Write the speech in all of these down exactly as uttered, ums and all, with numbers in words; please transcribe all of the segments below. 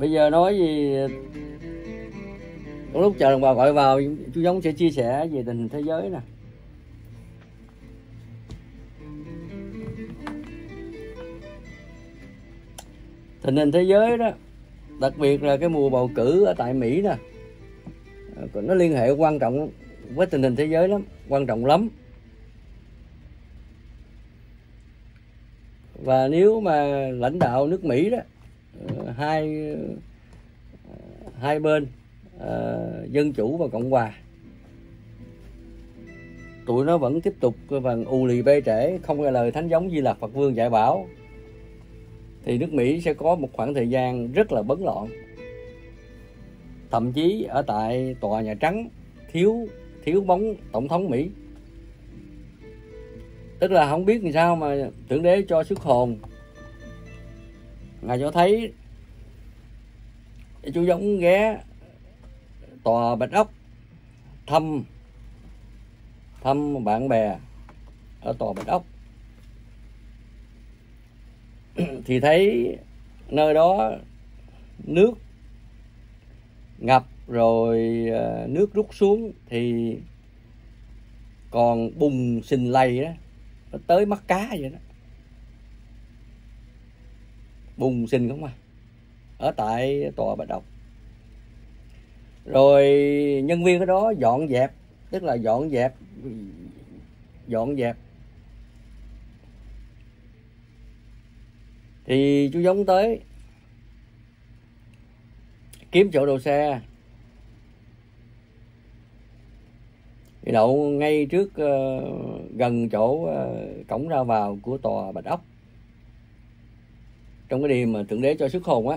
Bây giờ nói gì lúc chờ đồng bào gọi vào, chú Giống sẽ chia sẻ về tình hình thế giới nè. Tình hình thế giới đó, đặc biệt là cái mùa bầu cử ở tại Mỹ nè, nó liên hệ quan trọng với tình hình thế giới lắm, quan trọng lắm. Và nếu mà lãnh đạo nước Mỹ đó, hai hai bên uh, Dân Chủ và Cộng Hòa, tụi nó vẫn tiếp tục bằng ù lì bê trễ, không nghe lời Thánh Giống Di Lặc Phật Vương dạy bảo, thì nước Mỹ sẽ có một khoảng thời gian rất là bấn loạn. Thậm chí ở tại Tòa Nhà Trắng thiếu thiếu bóng Tổng thống Mỹ. Tức là không biết làm sao mà Thượng Đế cho xuất hồn. Ngài cho thấy chú Giống ghé Tòa Bạch Ốc thăm thăm bạn bè ở Tòa Bạch Ốc. Thì thấy nơi đó nước ngập rồi, nước rút xuống thì còn bùn sình lầy đó, nó tới mắt cá vậy đó, bùn sình không à, ở tại Tòa Bạch Ốc. Rồi nhân viên ở đó dọn dẹp, tức là dọn dẹp dọn dẹp thì chú Giống tới kiếm chỗ đậu xe, đậu ngay trước uh, gần chỗ uh, cổng ra vào của Tòa Bạch Ốc, trong cái đêm mà Thượng Đế cho xuất hồn á.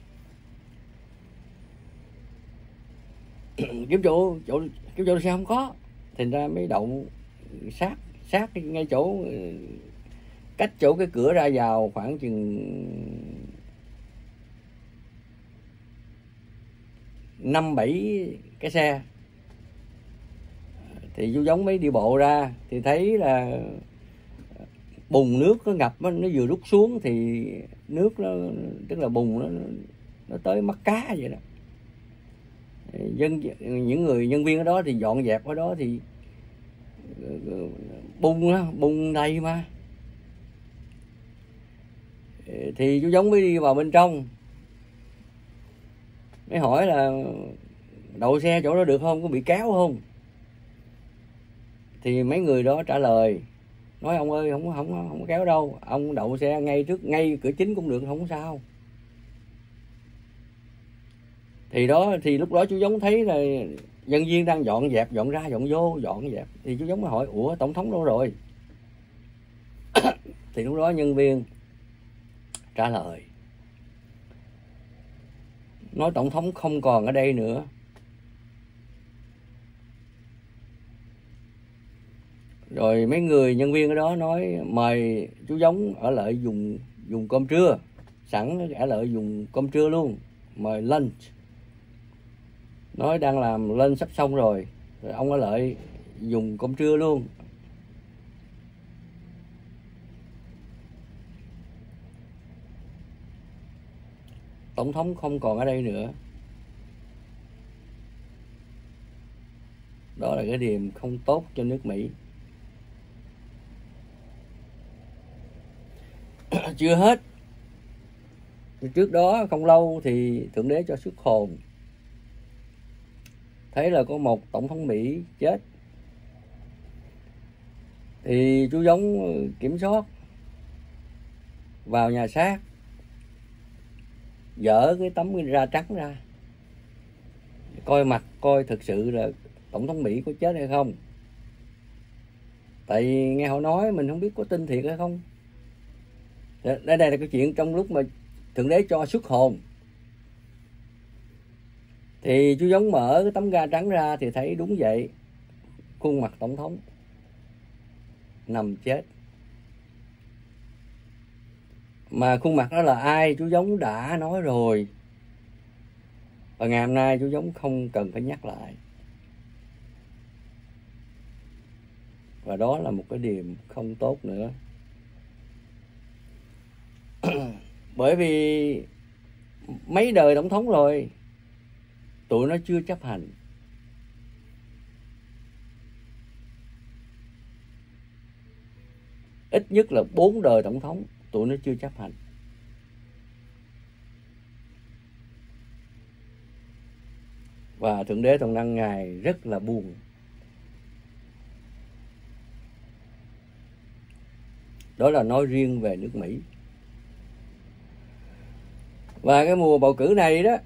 kiếm chỗ chỗ kiếm chỗ đậu xe không có, thành ra mới đậu sát sát ngay chỗ, cách chỗ cái cửa ra vào khoảng chừng năm bảy cái xe. Thì chú Giống mới đi bộ ra thì thấy là bùn nước nó ngập, nó vừa rút xuống thì nước nó, tức là bùn nó nó tới mắt cá vậy đó. Dân những người nhân viên ở đó thì dọn dẹp ở đó thì bùn đó, bùn đầy mà. Thì chú Giống mới đi vào bên trong, mới hỏi là đậu xe chỗ đó được không, có bị kéo không? Thì mấy người đó trả lời nói ông ơi, không không không kéo đâu, ông đậu xe ngay trước, ngay cửa chính cũng được, không sao. Thì đó thì lúc đó chú Giống thấy là nhân viên đang dọn dẹp, dọn ra dọn vô dọn dẹp, thì chú Giống mới hỏi ủa tổng thống đâu rồi? Thì lúc đó nhân viên trả lời nói tổng thống không còn ở đây nữa. Rồi mấy người nhân viên ở đó nói mời chú Giống ở lại dùng dùng cơm trưa, sẵn ở lại dùng cơm trưa luôn, mời lunch. Nói đang làm lên sắp xong rồi, rồi ông ở lại dùng cơm trưa luôn. Tổng thống không còn ở đây nữa. Đó là cái điểm không tốt cho nước Mỹ. Chưa hết, trước đó không lâu thì Thượng Đế cho xuất hồn, thấy là có một tổng thống Mỹ chết. Thì chú Giống kiểm soát vào nhà xác, dỡ cái tấm da trắng ra, coi mặt coi thực sự là tổng thống Mỹ có chết hay không. Tại vì nghe họ nói mình không biết có tin thiệt hay không. Đây, đây là cái chuyện trong lúc mà Thượng Đế cho xuất hồn. Thì chú Giống mở cái tấm da trắng ra thì thấy đúng vậy, khuôn mặt tổng thống nằm chết. Mà khuôn mặt đó là ai chú Giống đã nói rồi, và ngày hôm nay chú Giống không cần phải nhắc lại. Và đó là một cái điểm không tốt nữa. Bởi vì mấy đời tổng thống rồi, tụi nó chưa chấp hành. Ít nhất là bốn đời tổng thống tụi nó chưa chấp hành. Và Thượng Đế Toàn Năng Ngài rất là buồn. Đó là nói riêng về nước Mỹ. Và cái mùa bầu cử này đó,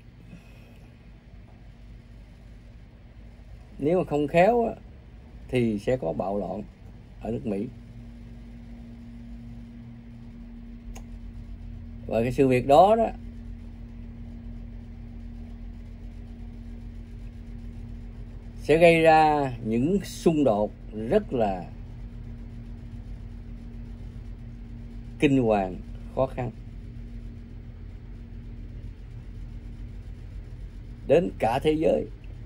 nếu mà không khéo á, thì sẽ có bạo loạn ở nước Mỹ. Và cái sự việc đó đó sẽ gây ra những xung đột rất là kinh hoàng, khó khăn đến cả thế giới.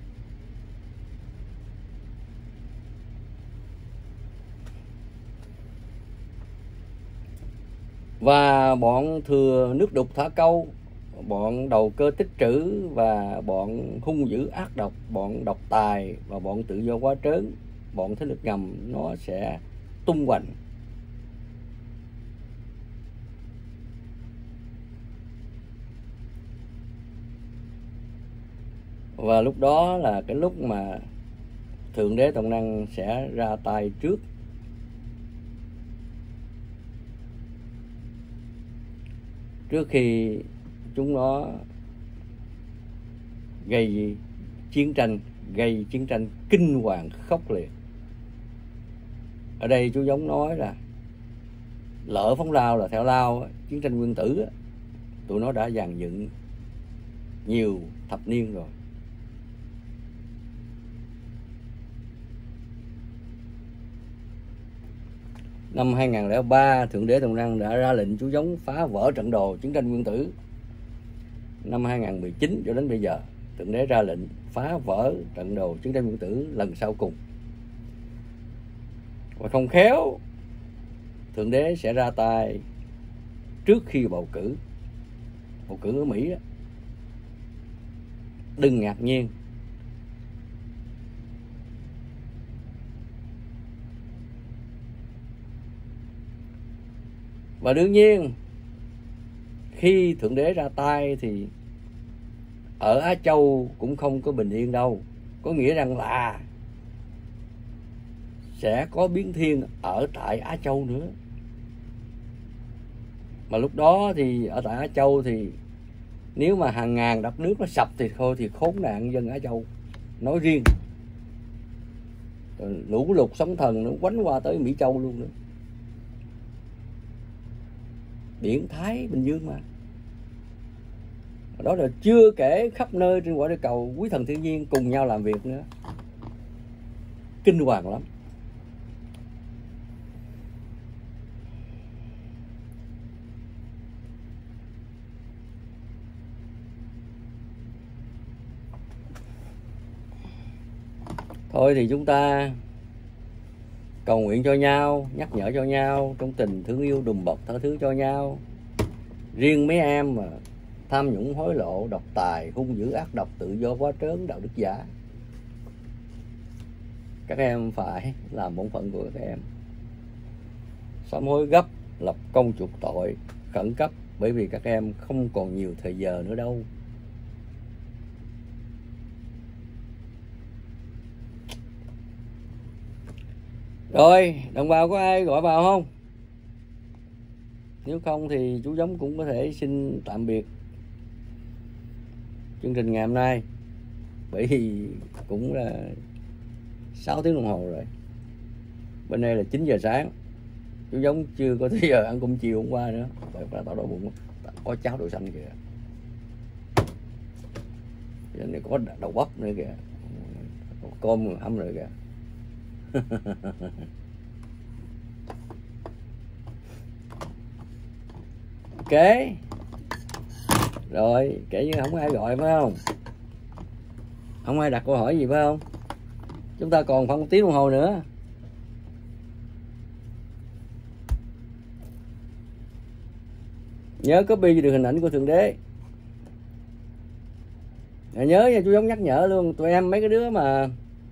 Và bọn thừa nước đục thả câu, bọn đầu cơ tích trữ và bọn hung dữ ác độc, bọn độc tài và bọn tự do quá trớn, bọn thế lực ngầm nó sẽ tung hoành. Và lúc đó là cái lúc mà Thượng Đế Toàn Năng sẽ ra tay trước. Trước khi chúng nó gây chiến tranh, gây chiến tranh kinh hoàng khốc liệt. Ở đây chú Giống nói là lỡ phóng lao là theo lao, chiến tranh nguyên tử tụi nó đã dàn dựng nhiều thập niên rồi. Năm hai nghìn lẻ ba, Thượng Đế Toàn Năng đã ra lệnh chú Giống phá vỡ trận đồ chiến tranh nguyên tử. Năm hai nghìn mười chín cho đến bây giờ, Thượng Đế ra lệnh phá vỡ trận đồ chiến tranh nguyên tử lần sau cùng. Và không khéo, Thượng Đế sẽ ra tay trước khi bầu cử, bầu cử ở Mỹ đó. Đừng ngạc nhiên. Và đương nhiên, khi Thượng Đế ra tay thì ở Á Châu cũng không có bình yên đâu. Có nghĩa rằng là sẽ có biến thiên ở tại Á Châu nữa. Mà lúc đó thì ở tại Á Châu thì nếu mà hàng ngàn đất nước nó sập thì thôi thì khốn nạn dân Á Châu nói riêng. Rồi lũ lụt sóng thần nó quánh qua tới Mỹ Châu luôn nữa. Biển Thái Bình Dương mà. Đó là chưa kể khắp nơi trên quả địa cầu quý thần thiên nhiên cùng nhau làm việc nữa. Kinh hoàng lắm. Thôi thì chúng ta cầu nguyện cho nhau, nhắc nhở cho nhau trong tình thương yêu đùm bọc tha thứ cho nhau. Riêng mấy em mà tham nhũng hối lộ, độc tài, hung dữ ác độc, tự do quá trớn, đạo đức giả, các em phải làm bổn phận của các em, sám hối gấp, lập công chuộc tội khẩn cấp, bởi vì các em không còn nhiều thời giờ nữa đâu. Rồi, đồng bào có ai gọi vào không? Nếu không thì chú Giống cũng có thể xin tạm biệt chương trình ngày hôm nay, bởi vì cũng là sáu tiếng đồng hồ rồi. Bên đây là chín giờ sáng. Chú Giống chưa có thời giờ ăn cơm chiều hôm qua nữa, phải phải tao đói bụng. Có cháo đậu xanh kìa, cái này có đậu bắp nữa kìa, cơm hâm rồi kìa. Ok. Rồi, kể như không ai gọi phải không? Không ai đặt câu hỏi gì phải không? Chúng ta còn khoảng một tiếng đồng hồ nữa. Nhớ copy được hình ảnh của Thượng Đế. Nhớ nha, chú Giống nhắc nhở luôn tụi em, mấy cái đứa mà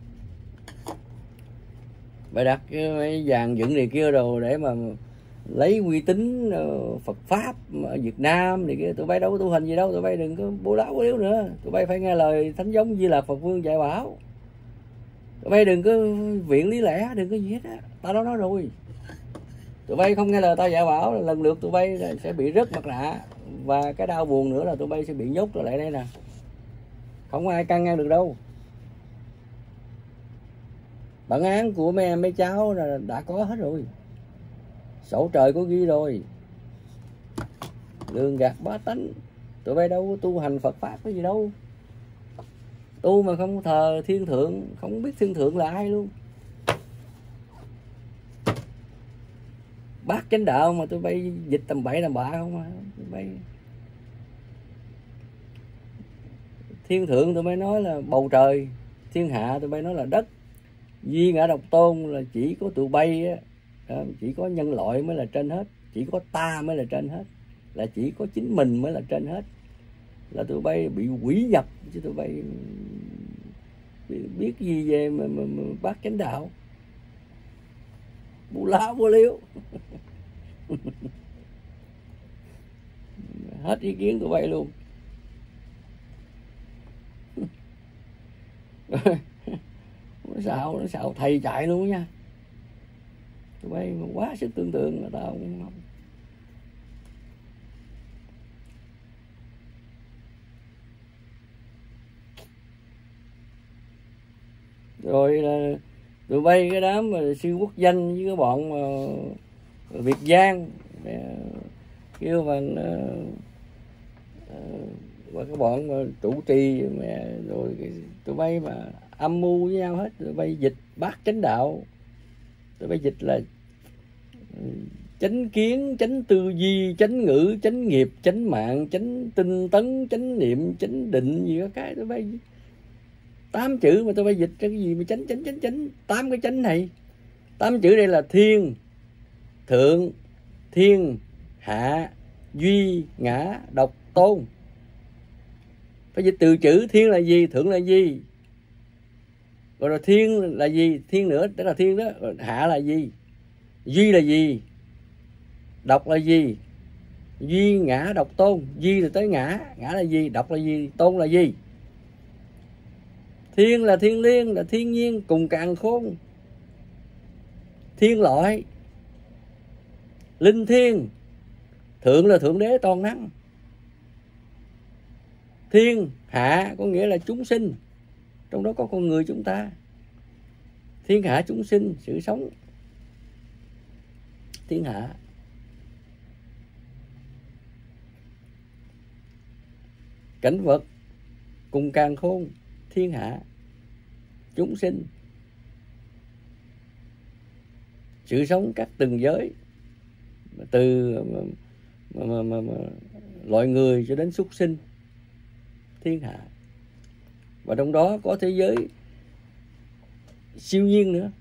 bày đặt cái dàn dựng này kia rồi để mà lấy uy tín Phật pháp ở Việt Nam thì kia, tụi bay đâu có tu hành gì đâu, tụi bay đừng có bố láo bố liếu nữa, tụi bay phải nghe lời Thánh Giống Di Lạc Phật Vương dạy bảo. Tụi bay đừng có viện lý lẽ, đừng có gì hết á, tao đã nói rồi. Tụi bay không nghe lời tao dạy bảo, lần lượt tụi bay sẽ bị rớt mặt nạ, và cái đau buồn nữa là tụi bay sẽ bị nhốt trở lại đây nè, không có ai can ngăn được đâu. Bản án của mấy em mấy cháu là đã có hết rồi, sổ trời có ghi rồi. Lường gạt bá tánh, tụi bay đâu có tu hành Phật pháp cái gì đâu. Tu mà không thờ thiên thượng, không biết thiên thượng là ai luôn. Bác chánh đạo mà tụi bay dịch tầm bậy tầm bạ không à. Tụi bay thiên thượng tụi bay nói là bầu trời, thiên hạ tụi bay nói là đất, duy ngã độc tôn là chỉ có tụi bay á, chỉ có nhân loại mới là trên hết, chỉ có ta mới là trên hết, là chỉ có chính mình mới là trên hết, là tụi bay bị quỷ nhập chứ tụi bay biết gì về mà, mà, mà bác chánh đạo, bù lá bù liếu. Hết ý kiến tụi bay luôn. Nó xạo, nó xạo thầy chạy luôn nha. Tụi bay quá sức tưởng tượng là tao không. Rồi là tụi bay cái đám mà siêu quốc danh với cái bọn mà Việt Giang kêu bằng và cái bọn mà trụ trì mà rồi tụi bay mà âm mưu với nhau hết, tụi bay dịch bác chánh đạo, tụi bay dịch là chánh kiến, chánh tư duy, chánh ngữ, chánh nghiệp, chánh mạng, chánh tinh tấn, chánh niệm, chánh định gì đó, cái tụi bay tám chữ mà tụi bay dịch cho cái gì mà chánh chánh chánh chánh tám cái chánh này. Tám chữ đây là thiên thượng, thiên hạ, duy ngã độc tôn. Phải dịch từ chữ thiên là gì, thượng là gì, rồi là thiên là gì, thiên nữa đó là thiên đó, rồi hạ là gì, duy là gì, độc là gì, duy ngã độc tôn. Duy là tới ngã, ngã là gì, độc là gì, tôn là gì. Thiên là thiên liêng, là thiên nhiên cùng càn khôn, thiên loại, linh thiêng. Thượng là thượng đế toàn năng. Thiên hạ có nghĩa là chúng sinh, trong đó có con người chúng ta. Thiên hạ chúng sinh, sự sống thiên hạ. Cảnh vật cùng càn khôn, thiên hạ chúng sinh, sự sống các từng giới, từ mà, mà, mà, mà, loại người cho đến súc sinh, thiên hạ. Và trong đó có thế giới siêu nhiên nữa.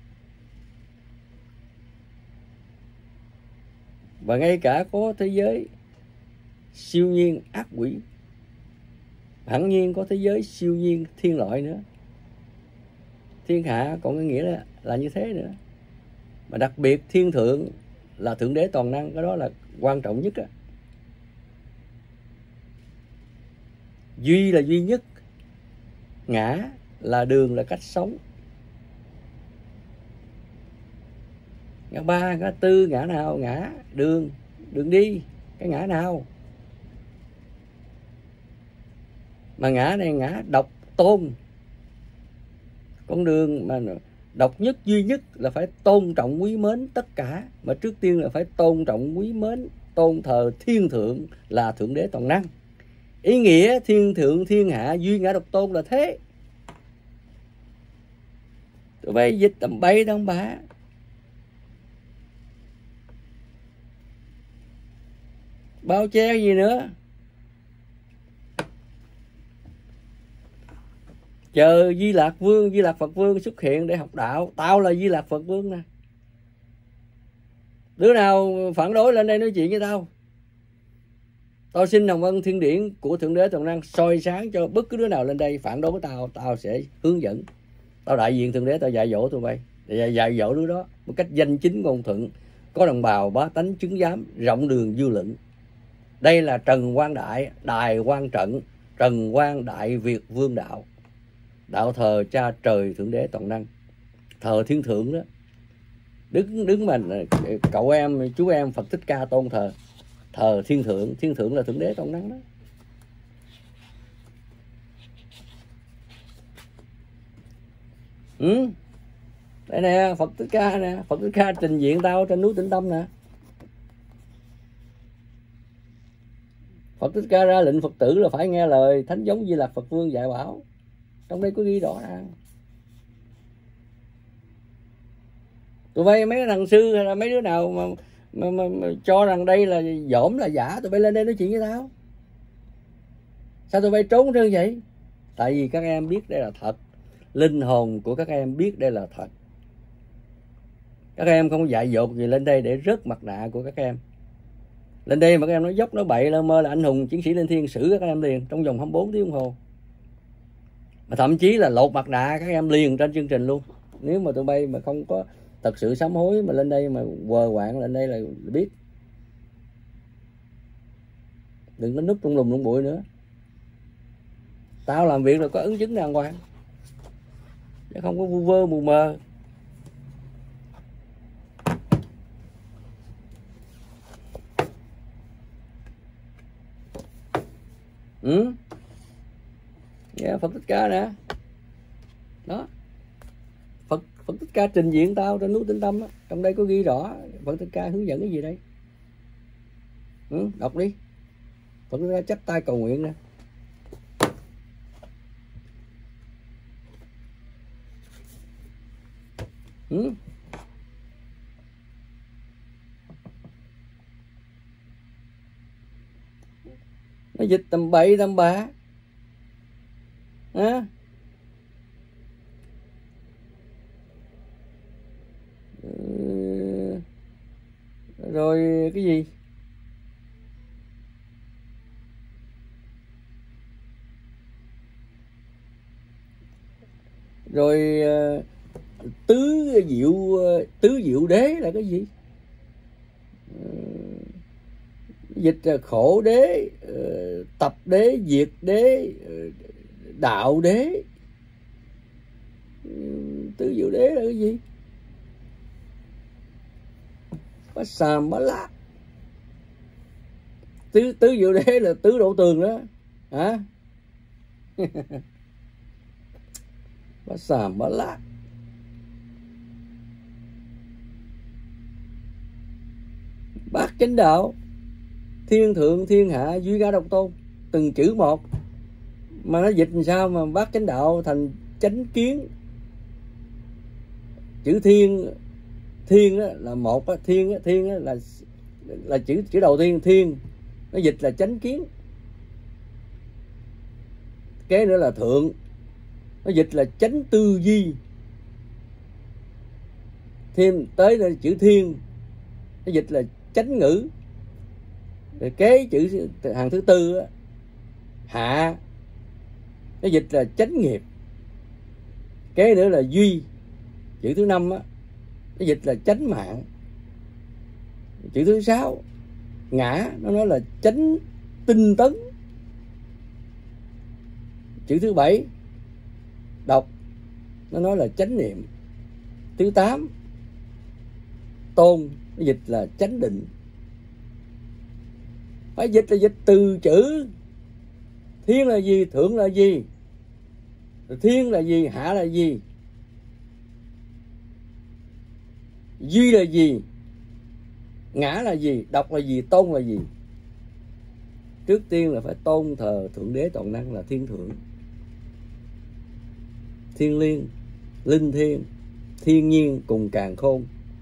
Và ngay cả có thế giới siêu nhiên ác quỷ, hẳn nhiên có thế giới siêu nhiên thiên loại nữa. Thiên hạ còn cái nghĩa là, là như thế nữa. Mà đặc biệt thiên thượng là thượng đế toàn năng, cái đó là quan trọng nhất á. Duy là duy nhất, ngã là đường, là cách sống. Ngã ba, ngã tư, ngã nào, ngã đường, đường đi, cái ngã nào. Mà ngã này ngã độc tôn, con đường mà độc nhất duy nhất là phải tôn trọng quý mến tất cả. Mà trước tiên là phải tôn trọng quý mến, tôn thờ thiên thượng là thượng đế toàn năng. Ý nghĩa thiên thượng thiên hạ duy ngã độc tôn là thế. Tụi bay dịch tầm bay tầm bạ. Bao che gì nữa. Chờ Di Lạc Vương, Di Lạc Phật Vương xuất hiện để học đạo. Tao là Di Lạc Phật Vương nè. Đứa nào phản đối lên đây nói chuyện với tao. Tôi xin hồng ân thiên điển của Thượng Đế Toàn Năng soi sáng cho bất cứ đứa nào lên đây phản đối với tao, tao sẽ hướng dẫn. Tao đại diện Thượng Đế, tao dạy dỗ tụi bay, dạy, dạy dỗ đứa đó một cách danh chính ngôn thuận, có đồng bào bá tánh chứng giám, rộng đường dư luận. Đây là Trần Quang Đại, Đài Quang Trận, Trần Quang Đại Việt Vương Đạo, đạo thờ cha trời Thượng Đế Toàn Năng, thờ thiên thượng đó. Đứng đứng mà cậu em, chú em Phật Thích Ca tôn thờ, thờ thiên thượng, thiên thượng là Thượng Đế Toàn Năng đó. Ừ. Đây nè, Phật Thích Ca nè, Phật Thích Ca trình diện tao trên núi Tĩnh Tâm nè. Phật Thích Ca ra lệnh Phật tử là phải nghe lời Thánh giống Di Lặc Phật Vương dạy bảo. Trong đây có ghi rõ ràng. Tụi bay mấy thằng sư hay là mấy đứa nào mà, mà, mà, mà cho rằng đây là dỗm là giả, tụi bay lên đây nói chuyện với tao. Sao tụi bay trốn trơn vậy? Tại vì các em biết đây là thật. Linh hồn của các em biết đây là thật. Các em không dại dột gì lên đây để rớt mặt nạ của các em. Lên đây mà các em nói dốc, nói bậy, lơ mơ là anh hùng chiến sĩ lên thiên, xử các em liền trong vòng hai mươi bốn tiếng đồng hồ. Mà thậm chí là lột mặt nạ các em liền trên chương trình luôn. Nếu mà tụi bay mà không có thật sự sám hối mà lên đây mà quờ quạng lên đây là biết. Đừng có núp trong lùm trong bụi nữa. Tao làm việc là có ứng chứng đàng hoàng, chứ không có vu vơ mù mờ. Ừ. Yeah, Phật Thích Ca nè. Đó. Phật Phật Thích Ca trình diện tao trên núi Tĩnh Tâm á, trong đây có ghi rõ Phật Thích Ca hướng dẫn cái gì đây? Ừ, đọc đi. Phật Thích Ca chắp tay cầu nguyện nè. Ừ. Nó dịch tầm bậy tầm bạ. À. Ừ. Rồi cái gì? Rồi uh, tứ diệu uh, tứ diệu đế là cái gì? Uh, dịch là khổ đế, uh, tập đế, diệt đế, uh, đạo đế. Uh, tứ diệu đế là cái gì? Bá Sàm Bá Lát. Tứ tứ diệu đế là tứ độ tường đó hả? Bá Sàm Bá Lát. Bát chánh đạo, thiên thượng thiên hạ duy ngã độc tôn, từng chữ một. Mà nó dịch làm sao mà bát chánh đạo thành chánh kiến? Chữ thiên, thiên là một, thiên thiên là là chữ chữ đầu tiên, thiên nó dịch là chánh kiến. Cái nữa là thượng, nó dịch là chánh tư duy. Thêm tới là chữ thiên, nó dịch là chánh ngữ. Rồi kế chữ hàng thứ tư á, hạ, nó dịch là chánh nghiệp. Kế nữa là duy, chữ thứ năm á, nó dịch là chánh mạng. Chữ thứ sáu, ngã, nó nói là chánh tinh tấn. Chữ thứ bảy, độc, nó nói là chánh niệm. Thứ tám, tôn, nó dịch là chánh định. Phải dịch là dịch từ chữ. Thiên là gì, thượng là gì, thiên là gì, hạ là gì, duy là gì, ngã là gì, độc là gì, tôn là gì. Trước tiên là phải tôn thờ Thượng Đế Toàn Năng là thiên thượng, thiên liêng, linh thiêng, thiên nhiên cùng càn khôn.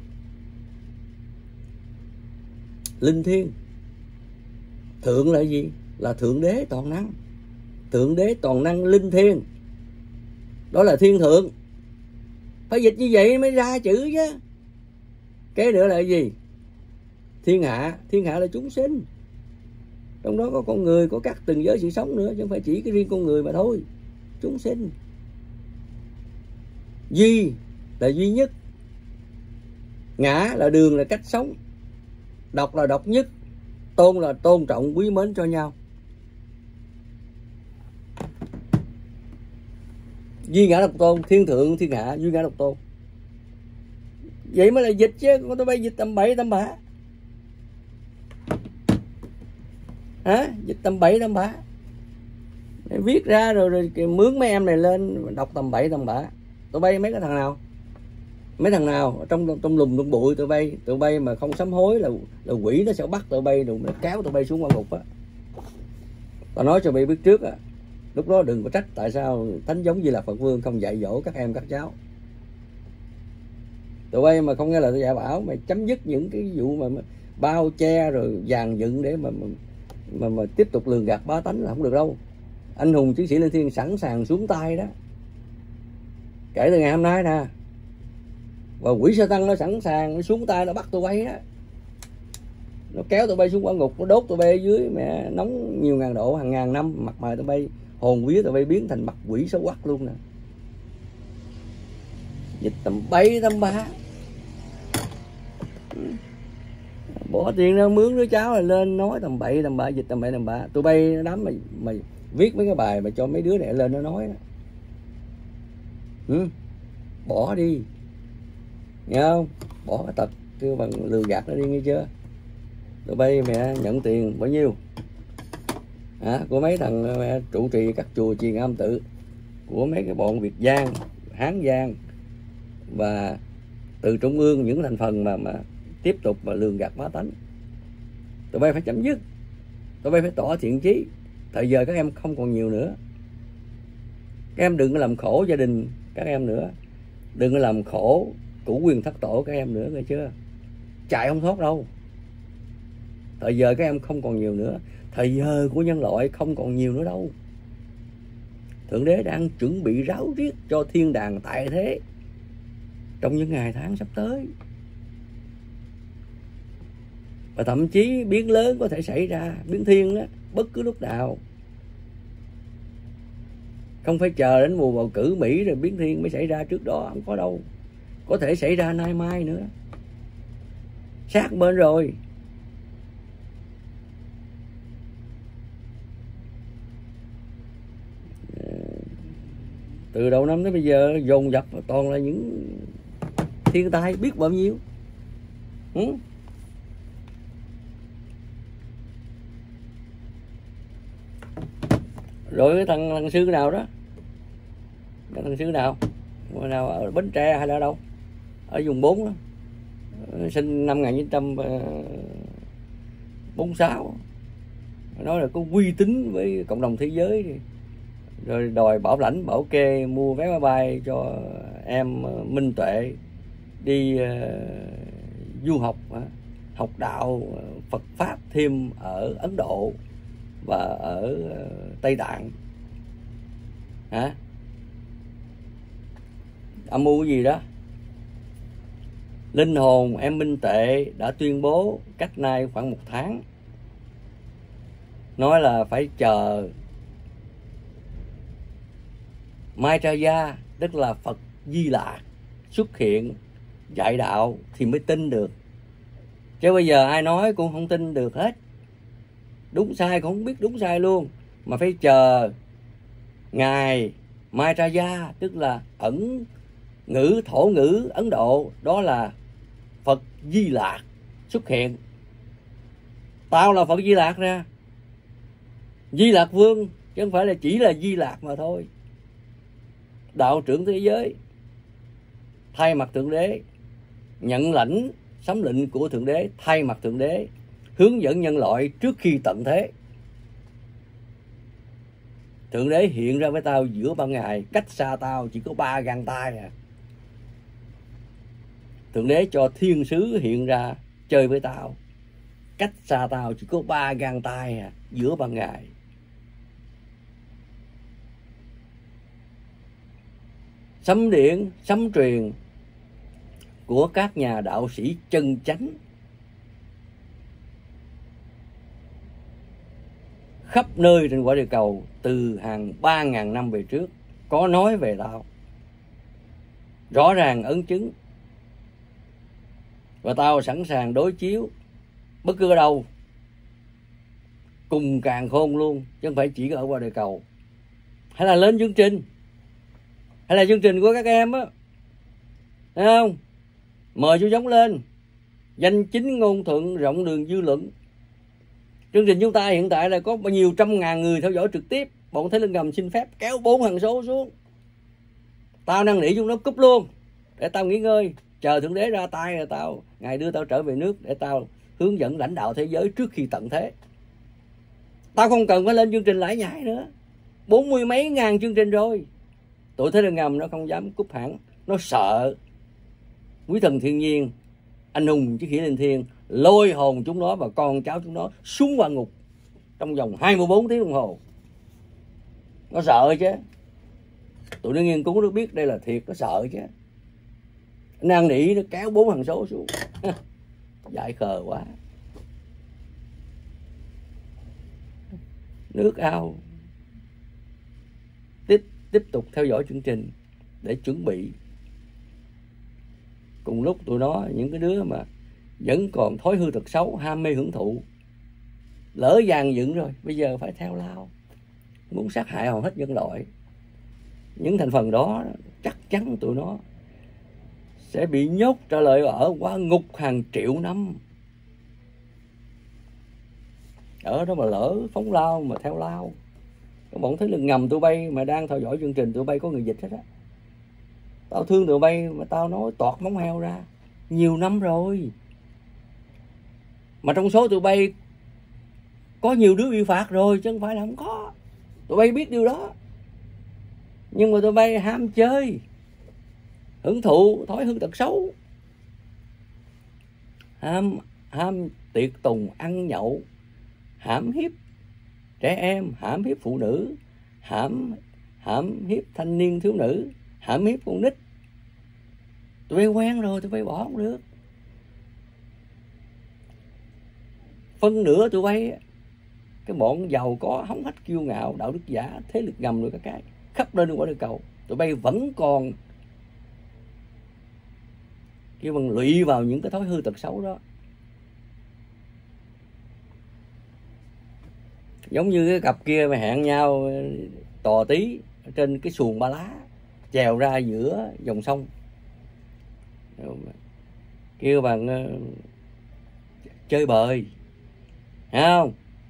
Linh thiêng, thượng là gì? Là Thượng Đế Toàn Năng. Thượng Đế Toàn Năng linh thiêng, đó là thiên thượng. Phải dịch như vậy mới ra chữ chứ. Cái nữa là gì? Thiên hạ, thiên hạ là chúng sinh. Trong đó có con người, có các từng giới sự sống nữa, chứ không phải chỉ cái riêng con người mà thôi. Chúng sinh. Duy là duy nhất, ngã là đường, là cách sống, độc là độc nhất, tôn là tôn trọng quý mến cho nhau. Duy ngã độc tôn, thiên thượng thiên hạ, duy ngã độc tôn. Vậy mới là dịch chứ, con tôi bay dịch tầm bậy tầm bạ. Hả? Dịch tầm bậy tầm bạ. Viết ra rồi, rồi mướn mấy em này lên đọc tầm bậy tầm bạ. Tụi bay mấy cái thằng nào? Mấy thằng nào trong trong lùm trong bụi tụi bay, tụi bay mà không sám hối là là quỷ nó sẽ bắt tụi bay, rồi nó kéo tụi bay xuống quan ngục á. Tao nói cho bay biết trước á, lúc đó đừng có trách tại sao Thánh giống Di Lặc Phật Vương không dạy dỗ các em các cháu. Tụi bay mà không nghe lời tôi dạy bảo, mày chấm dứt những cái vụ mà bao che rồi dàn dựng để mà mà, mà, mà tiếp tục lường gạt bá tánh là không được đâu. Anh hùng chiến sĩ Linh Thiêng sẵn sàng xuống tay đó, kể từ ngày hôm nay nè. Và quỷ sa tăng nó sẵn sàng, nó xuống tay, nó bắt tụi bay đó, nó kéo tụi bay xuống quả ngục, nó đốt tụi bay dưới mẹ nóng nhiều ngàn độ hàng ngàn năm, mặt mày tụi bay hồn vía tụi bay biến thành mặt quỷ xấu quắc luôn nè. Dịch tầm bậy tầm bạ, bỏ tiền ra mướn đứa cháu là lên nói tầm bậy tầm bạ, dịch tầm bậy tầm bạ. Tụi bay đám mày mày viết mấy cái bài mà cho mấy đứa này lên nó nói đó. Ừ. Bỏ đi, nghe không? Bỏ cái tật kêu bằng lừa gạt nó đi, nghe chưa? Tụi bay mẹ nhận tiền bao nhiêu à, của mấy thằng mẹ trụ trì các chùa Chiền Am Tự, của mấy cái bọn Việt Giang, Hán Giang và từ trung ương những thành phần mà mà tiếp tục mà lường gạt bá tánh. Tụi bay phải chấm dứt, tụi bay phải tỏ thiện chí. Thời giờ các em không còn nhiều nữa, các em đừng có làm khổ gia đình các em nữa, đừng có làm khổ cửu quyền thất tổ các em nữa, nghe chưa? Chạy không thoát đâu. Thời giờ các em không còn nhiều nữa, thời giờ của nhân loại không còn nhiều nữa đâu. Thượng Đế đang chuẩn bị ráo riết cho thiên đàng tại thế trong những ngày tháng sắp tới. Và thậm chí biến lớn có thể xảy ra, biến thiên đó, bất cứ lúc nào. Không phải chờ đến mùa bầu cử Mỹ rồi biến thiên mới xảy ra, trước đó không có đâu. Có thể xảy ra nay mai nữa, sát bên rồi. Từ đầu năm đến bây giờ dồn dập toàn là những thiên tai biết bao nhiêu. Ừ? Rồi cái thằng, thằng sư nào đó, cái thằng sư nào nào ở Bến Tre hay là đâu, ở vùng bốn đó, sinh năm một nghìn chín trăm bốn mươi sáu, nói là có uy tín với cộng đồng thế giới đi. Rồi đòi bảo lãnh bảo kê mua vé máy bay cho em Minh Tuệ đi uh, du học, uh, học đạo uh, Phật Pháp thêm ở Ấn Độ và ở uh, Tây Tạng. Hả? Âm mưu cái gì đó? Linh hồn em Minh Tuệ đã tuyên bố cách nay khoảng một tháng, nói là phải chờ Maitreya, tức là Phật Di Lặc xuất hiện dạy đạo thì mới tin được. Chứ bây giờ ai nói cũng không tin được hết, đúng sai cũng không biết đúng sai luôn, mà phải chờ ngài Maitreya, tức là ẩn ngữ thổ ngữ Ấn Độ, đó là Phật Di Lặc xuất hiện. Tao là Phật Di Lặc ra, Di Lặc Vương, chứ không phải là chỉ là Di Lặc mà thôi. Đạo trưởng thế giới thay mặt Thượng Đế, nhận lãnh sấm lệnh của Thượng Đế, thay mặt Thượng Đế hướng dẫn nhân loại trước khi tận thế. Thượng Đế hiện ra với tao giữa ban ngày, cách xa tao chỉ có ba gang tay à. Thượng Đế cho thiên sứ hiện ra chơi với tao, cách xa tao chỉ có ba gang tay à, giữa ban ngày. Sấm điện, sấm truyền của các nhà đạo sĩ chân chánh khắp nơi trên quả địa cầu từ hàng ba ngàn năm về trước có nói về tao, rõ ràng ấn chứng, và tao sẵn sàng đối chiếu bất cứ ở đâu, cùng càn khôn luôn, chứ không phải chỉ ở quả địa cầu. Hay là lên chương trình, hay là chương trình của các em á, thấy không? Mời chú Giống lên, danh chính ngôn thuận, rộng đường dư luận. Chương trình chúng ta hiện tại là có bao nhiêu trăm ngàn người theo dõi trực tiếp. Bọn Thế Lực Ngầm xin phép kéo bốn hàng số xuống. Tao năn nỉ chúng nó cúp luôn, để tao nghỉ ngơi, chờ Thượng Đế ra tay rồi tao, Ngài đưa tao trở về nước để tao hướng dẫn lãnh đạo thế giới trước khi tận thế. Tao không cần phải lên chương trình lải nhải nữa. Bốn mươi mấy ngàn chương trình rồi. Tụi Thế Lực Ngầm nó không dám cúp hẳn. Nó sợ quý thần thiên nhiên, anh hùng chứ khỉ lên thiên, lôi hồn chúng nó và con cháu chúng nó xuống qua ngục trong vòng hai mươi bốn tiếng đồng hồ. Nó sợ chứ. Tụi nó nghiên cứu nó biết đây là thiệt, nó sợ chứ. Năn nỉ nó kéo bốn hàng số xuống. Dại khờ quá. Nước ao tiếp tiếp tục theo dõi chương trình để chuẩn bị. Cùng lúc tụi nó, những cái đứa mà vẫn còn thói hư tật xấu, ham mê hưởng thụ, lỡ dàn dựng rồi, bây giờ phải theo lao, muốn sát hại hầu hết nhân loại. Những thành phần đó chắc chắn tụi nó sẽ bị nhốt trở lại ở qua ngục hàng triệu năm. Ở đó mà lỡ phóng lao mà theo lao, các bọn Thế Lực Ngầm tụi bay mà đang theo dõi chương trình, tụi bay có người dịch hết á. Tao thương tụi bay mà tao nói toạc móng heo ra nhiều năm rồi. Mà trong số tụi bay có nhiều đứa bị phạt rồi, chứ không phải là không có. Tụi bay biết điều đó. Nhưng mà tụi bay ham chơi, hưởng thụ, thói hư tật xấu, ham ham tiệc tùng, ăn nhậu, hãm hiếp trẻ em, hãm hiếp phụ nữ, hãm hãm hiếp thanh niên thiếu nữ, hãm hiếp con nít. Tụi bay quen rồi, tụi bay bỏ không được. Phân nửa tụi bay cái bọn giàu có, hống hách kiêu ngạo, đạo đức giả, thế lực ngầm rồi các cái khắp nơi trên quả địa cầu, tụi bay vẫn còn kêu bằng lụy vào những cái thói hư tật xấu đó. Giống như cái cặp kia mà hẹn nhau tò tí trên cái xuồng ba lá, chèo ra giữa dòng sông, kêu bằng uh, chơi bời, thấy không?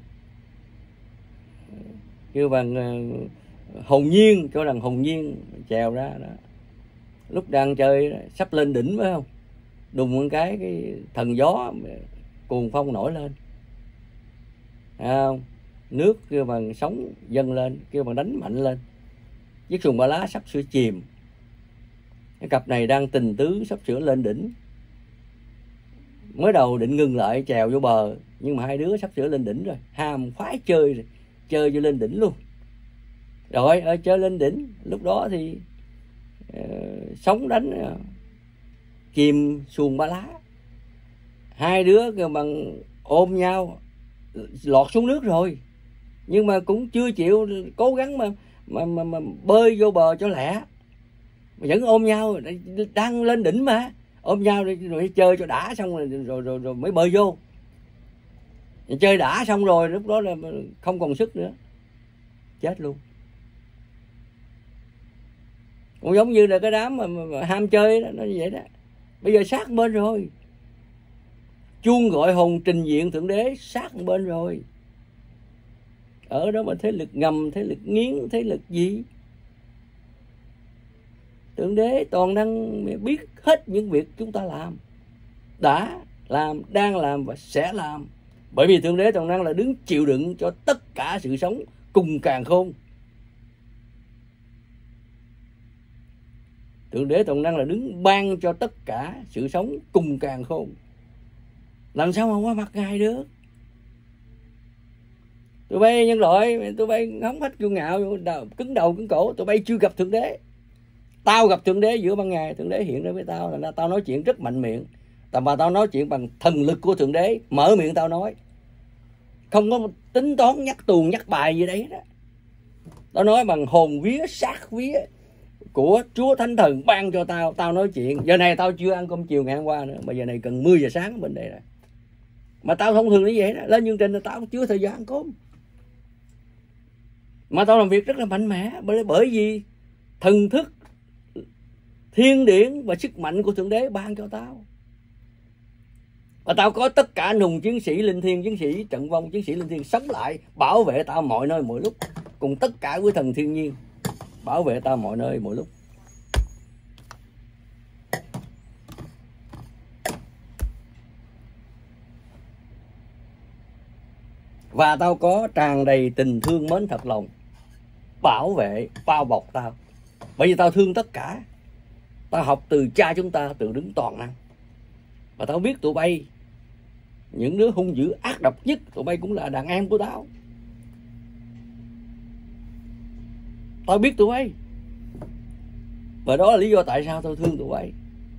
Kêu bằng uh, hồn nhiên, cho rằng hồn nhiên chèo ra đó. Lúc đang chơi sắp lên đỉnh phải không? Đùng một cái cái thần gió cuồng phong nổi lên, thấy không? Nước kêu bằng sóng dâng lên, kêu bằng đánh mạnh lên. Chiếc xuồng ba lá sắp sửa chìm. Cái cặp này đang tình tứ sắp sửa lên đỉnh. Mới đầu định ngừng lại chèo vô bờ, nhưng mà hai đứa sắp sửa lên đỉnh rồi, ham khoái chơi rồi, chơi vô lên đỉnh luôn. Rồi ở chơi lên đỉnh, lúc đó thì uh, sóng đánh uh, chìm xuồng ba lá. Hai đứa kêu bằng ôm nhau lọt xuống nước rồi, nhưng mà cũng chưa chịu cố gắng mà mà mà, mà bơi vô bờ cho lẹ, mà vẫn ôm nhau, đang lên đỉnh mà ôm nhau rồi, rồi chơi cho đã xong rồi rồi, rồi rồi mới bơi vô. Chơi đã xong rồi lúc đó là không còn sức nữa, chết luôn. Cũng giống như là cái đám mà, mà, mà ham chơi đó, nó như vậy đó. Bây giờ sát bên rồi, chuông gọi hồn trình diện Thượng Đế sát bên rồi. Ở đó mà thế lực ngầm, thế lực nghiến, thế lực gì? Thượng Đế toàn năng biết hết những việc chúng ta làm, đã làm, đang làm và sẽ làm. Bởi vì Thượng Đế toàn năng là đứng chịu đựng cho tất cả sự sống cùng càn khôn. Thượng Đế toàn năng là đứng ban cho tất cả sự sống cùng càn khôn. Làm sao mà qua mặt Ngài được? Tụi bay nhân loại, tụi bay hống hách kiêu ngạo, cứng đầu cứng cổ, tụi bay chưa gặp Thượng Đế. Tao gặp Thượng Đế giữa ban ngày, Thượng Đế hiện ra với tao, là tao nói chuyện rất mạnh miệng. Mà tao nói chuyện bằng thần lực của Thượng Đế, mở miệng tao nói. không có tính toán nhắc tuồng nhắc bài gì đấy đó. Tao nói bằng hồn vía sát vía của Chúa Thánh Thần ban cho tao. Tao nói chuyện giờ này tao chưa ăn cơm chiều ngày hôm qua nữa, mà giờ này gần mười giờ sáng bên đây rồi. Mà tao thông thường như vậy đó, lên chương trình là tao chưa thời gian ăn cơm. Mà tao làm việc rất là mạnh mẽ, bởi bởi vì thần thức, thiên điển và sức mạnh của Thượng Đế ban cho tao. Và tao có tất cả anh hùng chiến sĩ linh thiêng, chiến sĩ trận vong, chiến sĩ linh thiêng sống lại bảo vệ tao mọi nơi mọi lúc, cùng tất cả quý thần thiên nhiên bảo vệ tao mọi nơi mọi lúc. Và tao có tràn đầy tình thương mến thật lòng bảo vệ bao bọc tao, bởi vì tao thương tất cả. Tao học từ cha chúng ta, từ đứng toàn năng. Và tao biết tụi bay, những đứa hung dữ ác độc nhất, tụi bay cũng là đàn em của tao. Tao biết tụi bay, và đó là lý do tại sao tao thương tụi bay.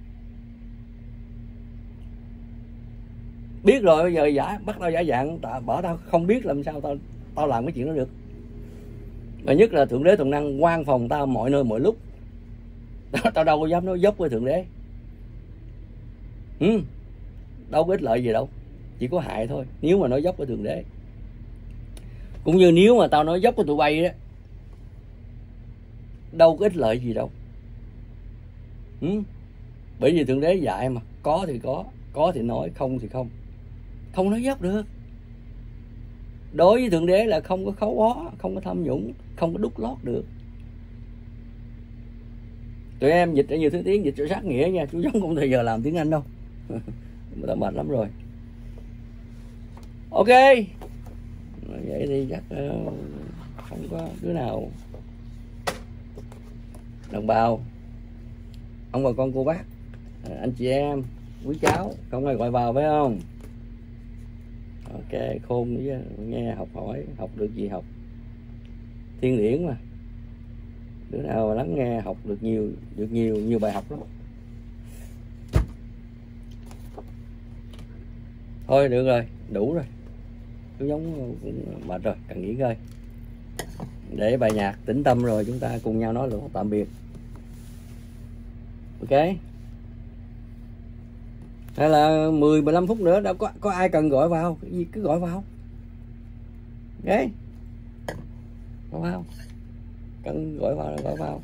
Biết rồi bây giờ giả bắt tao giả dạng, tao bảo tao không biết làm sao tao tao làm cái chuyện đó được. Và nhất là Thượng Đế toàn năng quan phòng tao mọi nơi mọi lúc. Tao đâu có dám nói dốc với Thượng Đế. Ừ, đâu có ích lợi gì đâu, chỉ có hại thôi nếu mà nói dốc với Thượng Đế. Cũng như nếu mà tao nói dốc với tụi bay đó, đâu có ích lợi gì đâu. Ừ, bởi vì Thượng Đế dạy mà, có thì có, có thì nói, không thì không. Không nói dốc được. Đối với Thượng Đế là không có khấu ó, không có tham nhũng, không có đút lót được. Tụi em dịch ở nhiều thứ tiếng, dịch cho sát nghĩa nha, chú giống không thời giờ làm tiếng Anh đâu. Người ta mệt lắm rồi. Ok, vậy thì chắc uh, không có đứa nào, đồng bào, ông bà con cô bác, anh chị em, quý cháu không ai gọi vào phải không? Ok, khôn nữa chứ, nghe học hỏi, học được gì học, thiên điển mà. Đứa nào mà lắng nghe học được nhiều, được nhiều nhiều bài học lắm. Thôi được rồi, đủ rồi. Chú giống cũng mệt rồi, cần nghỉ ngơi. Để bài nhạc tĩnh tâm rồi chúng ta cùng nhau nói luôn tạm biệt. Ok. Hay là mười mười lăm phút nữa đâu có có ai cần gọi vào, cái gì cứ gọi vào. Ok. Gọi vào. Cần gọi vào là gọi vào.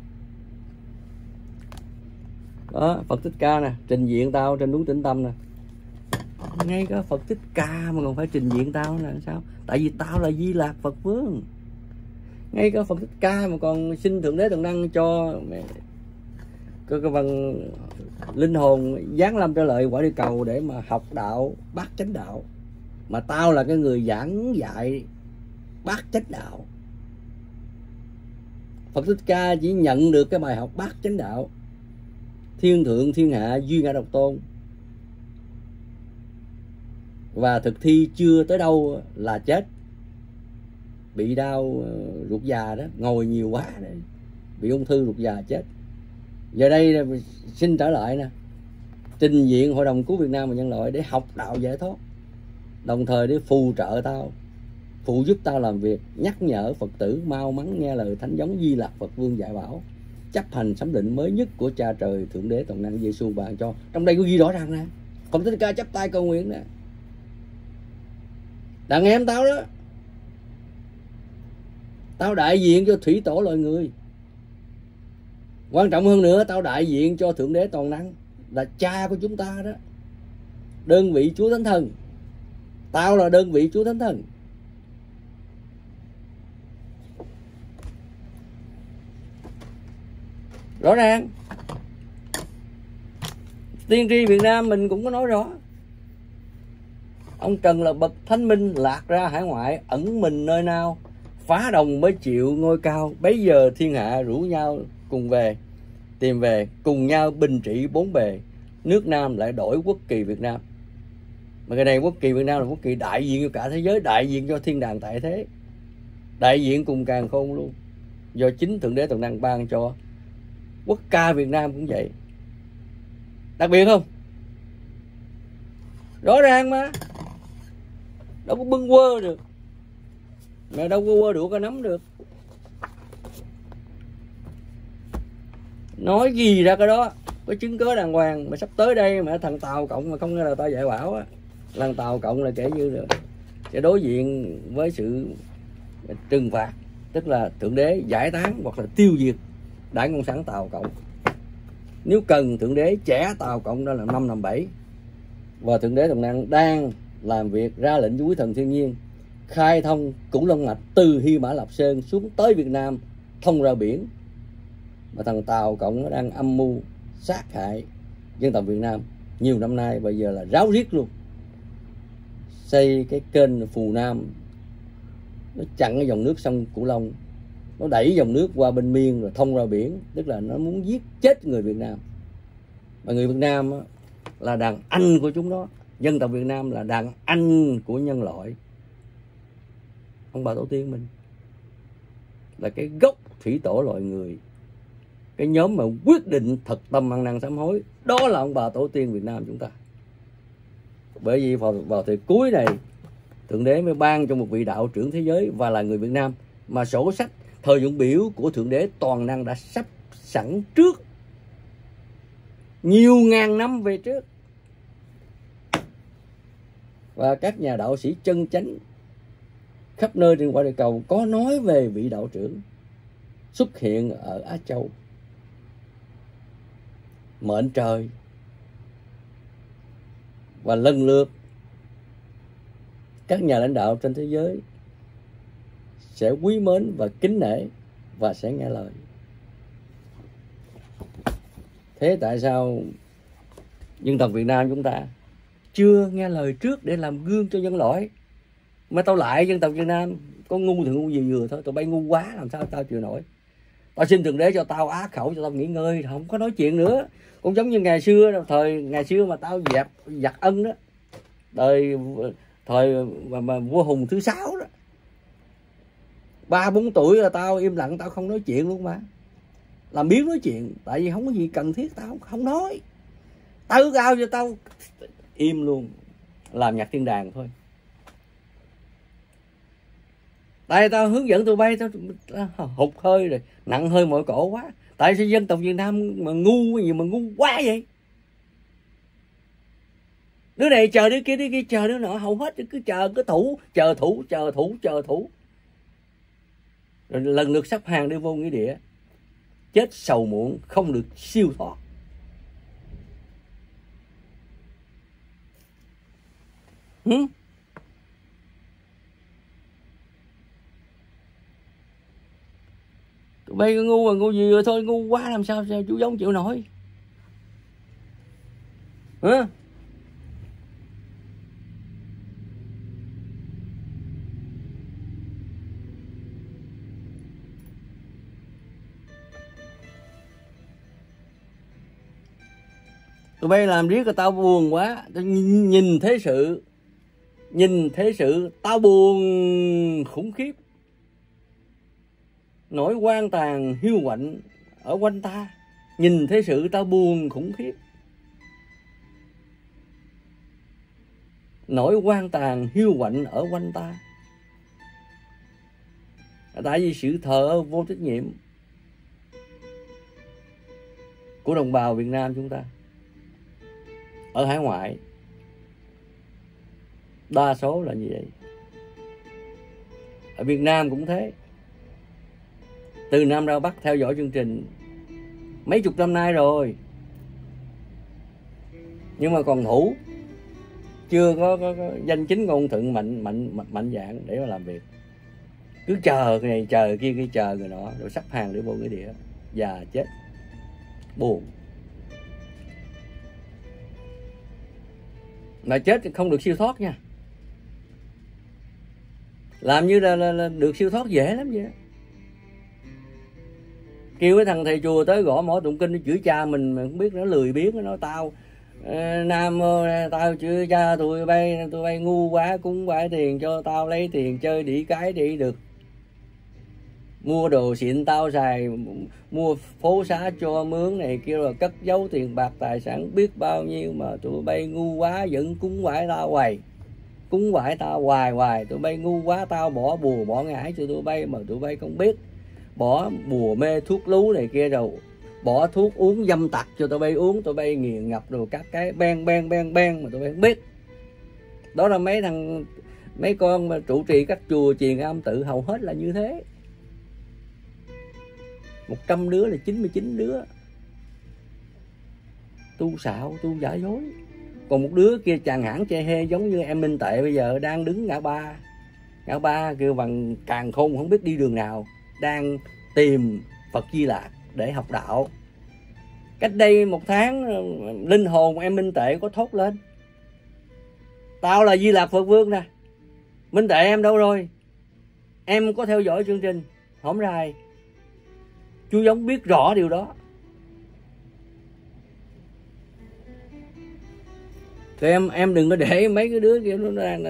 Đó, Phật Thích Ca nè, trình diện tao trên núi Tĩnh Tâm nè. Ngay cả Phật Thích Ca mà còn phải trình diện tao là sao? Tại vì tao là Di Lạc Phật Vương. Ngay cả Phật Thích Ca mà còn xin Thượng Đế toàn năng cho cái, cái phần linh hồn giáng lâm trở lại quả địa cầu để mà học đạo bát chánh đạo. Mà tao là cái người giảng dạy bát chánh đạo. Phật Thích Ca chỉ nhận được cái bài học bát chánh đạo, thiên thượng thiên hạ duy ngã độc tôn, và thực thi chưa tới đâu là chết, bị đau ruột già đó, ngồi nhiều quá đấy, bị ung thư ruột già chết. Giờ đây xin trở lại nè, trình diện Hội đồng Cứu Việt Nam và Nhân loại để học đạo giải thoát, đồng thời để phù trợ tao, phụ giúp tao làm việc, nhắc nhở Phật tử mau mắn nghe lời Thánh giống Di Lạc Phật Vương dạy bảo, chấp hành sấm định mới nhất của Cha Trời Thượng Đế toàn năng Giêsu ban cho. Trong đây có ghi rõ ràng nè, Phật Thích Ca chắp tay cầu nguyện nè. Đàn em tao đó, tao đại diện cho thủy tổ loài người. Quan trọng hơn nữa, tao đại diện cho Thượng Đế toàn năng, là cha của chúng ta đó, đơn vị Chúa Thánh Thần. Tao là đơn vị Chúa Thánh Thần. Rõ ràng. Tiên tri Việt Nam mình cũng có nói rõ, ông Trần là bậc thánh minh lạc ra hải ngoại, ẩn mình nơi nào, phá đồng mới chịu ngôi cao. Bấy giờ thiên hạ rủ nhau cùng về, tìm về, cùng nhau bình trị bốn bề. Nước Nam lại đổi quốc kỳ Việt Nam. Mà cái này quốc kỳ Việt Nam là quốc kỳ đại diện cho cả thế giới, đại diện cho thiên đàng tại thế, đại diện cùng càn khôn luôn, do chính Thượng Đế toàn năng ban cho. Quốc ca Việt Nam cũng vậy. Đặc biệt không? Rõ ràng mà. đâu có bưng quơ được, mày đâu có quơ đũa có nắm được. Nói gì ra cái đó, có chứng cớ đàng hoàng. Mà sắp tới đây mà thằng Tàu Cộng mà không nghe là tao dạy bảo á, thằng Tàu Cộng là kể như là sẽ đối diện với sự trừng phạt, tức là Thượng Đế giải tán hoặc là tiêu diệt Đảng Cộng sản Tàu Cộng. Nếu cần Thượng Đế chẻ Tàu Cộng đó là năm năm bảy. Và Thượng Đế Đồng Nang đang làm việc ra lệnh với quý thần thiên nhiên khai thông Cửu Long Mạch từ Hy Mã Lạp Sơn xuống tới Việt Nam, thông ra biển. Mà thằng Tàu Cộng nó đang âm mưu sát hại dân tộc Việt Nam nhiều năm nay, bây giờ là ráo riết luôn. Xây cái kênh Phù Nam, nó chặn cái dòng nước sông Cửu Long, nó đẩy dòng nước qua bên Miên rồi thông ra biển, tức là nó muốn giết chết người Việt Nam. Mà người Việt Nam là đàn anh của chúng nó, dân tộc Việt Nam là đàn anh của nhân loại. Ông bà tổ tiên mình là cái gốc thủy tổ loài người, cái nhóm mà quyết định thật tâm ăn năn sám hối, đó là ông bà tổ tiên Việt Nam chúng ta. Bởi vì vào, vào thời cuối này, Thượng Đế mới ban cho một vị đạo trưởng thế giới và là người Việt Nam, mà sổ sách thời dụng biểu của Thượng Đế toàn năng đã sắp sẵn trước nhiều ngàn năm về trước. Và các nhà đạo sĩ chân chánh khắp nơi trên quả địa cầu có nói về vị đạo trưởng xuất hiện ở Á Châu. Mệnh trời. Và lần lượt các nhà lãnh đạo trên thế giới sẽ quý mến và kính nể và sẽ nghe lời. Thế tại sao dân tộc Việt Nam chúng ta chưa nghe lời trước để làm gương cho nhân loại? Mà tao lại dân tộc Việt Nam có ngu thì ngu vừa vừa thôi, tụi bay ngu quá làm sao tao chịu nổi. Tao xin Thượng Đế cho tao á khẩu, cho tao nghỉ ngơi, không có nói chuyện nữa. Cũng giống như ngày xưa, thời ngày xưa mà tao dẹp giặc Ân đó, đời thời mà, mà vua Hùng thứ sáu đó, ba bốn tuổi là tao im lặng, tao không nói chuyện luôn mà. Làm biếng nói chuyện, tại vì không có gì cần thiết tao không nói. Tao ước ao cho tao im luôn, làm nhạc thiên đàng thôi. Tại tao hướng dẫn tụi bay, tao, tao hụt hơi rồi, nặng hơi mỏi cổ quá. Tại sao dân tộc Việt Nam mà ngu gì mà ngu quá vậy? Đứa này chờ đứa kia, đứa kia chờ đứa nọ, hầu hết cứ chờ, cứ thủ, chờ thủ, chờ thủ, chờ thủ. Rồi lần lượt sắp hàng đưa vô nghĩa địa. Chết sầu muộn, không được siêu thoát. Hử? Tụi bay ngu rồi, ngu gì rồi thôi, ngu quá làm sao, sao chú giống chịu nổi. Hả? Tụi bay làm riết rồi tao buồn quá. Tao nhìn thế sự, nhìn thế sự tao buồn khủng khiếp. Nỗi quan tàn hiu quạnh ở quanh ta. Nhìn thế sự tao buồn khủng khiếp. Nỗi quan tàn hiu quạnh ở quanh ta. Tại vì sự thờ ơ vô trách nhiệm của đồng bào Việt Nam chúng ta ở hải ngoại, đa số là như vậy. Ở Việt Nam cũng thế. Từ Nam ra Bắc theo dõi chương trình mấy chục năm nay rồi, nhưng mà còn thủ, chưa có, có, có danh chính ngôn thuận mạnh mạnh mạnh dạng để mà làm việc. Cứ chờ người này chờ kia, kia chờ người nọ, rồi sắp hàng để vô nghĩa địa, già chết buồn. Mà chết thì không được siêu thoát nha. Làm như là, là, là được siêu thoát dễ lắm vậy đó. Kêu cái thằng thầy chùa tới gõ mỏ tụng kinh, nó chửi cha mình mà không biết, nó lười biếng, nó nói tao Nam mô, tao chửi cha tụi bay, tụi bay ngu quá, cúng vải tiền cho tao lấy tiền chơi đĩ cái đi được. Mua đồ xịn tao xài, mua phố xá cho mướn này kia, rồi cất giấu tiền bạc tài sản biết bao nhiêu, mà tụi bay ngu quá vẫn cúng vải tao hoài. cúng vải tao hoài hoài. Tụi bay ngu quá, tao bỏ bùa bỏ ngải cho tụi bay mà tụi bay không biết. Bỏ bùa mê thuốc lú này kia rồi bỏ thuốc uống dâm tặc cho tụi bay uống, tụi bay nghiền ngập rồi các cái ben ben ben ben mà tụi bay không biết. Đó là mấy thằng mấy con mà trụ trì các chùa truyền âm tự hầu hết là như thế. Một trăm đứa là chín mươi chín đứa tu xạo, tu giả dối. Còn một đứa kia chàng hãng che hê giống như em Minh Tệ bây giờ đang đứng ngã ba. Ngã ba kêu bằng càn khôn không biết đi đường nào, đang tìm Phật Di Lạc để học đạo. Cách đây một tháng linh hồn em Minh Tệ có thốt lên: tao là Di Lạc Phật Vương nè. Minh Tệ em đâu rồi? Em có theo dõi chương trình hổng rài. Chú Giống biết rõ điều đó. Thì em em đừng có để mấy cái đứa kia nó đang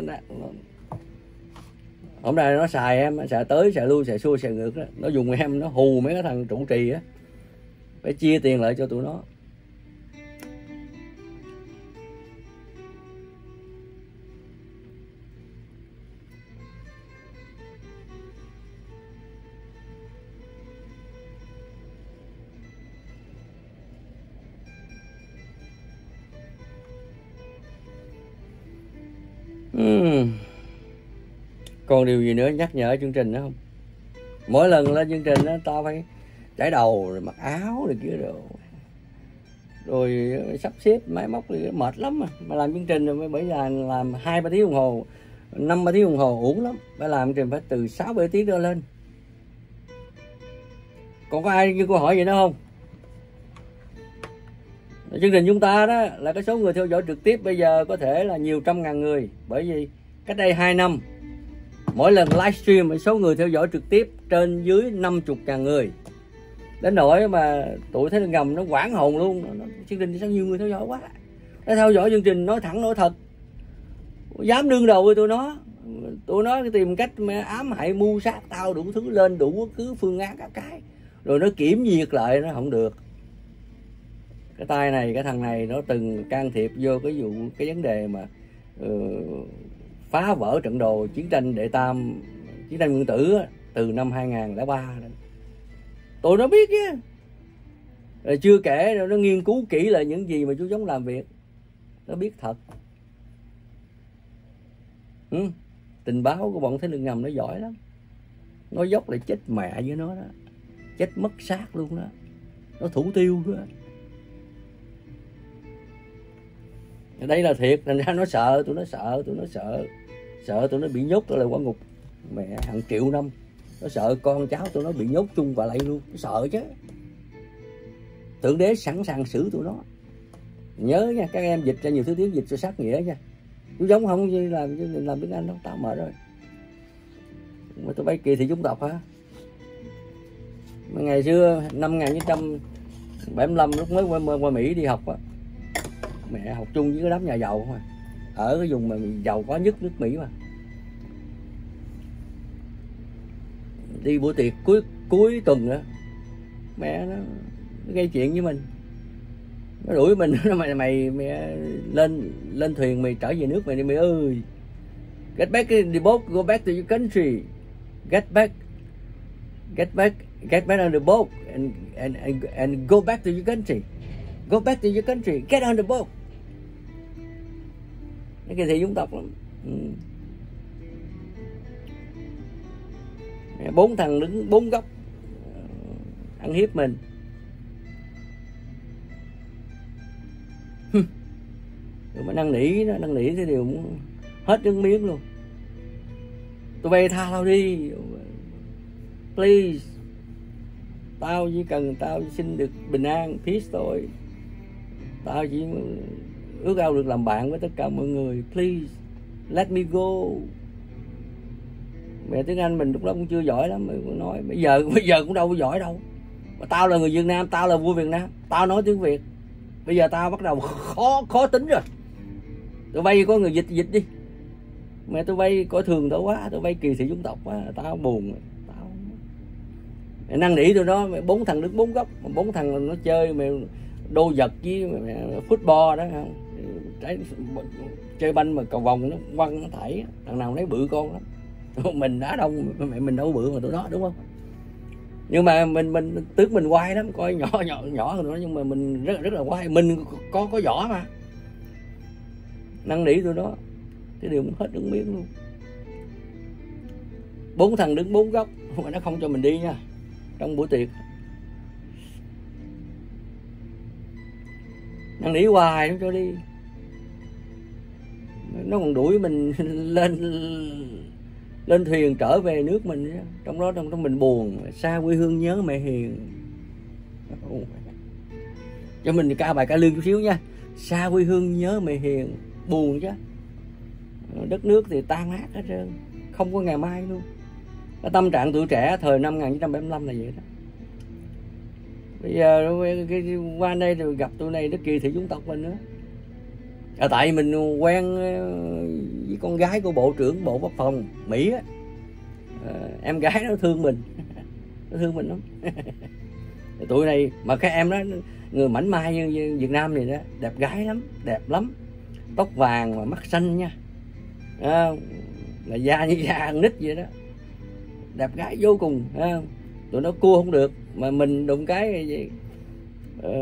hổng rài nó xài em, xài tới xài lui xài xuôi xài ngược đó. Nó dùng em nó hù mấy cái thằng trụ trì á, phải chia tiền lại cho tụi nó. uhm. Còn điều gì nữa nhắc nhở chương trình nữa không? Mỗi lần lên chương trình đó tao phải chải đầu rồi mặc áo rồi kia rồi rồi sắp xếp máy móc thì mệt lắm mà. Mà làm chương trình rồi bởi giờ làm hai ba tiếng đồng hồ, năm ba tiếng đồng hồ uổng lắm. Phải làm chương trình phải từ sáu bảy tiếng trở lên. Còn có ai như câu hỏi gì nữa không? Chương trình chúng ta đó là cái số người theo dõi trực tiếp bây giờ có thể là nhiều trăm ngàn người. Bởi vì cách đây hai năm mỗi lần livestream số người theo dõi trực tiếp trên dưới năm mươi ngàn người. Đến nỗi mà tụi Thế Lực Ngầm nó quảng hồn luôn. Nó, nó, chương trình sao nhiều người theo dõi quá. Nó theo dõi chương trình nói thẳng nói thật, dám đương đầu với tụi nó. Tụi nó tìm cách mà ám hại mưu sát tao đủ thứ, lên đủ cứ phương án các cái. Rồi nó kiểm duyệt lại nó không được. Cái tay này, cái thằng này nó từng can thiệp vô cái vụ cái vấn đề mà uh, phá vỡ trận đồ chiến tranh Đệ Tam, chiến tranh Nguyên Tử á, từ năm hai nghìn lẻ ba. Tụi nó biết chứ. Rồi chưa kể nó nghiên cứu kỹ là những gì mà chú Giống làm việc. Nó biết thật. Ừ. Tình báo của bọn Thế Lực Ngầm nó giỏi lắm. Nó dốc là chết mẹ với nó đó. Chết mất xác luôn đó. Nó thủ tiêu đó. Đây là thiệt, thành ra nó sợ, tụi nó sợ, tụi nó sợ. Sợ tụi nó bị nhốt ở lại quả ngục mẹ hàng triệu năm. Nó sợ con cháu tụi nó bị nhốt chung và lại luôn. Nó sợ chứ. Thượng Đế sẵn sàng xử tụi nó. Nhớ nha, các em dịch ra nhiều thứ tiếng, dịch cho sát nghĩa nha. Chú Giống không như làm làm tiếng Anh đâu, tao mệt rồi. Mà tụi bay kỳ thị chủng tộc hả? Mà ngày xưa năm một nghìn chín trăm bảy mươi lăm lúc mới qua, qua Mỹ đi học á, mẹ học chung với cái đám nhà giàu không à. Ở cái vùng mà giàu có nhất nước Mỹ mà. Đi buổi tiệc cuối cuối tuần á, mẹ nó, nó gây chuyện với mình. Nó đuổi mình, nó mày mày mày lên lên thuyền mày trở về nước mày đi mày ơi. Get back in the boat, go back to your country. Get back. Get back, get back on the boat and and and, and go back to your country. Go back to your country, get on the boat. Cái kỳ thị dân tộc lắm. Ừ. Bốn thằng đứng bốn góc ăn hiếp mình. Rồi mà năn nỉ nó, năn nỉ cái điều hết nước miếng luôn. Tụi bay tha tao đi, please. Tao chỉ cần tao xin được bình an, peace thôi. Tao chỉ ước ao được làm bạn với tất cả mọi người, please let me go. Mẹ tiếng Anh mình lúc đó cũng chưa giỏi lắm, mình nói bây giờ bây giờ cũng đâu có giỏi đâu. Mà tao là người Việt Nam, tao là vua Việt Nam, tao nói tiếng Việt. Bây giờ tao bắt đầu khó khó tính rồi. Tụi bay có người dịch dịch đi. Mẹ tụi bay coi thường tao quá, tụi bay kỳ thị dân tộc quá, tao buồn. Tao mẹ năn nỉ tụi nó, mẹ bốn thằng đứng bốn góc, bốn thằng nó chơi mẹ đô vật với football đó không. chơi banh mà cầu vòng nó quăng nó thảy, thằng nào nấy bự con lắm. Mình đá đông mẹ mình đâu bự mà tụi nó, đúng không? Nhưng mà mình mình tướng mình quay lắm, coi nhỏ nhỏ nhỏ hơn nữa, nhưng mà mình rất rất là quay, mình có có vỏ mà, năn nỉ tụi nó cái điều hết đứng miếng luôn. Bốn thằng đứng bốn góc mà nó không cho mình đi nha, trong buổi tiệc năn nỉ hoài không cho đi. Nó còn đuổi mình lên lên thuyền trở về nước mình, trong đó trong đó mình buồn, xa quê hương nhớ mẹ hiền. Cho mình ca bài ca lương chút xíu nha. Xa quê hương nhớ mẹ hiền, buồn chứ, đất nước thì tan nát hết trơn, không có ngày mai luôn. Cái tâm trạng tuổi trẻ thời năm một nghìn chín trăm bảy mươi lăm là vậy đó. Bây giờ qua đây rồi gặp tụi này nó kỳ thị dân tộc mình nữa. À, tại mình quen với con gái của Bộ trưởng Bộ Quốc phòng Mỹ á, à, em gái nó thương mình, nó thương mình lắm. Tụi này mà các em đó, người mảnh mai như Việt Nam này đó, đẹp gái lắm, đẹp lắm, tóc vàng mà mắt xanh nha, à, là da như da ăn nít vậy đó, đẹp gái vô cùng. À, tụi nó cua không được, mà mình đụng cái gì, uh,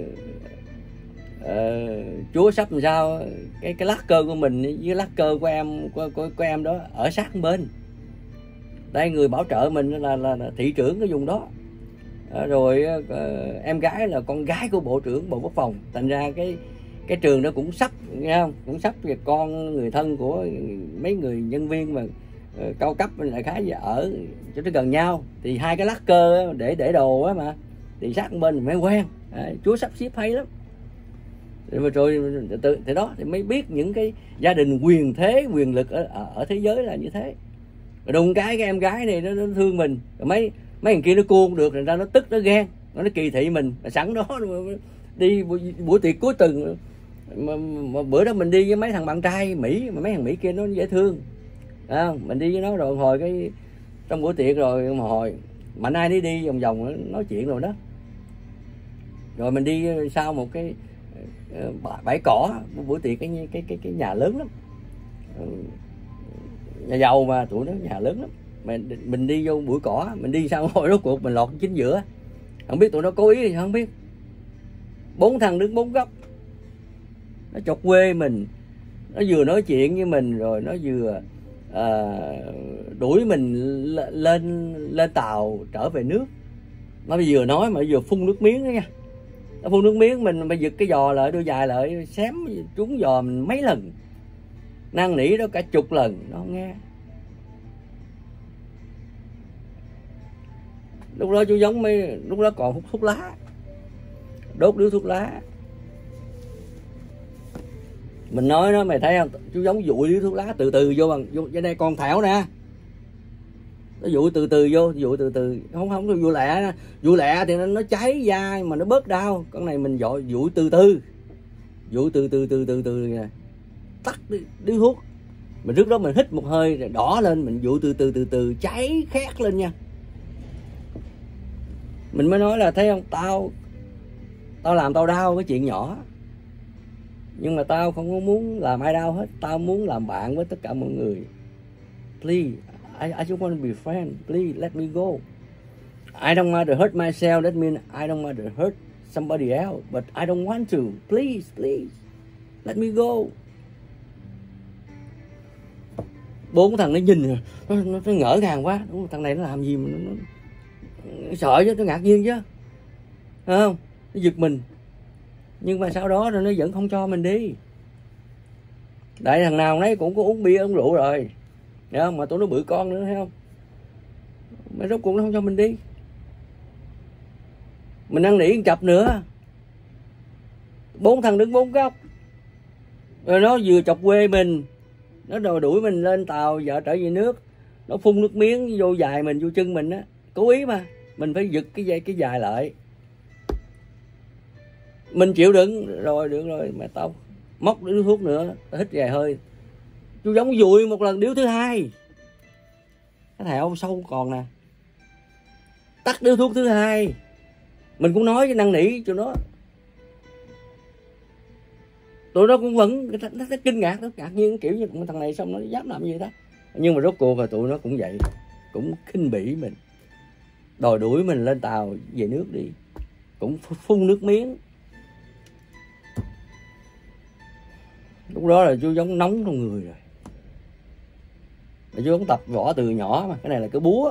uh, Chúa sắp làm sao cái cái lát cơ của mình với lát cơ của em của, của, của em đó ở sát bên. Đây người bảo trợ mình là, là, là thị trưởng cái vùng đó. À, rồi uh, em gái là con gái của Bộ trưởng Bộ Quốc phòng, thành ra cái cái trường đó cũng sắp, nghe không, cũng sắp về con người thân của mấy người nhân viên mà uh, cao cấp lại khá vậy, ở cho nó gần nhau thì hai cái lát cơ để để đồ á mà thì sát bên mới quen. À, Chúa sắp xếp hay lắm. Rồi, rồi từ từ đó thì mới biết những cái gia đình quyền thế quyền lực ở, ở, ở thế giới là như thế. Rồi đùng cái cái em gái này nó, nó thương mình, rồi mấy mấy thằng kia nó cua không được, rồi ra nó tức nó ghen, nó, nó kỳ thị mình. Rồi sẵn đó đi buổi, buổi tiệc cuối tuần mà, mà bữa đó mình đi với mấy thằng bạn trai Mỹ, mà mấy thằng Mỹ kia nó dễ thương. À, mình đi với nó rồi hồi cái trong buổi tiệc rồi mà hồi mạnh ai đi đi vòng vòng nói chuyện rồi đó. Rồi mình đi sau một cái bãi cỏ, buổi tiệc cái cái cái cái nhà lớn lắm, nhà giàu mà tụi nó nhà lớn lắm. Mình mình đi vô bụi cỏ, mình đi sao hồi rốt cuộc mình lọt chính giữa, không biết tụi nó cố ý thì không biết. Bốn thằng đứng bốn góc, nó chọc quê mình, nó vừa nói chuyện với mình rồi nó vừa à, đuổi mình lên lên tàu trở về nước. Nó vừa nói mà vừa phun nước miếng đó nha. Nó phun nước miếng mình phải giật cái giò lại, đưa dài lại, xém trúng giò mình mấy lần, năn nỉ đó cả chục lần nó không nghe. Lúc đó chú giống mấy, lúc đó còn hút thuốc lá, đốt điếu thuốc lá. Mình nói nó, mày thấy không, chú giống dụi điếu thuốc lá từ từ vô bằng vô trên đây con thảo nè, nó dụi từ từ vô, dụi từ từ, không không dụi lẹ, dụi lẹ thì nó, nó cháy da mà nó bớt đau. Con này mình dội dụi từ từ, dụi từ từ từ từ từ nè, tắt điếu thuốc. Mình trước đó mình hít một hơi rồi đỏ lên, mình dụi từ từ từ từ cháy khét lên nha. Mình mới nói là thấy không, tao tao làm tao đau cái chuyện nhỏ, nhưng mà tao không có muốn làm ai đau hết. Tao muốn làm bạn với tất cả mọi người. Please, I, I just want to be friend. Please let me go. I don't want to hurt myself. That means I don't want to hurt somebody else. But I don't want to. Please, please, let me go. Bốn thằng nó nhìn nó, nó, nó ngỡ ngàng quá. Đúng, thằng này nó làm gì mà nó, nó, nó sợ chứ, nó ngạc nhiên chứ, phải không? Nó giật mình. Nhưng mà sau đó rồi nó vẫn không cho mình đi. Tại thằng nào nấy cũng có uống bia uống rượu rồi, thấy không? Mà tụi nó bự con nữa, thấy không? Mà rốt cuộc nó không cho mình đi. Mình năn nỉ chập nữa, bốn thằng đứng bốn góc, rồi nó vừa chọc quê mình, nó đòi đuổi mình lên tàu vợ trở về nước, nó phun nước miếng vô dài mình, vô chân mình á, cố ý mà mình phải giật cái dây cái dài lại. Mình chịu đựng rồi, được rồi, mà tao móc điếu thuốc nữa, tao hít vài hơi, chú giống dụi một lần điếu thứ hai, cái thẹo sâu còn nè, tắt điếu thuốc thứ hai. Mình cũng nói với năn nỉ cho nó, tụi nó cũng vẫn nó, nó, nó kinh ngạc, nó ngạc nhiên kiểu như thằng này xong nó dám làm gì đó. Nhưng mà rốt cuộc là tụi nó cũng vậy, cũng khinh bỉ mình, đòi đuổi mình lên tàu về nước đi, cũng phun nước miếng. Lúc đó là chú giống nóng trong người rồi. Mà chú giống tập võ từ nhỏ mà, cái này là cái búa.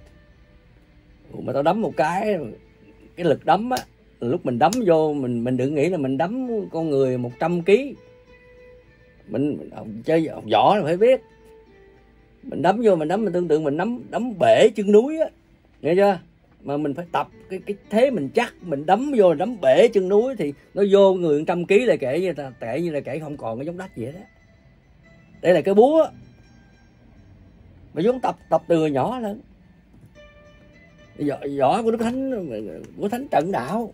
Mà tao đấm một cái, cái lực đấm á, lúc mình đấm vô mình mình đừng nghĩ là mình đấm con người một trăm ký. Mình chơi võ là phải biết, mình đấm vô mình đấm mình tương tự mình đấm đấm bể chân núi á, nghe chưa? Mà mình phải tập cái cái thế mình chắc, mình đấm vô đấm bể chân núi thì nó vô người một trăm ký là kể như là kể như là kể không còn cái giống đất gì hết á. Đây là cái búa mà vốn tập tập từ nhỏ lên. Võ, võ của Đức Thánh, của Thánh Trận Đạo.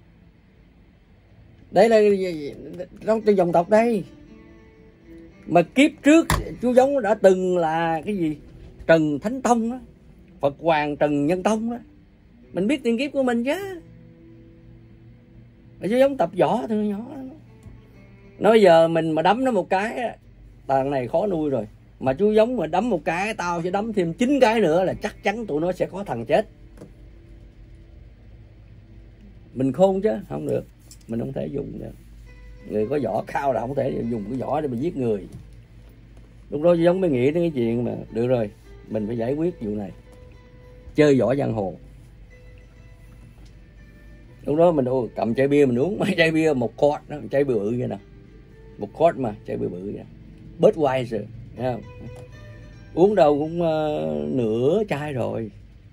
Đây là trong trong dòng tộc đây. Mà kiếp trước chú giống đã từng là cái gì? Trần Thánh Tông đó, Phật Hoàng Trần Nhân Tông đó. Mình biết tiền kiếp của mình chứ. Mà chú giống tập võ từ nhỏ đó. Nói bây giờ mình mà đấm nó một cái, thằng này khó nuôi rồi. Mà chú giống mà đấm một cái, tao sẽ đấm thêm chín cái nữa là chắc chắn tụi nó sẽ có thằng chết. Mình khôn chứ, không được. Mình không thể dùng nữa. Người có võ cao là không thể dùng cái võ để mà giết người. Lúc đó chú giống mới nghĩ đến cái chuyện mà được rồi, mình phải giải quyết vụ này. Chơi võ giang hồ. Lúc đó mình cầm chai bia mình uống, mấy chai bia một quart đó, chai bia bự vậy nè. Một quart mà, chai bia bự vậy. Budweiser, thấy không? Uống đâu cũng uh, nửa chai rồi.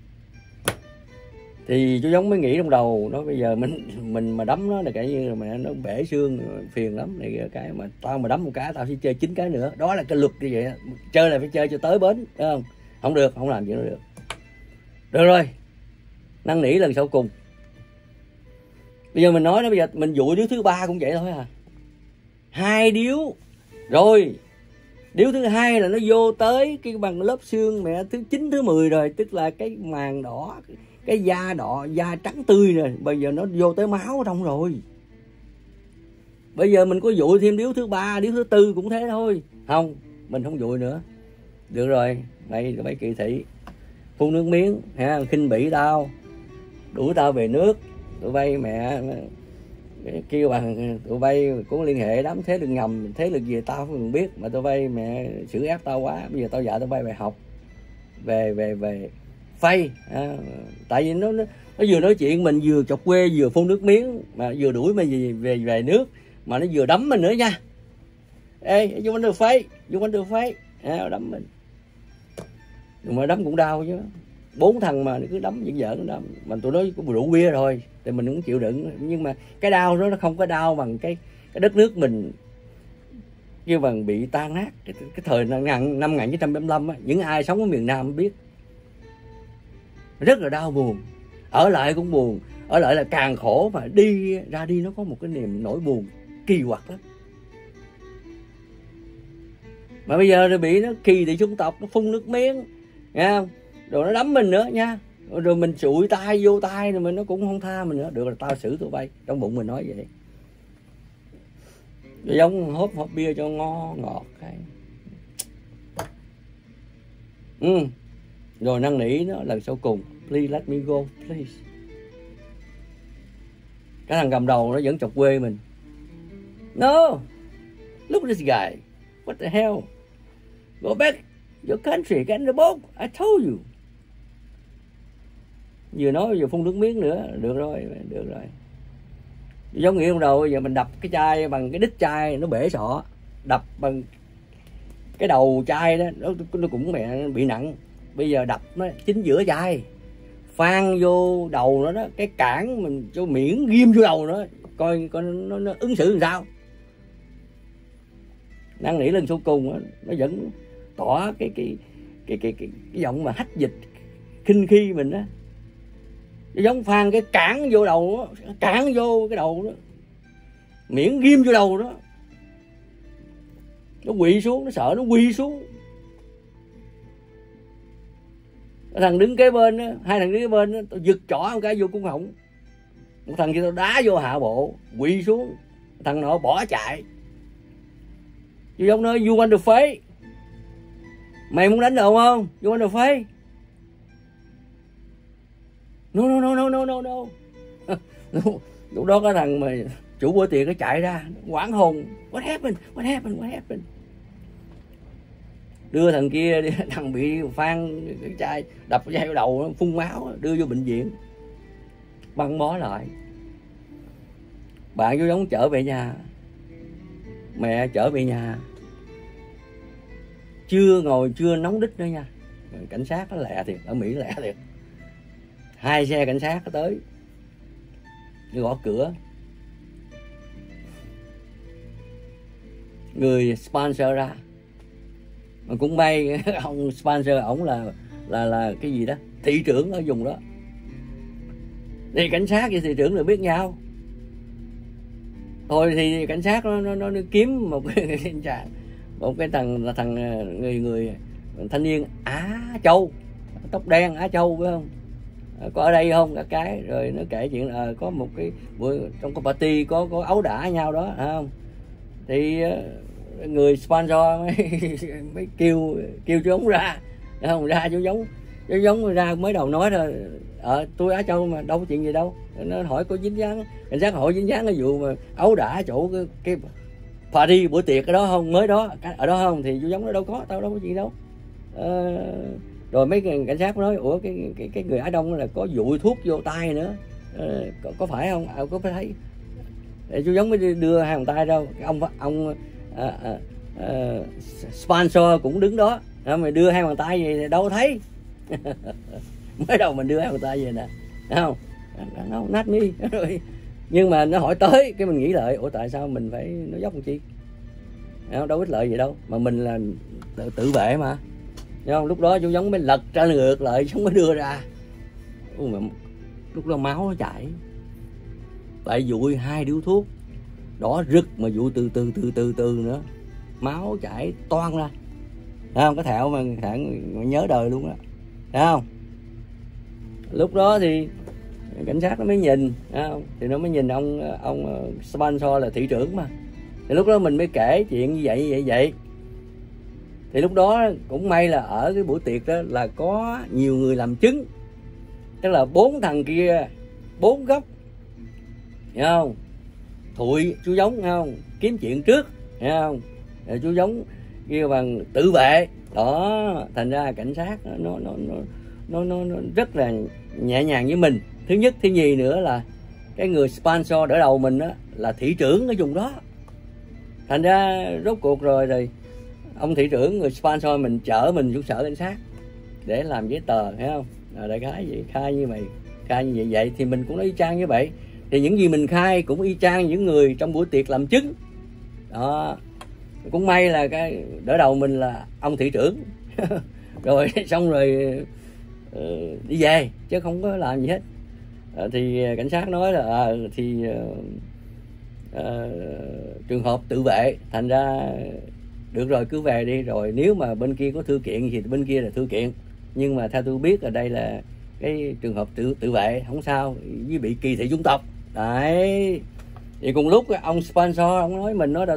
Thì chú giống mới nghĩ trong đầu nó bây giờ mình mình mà đấm nó là cái như là mẹ nó bể xương phiền lắm này, cái mà tao mà đấm một cái tao sẽ chơi chín cái nữa. Đó là cái luật như vậy. Chơi là phải chơi cho tới bến, thấy không? Không được, không làm chuyện đó được. Được rồi, năn nỉ lần sau cùng. Bây giờ mình nói đó, bây giờ mình dụi điếu thứ ba cũng vậy thôi à. Hai điếu rồi, điếu thứ hai là nó vô tới cái bằng lớp xương mẹ thứ chín thứ mười rồi, tức là cái màng đỏ, cái da đỏ, da trắng tươi rồi, bây giờ nó vô tới máu ở trong rồi. Bây giờ mình có dụi thêm điếu thứ ba, điếu thứ tư cũng thế thôi. Không, mình không dụi nữa. Được rồi, mày mấy kỳ thị phun nước miếng ha, khinh bỉ tao, đuổi tao về nước. Tụi bay mẹ kêu bằng tụi bay cũng liên hệ đám thế lực ngầm, thế lực gì tao không biết, mà tụi bay mẹ xử ép tao quá. Bây giờ tao dạy tụi bay bài học về về về phay à, tại vì nó, nó nó vừa nói chuyện mình vừa chọc quê vừa phun nước miếng, mà vừa đuổi mày về về về nước mà nó vừa đấm mình nữa nha. Ê, you want to fight, you want to fight à, đấm mình. Nhưng mà đấm cũng đau chứ. Bốn thằng mà cứ đấm giỡn giỡn đấm, mà tụi nó cũng rượu bia rồi thì mình cũng chịu đựng. Nhưng mà cái đau đó nó không có đau bằng cái cái đất nước mình kêu bằng bị tan nát. Cái, cái thời năm một nghìn chín trăm bảy mươi lăm á, những ai sống ở miền Nam biết rất là đau buồn. Ở lại cũng buồn, ở lại là càng khổ, mà đi ra đi nó có một cái niềm nỗi buồn kỳ quặc lắm. Mà bây giờ nó bị nó kỳ thị chủng tộc, nó phun nước miếng, nghe không? Rồi nó đấm mình nữa nha. Rồi mình sụi tay vô tay rồi mình nó cũng không tha mình nữa. Được là tao xử tụi bay. Trong bụng mình nói vậy. Rồi giống hốp hộp bia cho ngon ngọt cái. Ừ. Rồi năn nỉ nó lần sau cùng, please let me go, please. Cái thằng cầm đầu nó vẫn chọc quê mình. No, look at this guy. What the hell? Go back your country, get in the boat. I told you. Vừa nói vừa phun nước miếng nữa. Được rồi, được rồi. Giống nghĩa trong đầu giờ mình đập cái chai bằng cái đít chai nó bể sọ, đập bằng cái đầu chai đó nó, nó cũng mẹ bị nặng. Bây giờ đập nó chính giữa chai, phan vô đầu nó đó, cái cản mình cho miễn ghim vô đầu nó, coi coi nó, nó ứng xử làm sao. Năn nỉ lên số cùng đó, nó vẫn tỏ cái cái cái cái cái, cái giọng mà hách dịch khinh khi mình á. Nó giống phan cái cản vô đầu đó, cản vô cái đầu đó, miễn ghim vô đầu đó. Nó quỳ xuống, nó sợ nó quỳ xuống. Cái thằng đứng kế bên đó, hai thằng đứng kế bên đó, tao giật chỏ một cái vô cung họng. Một thằng kia tao đá vô hạ bộ, quỳ xuống. Thằng nọ bỏ chạy. Chú Giống nói you want to fight, mày muốn đánh đầu không, you want to fight? No no no no no no no. Lúc đó cái thằng mà chủ bữa tiệc nó chạy ra hoảng hồn, what happened, what happened, what happened. Đưa thằng kia, thằng bị Phan cái chai đập cái chai vào đầu, phun máu, đưa vô bệnh viện, băng bó lại. Bạn chú Giống chở về nhà, mẹ chở về nhà, chưa ngồi chưa nóng đít nữa nha. Cảnh sát nó lẹ thiệt, ở Mỹ lẹ thiệt. Hai xe cảnh sát nó tới, nó gõ cửa. Người sponsor ra, mà cũng may ông sponsor ổng là là là cái gì đó, thị trưởng ở vùng đó. Thì cảnh sát với thị trưởng là biết nhau. Thôi thì cảnh sát nó nó, nó kiếm một cái một cái thằng là thằng người người thanh niên Á Châu, tóc đen Á Châu phải không? Có ở đây không cả cái, rồi nó kể chuyện là có một cái buổi trong cái party có có ấu đả nhau đó, phải không? Thì người sponsor mới, mới kêu kêu chú Giống ra, không ra chú Giống chú Giống ra mới đầu nói thôi, ờ tôi Á Châu mà đâu có chuyện gì đâu. Nó hỏi có dính dáng, cảnh sát hỏi dính dáng cái vụ mà ấu đả chỗ cái, cái party bữa tiệc cái đó không, mới đó ở đó không, thì chú Giống nó đâu có, tao đâu có chuyện đâu. Ờ, rồi mấy cảnh sát nói ủa cái cái cái người Á Đông là có dụi thuốc vô tay nữa, ờ, có, có phải không? À, có phải thấy. Để chú Giống mới đưa hai bàn tay đâu, ông ông à, à, à, sponsor cũng đứng đó, à, mày đưa hai bàn tay về thì đâu thấy. Mới đầu mình đưa hai bàn tay về nè, thấy không? Nó nát mi rồi. Nhưng mà nó hỏi tới cái mình nghĩ lại, ủa tại sao mình phải nói dốc làm chi? Đâu, đâu ích lợi gì đâu, mà mình là tự, tự vệ mà. Thấy không? Lúc đó chú Giống mới lật ra ngược lại, Giống mới đưa ra. Ủa mà lúc đó máu nó chảy, tại dụi hai điếu thuốc đỏ rực mà dụi từ từ từ từ từ nữa, máu chảy toan ra. Thấy không? Cái thẹo mà thằng nhớ đời luôn đó, thấy không? Lúc đó thì cảnh sát nó mới nhìn, thấy không? Thì nó mới nhìn ông ông sponsor là thị trưởng mà. Thì lúc đó mình mới kể chuyện như vậy vậy vậy. Thì lúc đó cũng may là ở cái buổi tiệc đó là có nhiều người làm chứng, tức là bốn thằng kia bốn góc, hiểu không? Thụi chú Giống, thấy không? Kiếm chuyện trước, hiểu không? Rồi chú Giống kêu bằng tự vệ đó, thành ra cảnh sát nó nó nó nó nó, nó rất là nhẹ nhàng với mình. Thứ nhất, thứ nhì nữa là cái người sponsor đỡ đầu mình đó là thị trưởng ở vùng đó, thành ra rốt cuộc rồi rồi ông thị trưởng người sponsor mình chở mình xuống sở cảnh sát để làm giấy tờ, thấy không? À, đại khái vậy, khai như vậy, khai như vậy vậy thì mình cũng nói y chang như vậy. Thì những gì mình khai cũng y chang những người trong buổi tiệc làm chứng đó. Cũng may là cái đỡ đầu mình là ông thị trưởng. Rồi xong rồi uh, đi về chứ không có làm gì hết. Uh, thì cảnh sát nói là uh, thì uh, uh, trường hợp tự vệ, thành ra được rồi cứ về đi, rồi nếu mà bên kia có thư kiện thì bên kia là thư kiện, nhưng mà theo tôi biết ở đây là cái trường hợp tự tự vệ không sao, với bị kỳ thị chủng tộc đấy. Thì cùng lúc ông sponsor ông nói mình nói là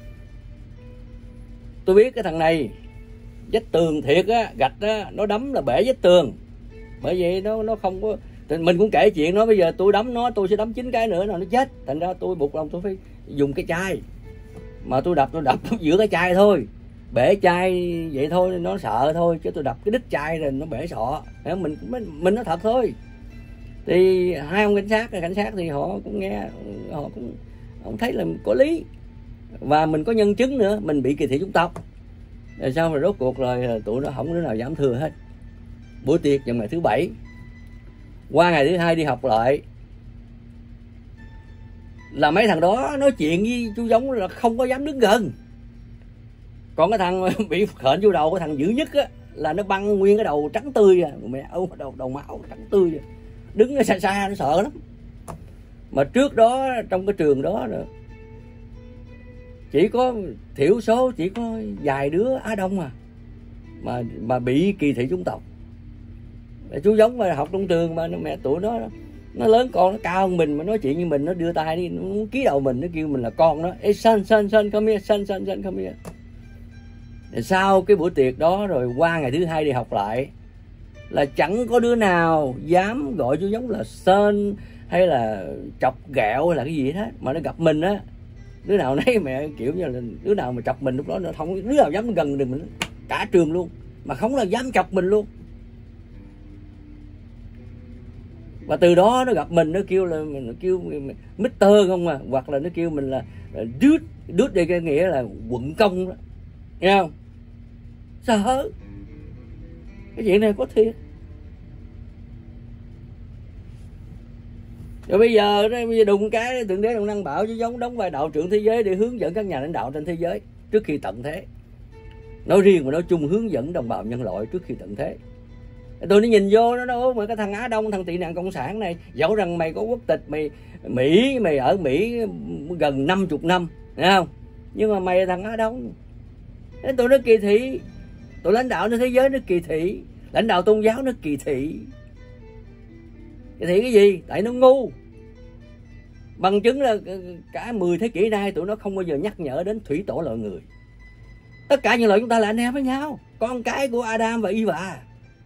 tôi biết cái thằng này vách tường thiệt á, gạch á, nó đấm là bể vách tường, bởi vậy nó nó không có. Mình cũng kể chuyện nó, bây giờ tôi đấm nó tôi sẽ đấm chín cái nữa là nó chết, thành ra tôi buộc lòng tôi phải dùng cái chai, mà tôi đập tôi đập giữa cái chai thôi, bể chai vậy thôi, nó sợ thôi, chứ tôi đập cái đít chai rồi nó bể sọ. Mình mình, mình nói thật thôi. Thì hai ông cảnh sát cảnh sát thì họ cũng nghe, họ cũng họ thấy là có lý, và mình có nhân chứng nữa, mình bị kỳ thị chủng tộc. Rồi sau rồi rốt cuộc rồi tụi nó không đứa nào dám thưa hết. Buổi tiệc vào ngày thứ bảy, qua ngày thứ hai đi học lại là mấy thằng đó nói chuyện với chú Giống là không có dám đứng gần. Còn cái thằng bị khệnh vô đầu, cái thằng dữ nhất á, là nó băng nguyên cái đầu trắng tươi à, mẹ ơi, đầu đầu máu trắng tươi à. Đứng ở xa xa nó sợ lắm. Mà trước đó trong cái trường đó rồi, chỉ có thiểu số, chỉ có vài đứa Á Đông à mà mà bị kỳ thị chủng tộc. Chú Giống mà học trong trường mà mẹ tụi nó nó lớn con, nó cao hơn mình mà nói chuyện với mình, nó đưa tay đi, nó ký đầu mình, nó kêu mình là con nó. Ê son son son come here, son son son come here. Sau cái buổi tiệc đó rồi qua ngày thứ hai đi học lại, là chẳng có đứa nào dám gọi chú Giống là sên hay là chọc ghẹo hay là cái gì hết. Mà nó gặp mình á, đứa nào nấy mẹ kiểu như là đứa nào mà chọc mình lúc đó nó không, đứa nào dám gần được mình cả trường luôn, mà không là dám chọc mình luôn. Và từ đó nó gặp mình nó kêu là nó kêu Mister không à, hoặc là nó kêu mình là Dude. Dude đây cái nghĩa là quận công đó, nghe không? Sợ cái chuyện này có thiệt. Rồi bây giờ bây giờ đùng cái Thượng Đế Đồng Năng bảo chú Giống đóng vai đạo trưởng thế giới để hướng dẫn các nhà lãnh đạo trên thế giới trước khi tận thế. Nói riêng và nói chung hướng dẫn đồng bào nhân loại trước khi tận thế. Tôi nó nhìn vô nó đâu mà cái thằng Á Đông, thằng tị nạn cộng sản này, dẫu rằng mày có quốc tịch, mày Mỹ, mày ở Mỹ gần năm mươi năm, thấy không? Nhưng mà mày là thằng Á Đông. Tụi nó kỳ thị, tụi lãnh đạo trên thế giới nó kỳ thị, lãnh đạo tôn giáo nó kỳ thị. Kỳ thị cái gì? Tại nó ngu. Bằng chứng là cả mười thế kỷ nay tụi nó không bao giờ nhắc nhở đến thủy tổ loài người. Tất cả nhân loại chúng ta là anh em với nhau, con cái của Adam và Eva.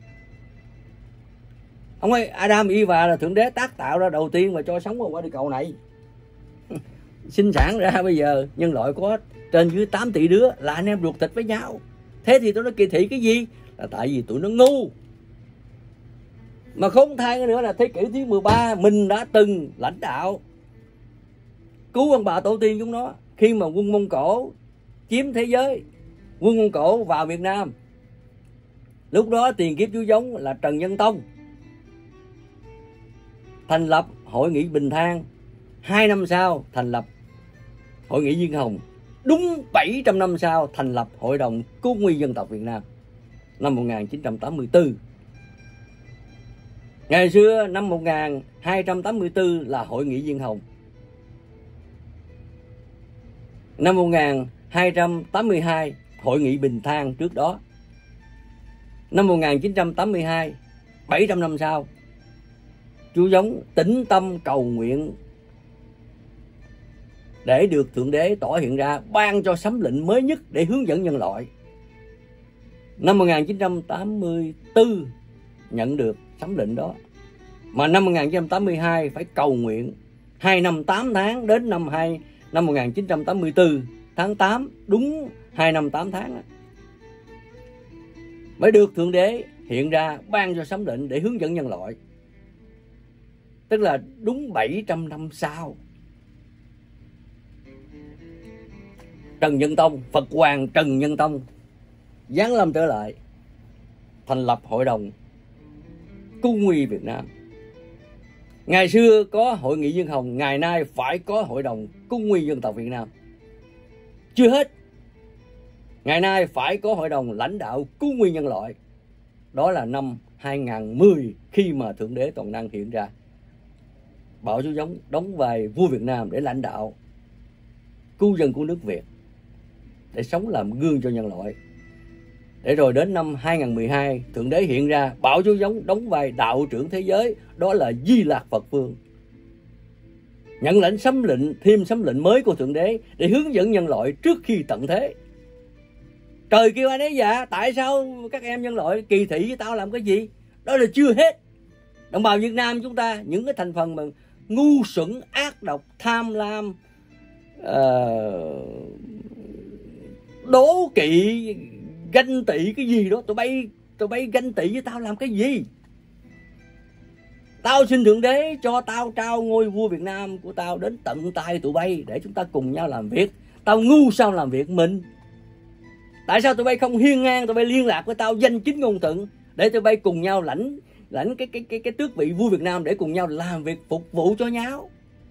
Ông ơi, Adam và Eva là Thượng Đế tác tạo ra đầu tiên và cho sống ở quả địa cầu này. Sinh sản ra bây giờ nhân loại có trên dưới tám tỷ đứa là anh em ruột thịt với nhau. Thế thì tụi nó kỳ thị cái gì? Là tại vì tụi nó ngu. Mà không thay nữa là thế kỷ thứ mười ba mình đã từng lãnh đạo cứu ông bà tổ tiên chúng nó. Khi mà quân Mông Cổ chiếm thế giới, quân Mông Cổ vào Việt Nam, lúc đó tiền kiếp chú Giống là Trần Nhân Tông thành lập Hội nghị Bình Thang. Hai năm sau thành lập Hội nghị Diên Hồng. Đúng bảy trăm năm sau thành lập Hội đồng Cứu nguy dân tộc Việt Nam năm một nghìn chín trăm tám mươi tư. Ngày xưa năm một nghìn hai trăm tám mươi tư là Hội nghị Diên Hồng. Năm một nghìn hai trăm tám mươi hai Hội nghị Bình Thang trước đó. Năm một nghìn chín trăm tám mươi hai, bảy trăm năm sau, chú Giống tĩnh tâm cầu nguyện để được Thượng Đế tỏ hiện ra, ban cho sấm lệnh mới nhất để hướng dẫn nhân loại. Năm một nghìn chín trăm tám mươi tư nhận được sấm lệnh đó. Mà năm một nghìn chín trăm tám mươi hai phải cầu nguyện hai năm tám tháng, đến năm hai năm một nghìn chín trăm tám mươi tư tháng tám, đúng hai năm tám tháng đó, mới được Thượng Đế hiện ra ban cho sấm lệnh để hướng dẫn nhân loại. Tức là đúng bảy trăm năm sau, Trần Nhân Tông, Phật Hoàng Trần Nhân Tông giáng lâm trở lại, thành lập Hội đồng Cứu nguy Việt Nam. Ngày xưa có Hội nghị Diên Hồng, ngày nay phải có Hội đồng Cứu nguy dân tộc Việt Nam. Chưa hết, ngày nay phải có Hội đồng lãnh đạo cứu nguy nhân loại. Đó là năm hai nghìn không trăm mười, khi mà Thượng Đế Toàn Năng hiện ra, bảo chú Giống đóng vai vua Việt Nam để lãnh đạo cứu dân của nước Việt, để sống làm gương cho nhân loại. Để rồi đến năm hai nghìn không trăm mười hai, Thượng Đế hiện ra, bảo chú Giống đóng vai đạo trưởng thế giới, đó là Di Lạc Phật Vương, nhận lãnh sấm lệnh, thêm sấm lệnh mới của Thượng Đế để hướng dẫn nhân loại trước khi tận thế. Trời kêu anh ấy dạ, tại sao các em nhân loại kỳ thị với tao làm cái gì? Đó là chưa hết. Đồng bào Việt Nam chúng ta, những cái thành phần mà ngu xuẩn, ác độc, tham lam, uh, đố kỵ, ganh tị cái gì đó, tụi bay tụi bay ganh tị với tao làm cái gì? Tao xin Thượng Đế cho tao trao ngôi vua Việt Nam của tao đến tận tay tụi bay để chúng ta cùng nhau làm việc. Tao ngu sao làm việc mình? Tại sao tụi bay không hiên ngang, tụi bay liên lạc với tao danh chính ngôn thuận để tụi bay cùng nhau lãnh lãnh cái cái cái cái tước vị vua Việt Nam để cùng nhau làm việc phục vụ cho nhau?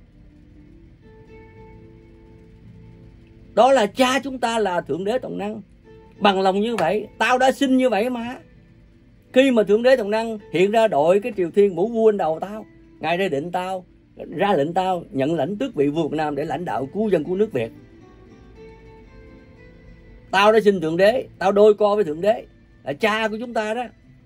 Đó là cha chúng ta là Thượng Đế Toàn Năng. Bằng lòng như vậy, tao đã xin như vậy mà. Khi mà Thượng Đế Toàn Năng hiện ra đội cái triều thiên mũ vua lên đầu tao, Ngài ra định tao, ra lệnh tao nhận lãnh tước vị vua Việt Nam để lãnh đạo cứu dân của nước Việt. Tao đã xin Thượng Đế, tao đôi co với Thượng Đế, là cha của chúng ta đó.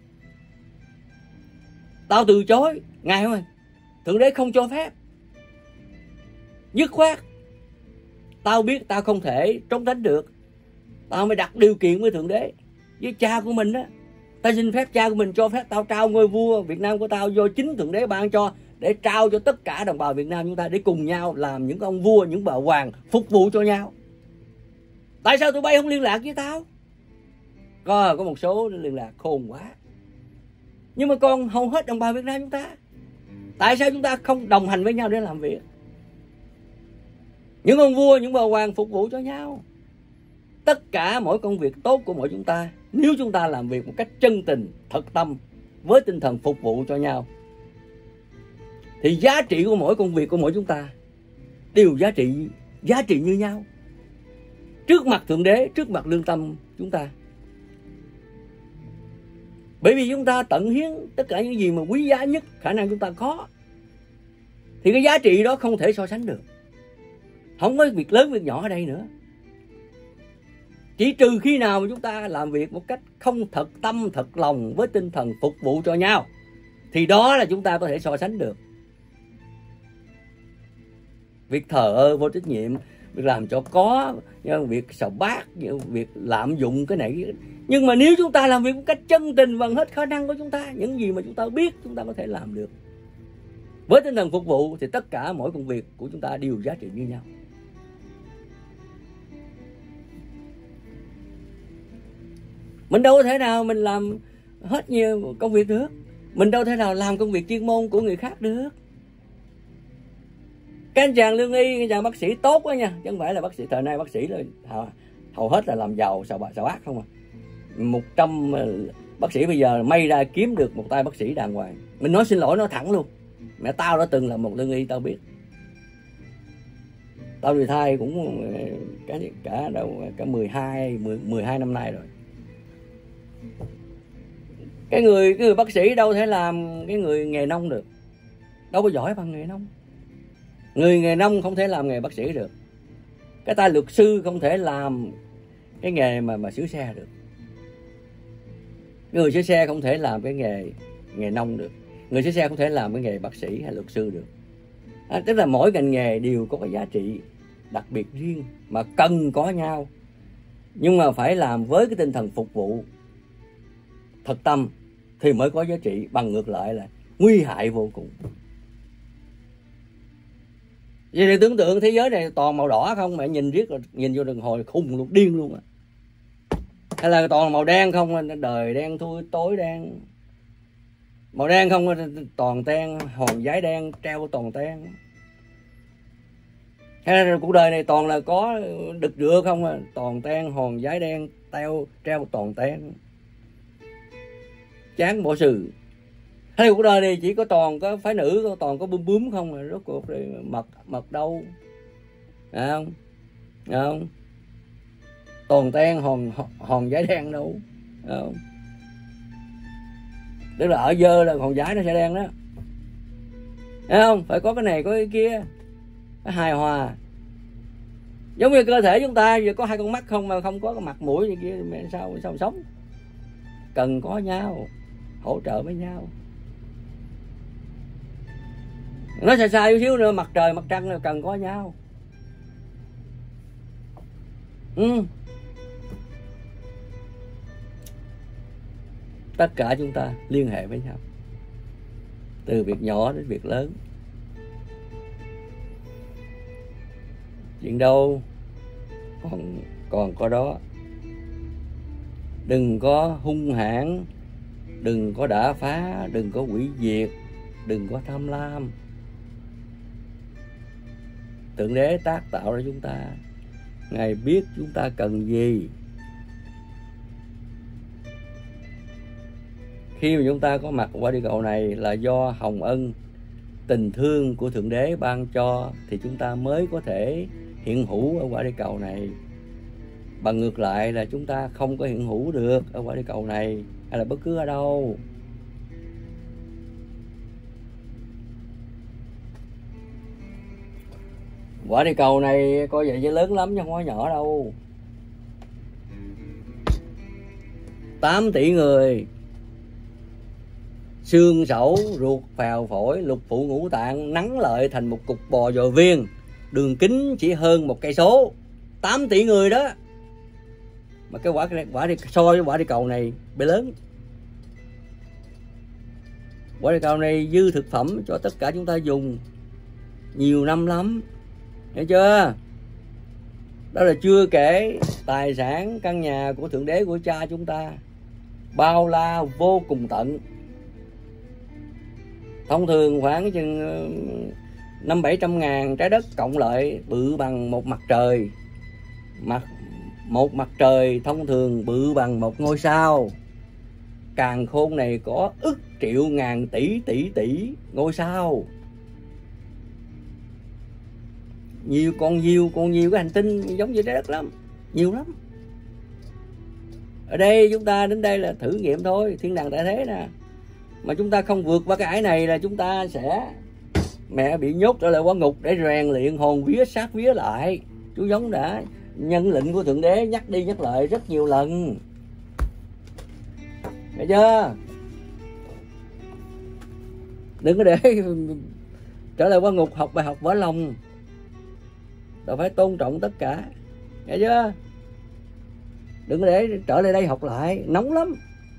Tao từ chối, Ngài ơi, Thượng Đế không cho phép. Dứt khoát, tao biết tao không thể trốn tránh được. Tao mới đặt điều kiện với Thượng Đế, với cha của mình đó. Tao xin phép cha của mình cho phép tao trao ngôi vua Việt Nam của tao do chính Thượng Đế ban cho, để trao cho tất cả đồng bào Việt Nam chúng ta, để cùng nhau làm những ông vua, những bà hoàng phục vụ cho nhau. Tại sao tụi bay không liên lạc với tao? Có, có một số liên lạc khôn quá. Nhưng mà còn hầu hết đồng bào Việt Nam chúng ta, tại sao chúng ta không đồng hành với nhau để làm việc? Những ông vua, những bà hoàng phục vụ cho nhau. Tất cả mỗi công việc tốt của mỗi chúng ta, nếu chúng ta làm việc một cách chân tình, thật tâm, với tinh thần phục vụ cho nhau, thì giá trị của mỗi công việc của mỗi chúng ta đều giá trị giá trị như nhau trước mặt Thượng Đế, trước mặt lương tâm chúng ta. Bởi vì chúng ta tận hiến tất cả những gì mà quý giá nhất khả năng chúng ta có, thì cái giá trị đó không thể so sánh được. Không có việc lớn việc nhỏ ở đây nữa. Chỉ trừ khi nào mà chúng ta làm việc một cách không thật tâm, thật lòng, với tinh thần phục vụ cho nhau, thì đó là chúng ta có thể so sánh được. Việc thờ ơ vô trách nhiệm, việc làm cho có, việc xào bát, việc lạm dụng cái này. Nhưng mà nếu chúng ta làm việc một cách chân tình bằng hết khả năng của chúng ta, những gì mà chúng ta biết chúng ta có thể làm được, với tinh thần phục vụ, thì tất cả mỗi công việc của chúng ta đều giá trị như nhau. Mình đâu có thể nào mình làm hết nhiều công việc được. Mình đâu thể nào làm công việc chuyên môn của người khác được. Các anh chàng lương y, các anh chàng bác sĩ tốt quá nha, chứ không phải là bác sĩ thời nay bác sĩ là hầu, hầu hết là làm giàu xào bạc xào ác không à. Một trăm bác sĩ bây giờ may ra kiếm được một tay bác sĩ đàng hoàng. Mình nói xin lỗi nó thẳng luôn, mẹ tao đã từng là một lương y, tao biết. Tao đi thai cũng cả cả đâu cả mười hai mười hai năm nay rồi. Cái người cái người bác sĩ đâu thể làm cái người nghề nông được, đâu có giỏi bằng nghề nông. Người nghề nông không thể làm nghề bác sĩ được. Cái tay luật sư không thể làm cái nghề mà mà sửa xe được. Người sửa xe không thể làm cái nghề nghề nông được. Người sửa xe không thể làm cái nghề bác sĩ hay luật sư được. À, tức là mỗi ngành nghề đều có cái giá trị đặc biệt riêng mà cần có nhau, nhưng mà phải làm với cái tinh thần phục vụ thật tâm thì mới có giá trị. Bằng ngược lại là nguy hại vô cùng. Vậy thì tưởng tượng thế giới này toàn màu đỏ không, mẹ nhìn riết rồi nhìn vô đồng hồ khùng luôn, điên luôn á. Hay là toàn màu đen không, đời đen thui tối đen. Màu đen không, toàn ten, hòn giấy đen treo toàn ten. Hay là cuộc đời này toàn là có đực rửa không, toàn ten, hòn giấy đen treo treo toàn ten. Chán bộ sự. Hay cuộc đời này chỉ có toàn có phái nữ, toàn có bướm bướm không, mà rốt cuộc mật mật đâu, à không, à không, toàn ten hòn hòn giấy đen đâu, à không. Tức là ở dơ là hòn giấy nó sẽ đen đó, à không, phải có cái này có cái kia, phải hài hòa. Giống như cơ thể chúng ta giờ có hai con mắt không mà không có cái mặt mũi như kia, sao sao sống? Cần có nhau, hỗ trợ với nhau. Nó xa xa chút xíu nữa, mặt trời mặt trăng là cần có nhau. Ừ. Tất cả chúng ta liên hệ với nhau, từ việc nhỏ đến việc lớn. Chuyện đâu còn còn có đó. Đừng có hung hãn, đừng có đả phá, đừng có hủy diệt, đừng có tham lam. Thượng Đế tác tạo ra chúng ta, Ngài biết chúng ta cần gì. Khi mà chúng ta có mặt qua địa cầu này là do hồng ân, tình thương của Thượng Đế ban cho, thì chúng ta mới có thể hiện hữu ở quả địa cầu này. Bằng ngược lại là chúng ta không có hiện hữu được ở quả địa cầu này hay là bất cứ ở đâu. Quả địa cầu này coi vậy chứ lớn lắm chứ không có nhỏ đâu. tám tỷ người, xương sẩu, ruột, phèo, phổi, lục phủ, ngũ tạng nắn lại thành một cục bò dò viên, đường kính chỉ hơn một cây số. tám tỷ người đó. Mà cái quả quả đi so với quả đi cầu này bể lớn. Quả đi cầu này dư thực phẩm cho tất cả chúng ta dùng nhiều năm lắm, hiểu chưa? Đó là chưa kể tài sản căn nhà của Thượng Đế của cha chúng ta bao la vô cùng tận. Thông thường khoảng chừng năm bảy trăm ngàn trái đất cộng lại bự bằng một mặt trời. Mặt một mặt trời thông thường bự bằng một ngôi sao. Càn khôn này có ức triệu ngàn tỷ tỷ tỷ ngôi sao. Nhiều còn nhiều còn nhiều cái hành tinh giống như trái đất lắm, nhiều lắm. Ở đây chúng ta đến đây là thử nghiệm thôi, thiên đàng tại thế nè. Mà chúng ta không vượt qua cái ải này là chúng ta sẽ mẹ bị nhốt trở lại quả ngục để rèn luyện hồn vía xác vía lại. Chú Giống đã nhân lệnh của Thượng Đế nhắc đi nhắc lại rất nhiều lần, hiểu chưa? Đừng có để trở lại quả ngục học bài học vỡ lòng. Đâu phải tôn trọng tất cả, hiểu chưa? Đừng có để trở lại đây học lại, nóng lắm.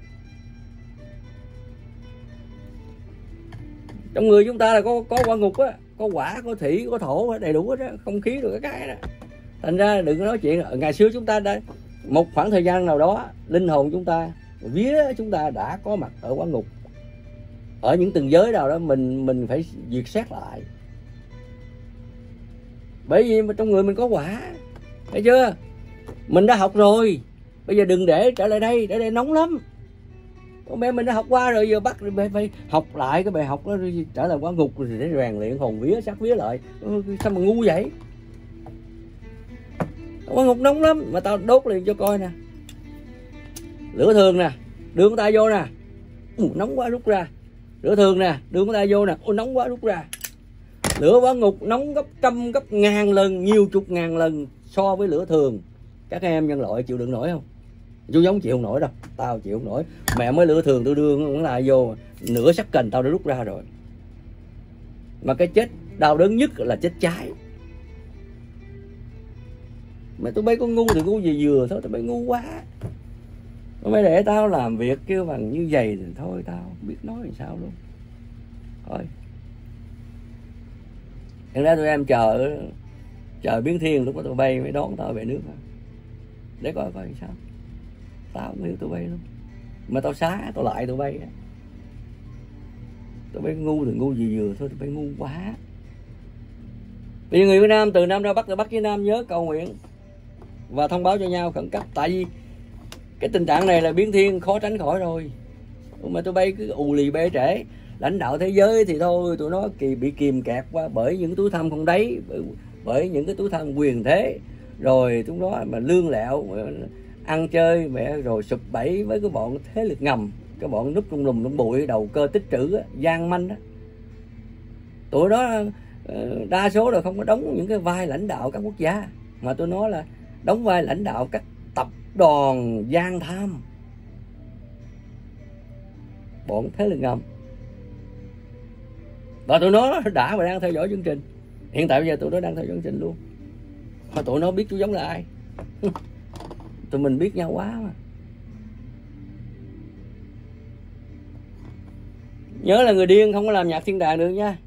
Trong người chúng ta là có có quả ngục á, có quả, có thủy, có thổ, đầy đủ hết á, không khí rồi cái cái đó. Thành ra đừng có nói chuyện ngày xưa chúng ta đã một khoảng thời gian nào đó linh hồn chúng ta, vía chúng ta đã có mặt ở quả ngục. Ở những từng giới nào đó mình mình phải duyệt xét lại. Bởi vì mà trong người mình có quả, thấy chưa? Mình đã học rồi, bây giờ đừng để trở lại đây, để đây nóng lắm. Con bé mình đã học qua rồi, giờ bắt phải, phải học lại cái bài học đó, trở lại quả ngục rồi để rèn luyện hồn vía xác vía lại. Sao mà ngu vậy? Quả ngục nóng lắm, mà tao đốt liền cho coi nè. Lửa thường nè, đưa con tay vô nè, Ủa, nóng quá rút ra. Lửa thường nè, đưa con tay vô nè, Ủa, nóng quá rút ra. Lửa quả ngục nóng gấp trăm, gấp ngàn lần, nhiều chục ngàn lần so với lửa thường. Các em nhân loại chịu đựng nổi không? Chú Giống chịu không nổi đâu, tao chịu không nổi. Mẹ mới lửa thường tôi đưa con lại vô, nửa sắc cành tao đã rút ra rồi. Mà cái chết đau đớn nhất là chết cháy. Mà tụi bay có ngu thì ngu gì vừa thôi, tụi bay ngu quá. Tụi bay để tao làm việc kêu bằng như vậy thì thôi, tao không biết nói làm sao luôn. Thôi. Thật ra tụi em chờ chờ biến thiên lúc đó tụi bay mới đón tao về nước. Để coi coi sao. Tao không hiểu tụi bay luôn. Mà tao xá tao lại tụi bay. Tụi bay ngu thì ngu gì vừa thôi, tụi bay ngu quá. Bây giờ người Việt Nam từ Nam ra Bắc, từ Bắc với Nam nhớ cầu nguyện và thông báo cho nhau khẩn cấp. Tại vì cái tình trạng này là biến thiên khó tránh khỏi rồi. Mà tụi bay cứ ù lì bê trễ. Lãnh đạo thế giới thì thôi, tụi nó kỳ bị kìm kẹp qua bởi những túi thăm không đấy, bởi, bởi những cái túi thăm quyền thế. Rồi chúng nó mà lương lẹo, ăn chơi mẹ, rồi sụp bẫy với cái bọn thế lực ngầm, cái bọn núp trong lùm trong bụi, đầu cơ tích trữ á, gian manh á. Tụi đó đa số là không có đóng những cái vai lãnh đạo các quốc gia, mà tụi nó là đóng vai lãnh đạo các tập đoàn gian tham, bọn thế lực ngầm. Và tụi nó đã và đang theo dõi chương trình. Hiện tại bây giờ tụi nó đang theo dõi chương trình luôn. Mà tụi nó biết chú Giống là ai. Tụi mình biết nhau quá mà. Nhớ là người điên không có làm nhạc thiên đàng được nha.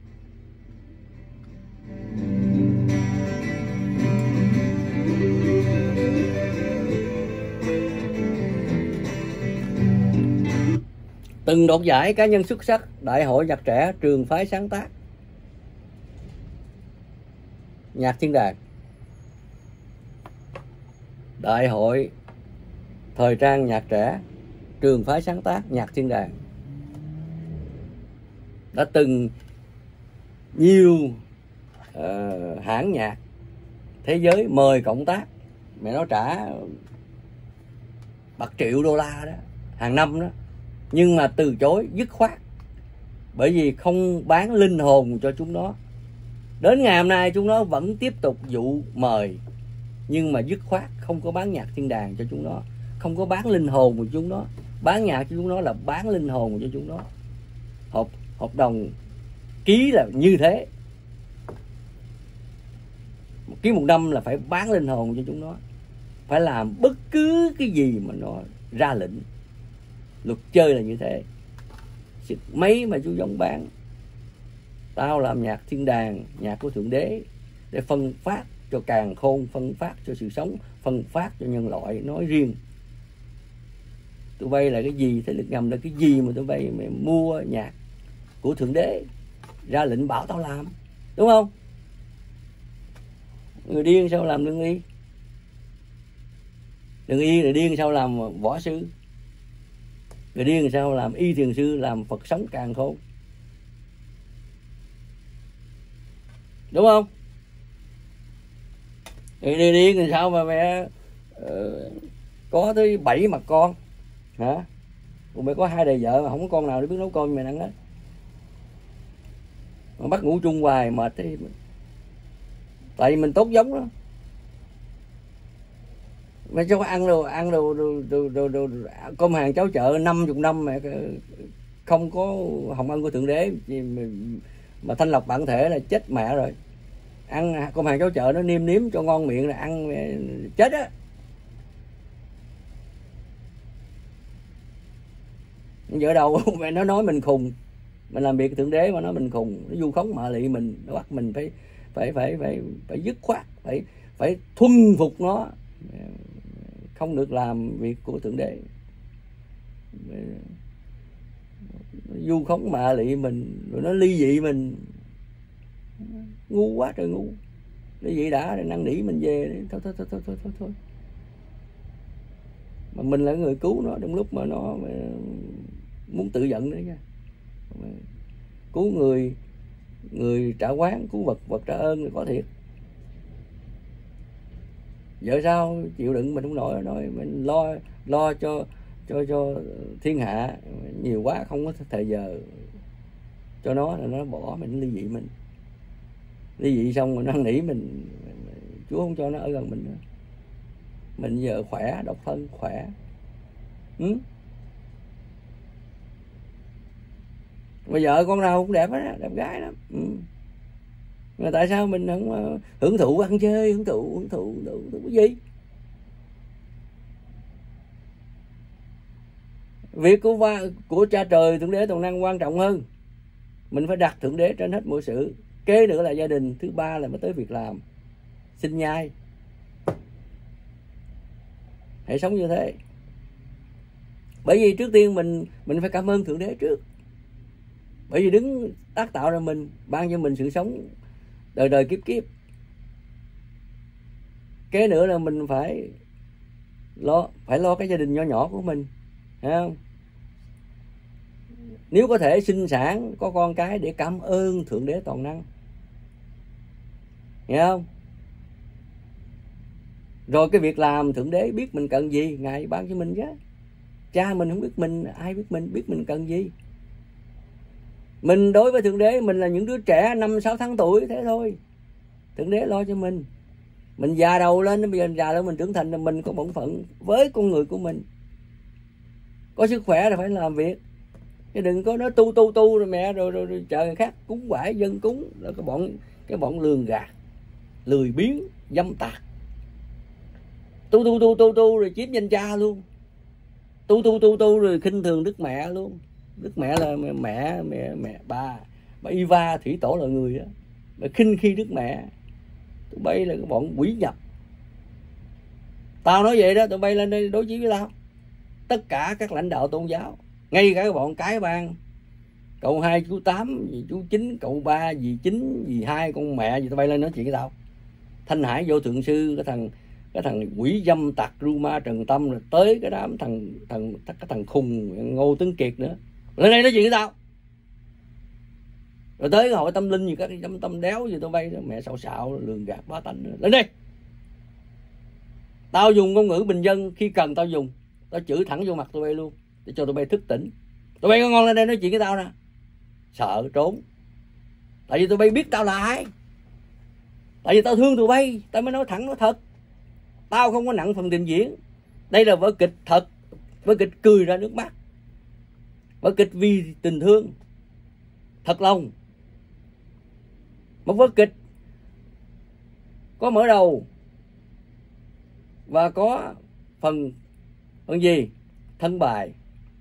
Từng đoạt giải cá nhân xuất sắc Đại hội nhạc trẻ trường phái sáng tác nhạc thiên đàng, Đại hội thời trang nhạc trẻ trường phái sáng tác nhạc thiên đàng. Đã từng nhiều uh, hãng nhạc thế giới mời cộng tác, mẹ nó trả bạc triệu đô la đó hàng năm đó, nhưng mà từ chối dứt khoát, bởi vì không bán linh hồn cho chúng nó. Đến ngày hôm nay chúng nó vẫn tiếp tục dụ mời, nhưng mà dứt khoát không có bán nhạc thiên đàng cho chúng nó, không có bán linh hồn của chúng nó. Bán nhạc cho chúng nó là bán linh hồn cho chúng nó. Hợp hợp đồng ký là như thế, ký một năm là phải bán linh hồn cho chúng nó. phải làm bất cứ cái gì mà nó ra lệnh. Luật chơi là như thế. Mấy mà chú giống bán, tao làm nhạc thiên đàng, nhạc của Thượng Đế, để phân phát cho càn khôn, phân phát cho sự sống, phân phát cho nhân loại nói riêng. Tụi bay là cái gì? Thế lực ngầm là cái gì mà tụi bay mày mua nhạc của Thượng Đế, ra lệnh bảo tao làm, đúng không? Người điên sao làm đương y? Đương y là điên sao làm võ sư? Người điên là sao làm y thiền sư, làm Phật sống càn khôn, đúng không? Người điên, điên là sao mà mẹ uh, có tới bảy mặt con hả? Còn mày có hai đời vợ mà không có con nào để biết nấu cơm mày ăn hết, mà bắt ngủ chung hoài mệt thế. Tại vì mình tốt giống đó, mày cho ăn đồ ăn đồ đồ, đồ, đồ, đồ, đồ cơm hàng cháo chợ năm chục năm mà không có hồng ân của Thượng Đế mà, mà thanh lọc bản thể là chết mẹ rồi. Ăn cơm hàng cháo chợ nó niêm nếm cho ngon miệng là ăn chết á. Giờ đầu mày nó nói mình khùng, mình làm việc Thượng Đế mà nói mình khùng, nó vu khống mạ lị mình, nó bắt mình phải phải phải phải phải dứt khoát, phải phải thuần phục nó, không được làm việc của Thượng Đế. Vu khống mạ lị mình, rồi nó ly dị mình, ngu quá trời ngu. Ly dị đã rồi năn nỉ mình về, thôi thôi thôi thôi thôi thôi thôi. Mà mình là người cứu nó trong lúc mà nó muốn tự giận nữa nha. Cứu người, người trả quán, cứu vật, vật trả ơn thì có thiệt. Vậy sao chịu đựng mình không nổi, nói mình lo lo cho cho cho thiên hạ nhiều quá, không có thời giờ cho nó, là nó bỏ mình, ly dị mình. Ly dị xong rồi năn nỉ mình, Chúa không cho nó ở gần mình nữa. Mình giờ khỏe, độc thân khỏe. Ừ? Mà vợ con nào cũng đẹp á, đẹp gái lắm. Ừ. Mà tại sao mình không hưởng thụ ăn chơi, hưởng thụ, hưởng thụ, hưởng thụ, hưởng thụ cái gì? Việc của va, của cha trời Thượng Đế toàn năng quan trọng hơn. Mình phải đặt Thượng Đế trên hết mọi sự. Kế nữa là gia đình, thứ ba là mới tới việc làm, sinh nhai. Hãy sống như thế. Bởi vì trước tiên mình mình phải cảm ơn Thượng Đế trước. Bởi vì đứng tác tạo ra mình, ban cho mình sự sống đời đời kiếp kiếp. Kế nữa là mình phải lo phải lo cái gia đình nhỏ nhỏ của mình, thấy không? Nếu có thể sinh sản có con cái để cảm ơn Thượng Đế toàn năng, nghe không? Rồi cái việc làm Thượng Đế biết mình cần gì, Ngài ban cho mình chứ. Cha mình không biết mình, ai biết mình, biết mình cần gì. Mình đối với Thượng Đế mình là những đứa trẻ năm sáu tháng tuổi thế thôi. Thượng Đế lo cho mình. Mình già đầu lên, bây giờ già lên mình trưởng thành là mình có bổn phận với con người của mình. Có sức khỏe là phải làm việc. Chứ đừng có nói tu tu tu rồi mẹ rồi, rồi, rồi chờ người khác cúng quải dân cúng, là cái bọn cái bọn lường gạt, lười biếng, dâm tặc. Tu tu tu tu tu rồi chiếm danh cha luôn. Tu tu tu tu rồi khinh thường Đức Mẹ luôn. Đức Mẹ là mẹ mẹ mẹ, mẹ bà bà Iva thủy tổ là người đó, mà khinh khi Đức Mẹ. Tụi bay là cái bọn quỷ nhập. Tao nói vậy đó, tụi bay lên đây đối chí với tao. Tất cả các lãnh đạo tôn giáo, ngay cả cái bọn cái bang, cậu hai chú tám, dì chú chín, cậu ba, dì chín, dì hai, con mẹ gì, tụi bay lên nói chuyện với tao. Thanh Hải Vô Thượng Sư, cái thằng cái thằng quỷ dâm tặc Ruma Trần Tâm, rồi tới cái đám thằng thằng cái thằng khùng Ngô Tuấn Kiệt nữa, lên đây nói chuyện với tao. Rồi tới cái hội tâm linh gì các tâm tâm đéo gì tụi bay đó, mẹ xạo xạo lường gạt bá tánh nữa. Lên đây. Tao dùng ngôn ngữ bình dân khi cần tao dùng, tao chửi thẳng vô mặt tụi bay luôn để cho tụi bay thức tỉnh. Tụi bay có ngon lên đây nói chuyện với tao nè, sợ trốn. Tại vì tụi bay biết tao là ai. Tại vì tao thương tụi bay, tao mới nói thẳng nói thật. Tao không có nặng phần trình diễn. Đây là vở kịch thật, vở kịch cười ra nước mắt, vở kịch vì tình thương thật lòng. Một vở kịch có mở đầu và có phần phần gì? Thân bài,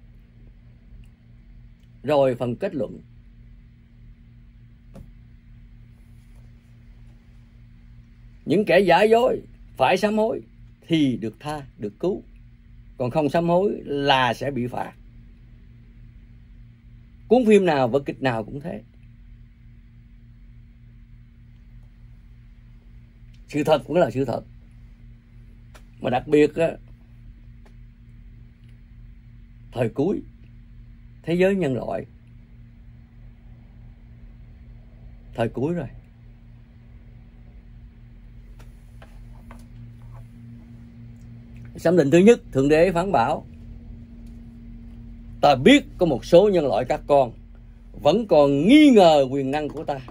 rồi phần kết luận. Những kẻ giả dối phải sám hối thì được tha, được cứu. Còn không sám hối là sẽ bị phạt. Cuốn phim nào, vở kịch nào cũng thế. Sự thật cũng là sự thật. Mà đặc biệt á, thời cuối thế giới nhân loại, thời cuối rồi. Sấm định thứ nhất, Thượng Đế phán bảo: ta biết có một số nhân loại các con vẫn còn nghi ngờ quyền năng của ta.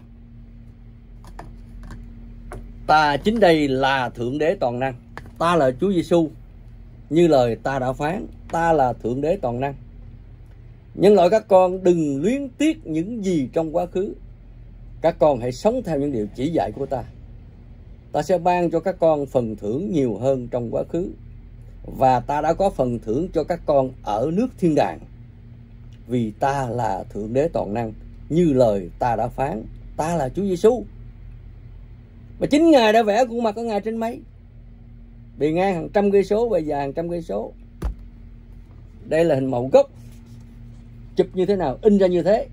Ta chính đây là Thượng Đế toàn năng. Ta là Chúa Giêsu, như lời ta đã phán. Ta là Thượng Đế toàn năng. Nhân loại các con đừng luyến tiếc những gì trong quá khứ. Các con hãy sống theo những điều chỉ dạy của ta. Ta sẽ ban cho các con phần thưởng nhiều hơn trong quá khứ, và ta đã có phần thưởng cho các con ở nước thiên đàng. Vì ta là Thượng Đế toàn năng, như lời ta đã phán. Ta là Chúa Giêsu. Mà chính Ngài đã vẽ khuôn mặt của Ngài trên máy, bề ngang hàng trăm cây số, bề dài hàng trăm cây số. Đây là hình mẫu gốc, chụp như thế nào, in ra như thế.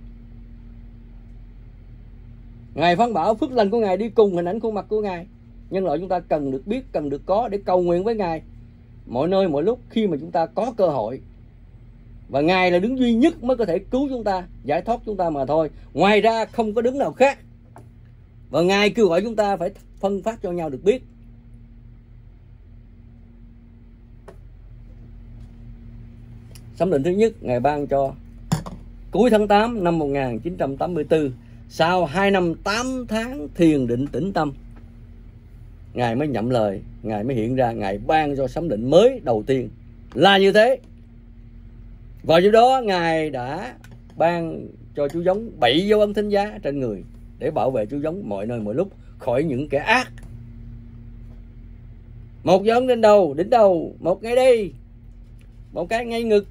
Ngài phán bảo phước lành của Ngài đi cùng hình ảnh khuôn mặt của Ngài. Nhân loại chúng ta cần được biết, cần được có để cầu nguyện với Ngài mọi nơi mọi lúc khi mà chúng ta có cơ hội. Và Ngài là đứng duy nhất mới có thể cứu chúng ta, giải thoát chúng ta mà thôi. Ngoài ra không có đứng nào khác. Và Ngài kêu gọi chúng ta phải phân phát cho nhau được biết. Sấm định thứ nhất Ngài ban cho cuối tháng tám năm một nghìn chín trăm tám mươi tư, sau hai năm tám tháng thiền định tĩnh tâm, Ngài mới nhậm lời, Ngài mới hiện ra, Ngài ban cho sấm định mới đầu tiên là như thế. Vào chỗ đó Ngài đã ban cho chú giống bảy dấu ấn thánh giá trên người để bảo vệ chú giống mọi nơi mọi lúc khỏi những kẻ ác. Một dấu ấn lên đầu, đỉnh đầu, một ngay đây, một cái ngay ngực,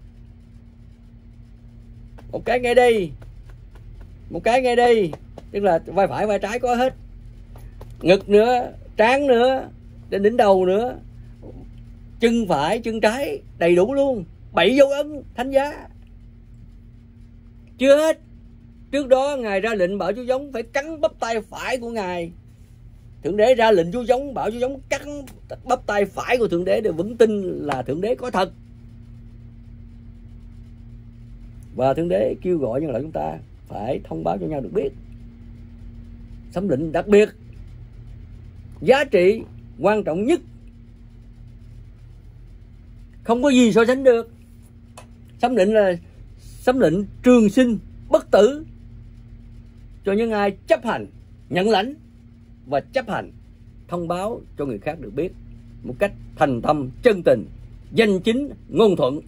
một cái ngay đây, một cái ngay đây, tức là vai phải vai trái có hết, ngực nữa, trán nữa, đến đỉnh đầu nữa, chân phải chân trái đầy đủ luôn. Bảy dấu ấn thánh giá. Chưa hết, trước đó Ngài ra lệnh bảo chú giống phải cắn bắp tay phải của Ngài. Thượng Đế ra lệnh chú giống, bảo chú giống cắn bắp tay phải của Thượng Đế để vững tin là Thượng Đế có thật. Và Thượng Đế kêu gọi nhân loại chúng ta phải thông báo cho nhau được biết. Sấm định đặc biệt, giá trị quan trọng nhất, không có gì so sánh được. Sấm định là sấm định trường sinh bất tử cho những ai chấp hành, nhận lãnh và chấp hành, thông báo cho người khác được biết một cách thành tâm, chân tình, danh chính, ngôn thuận.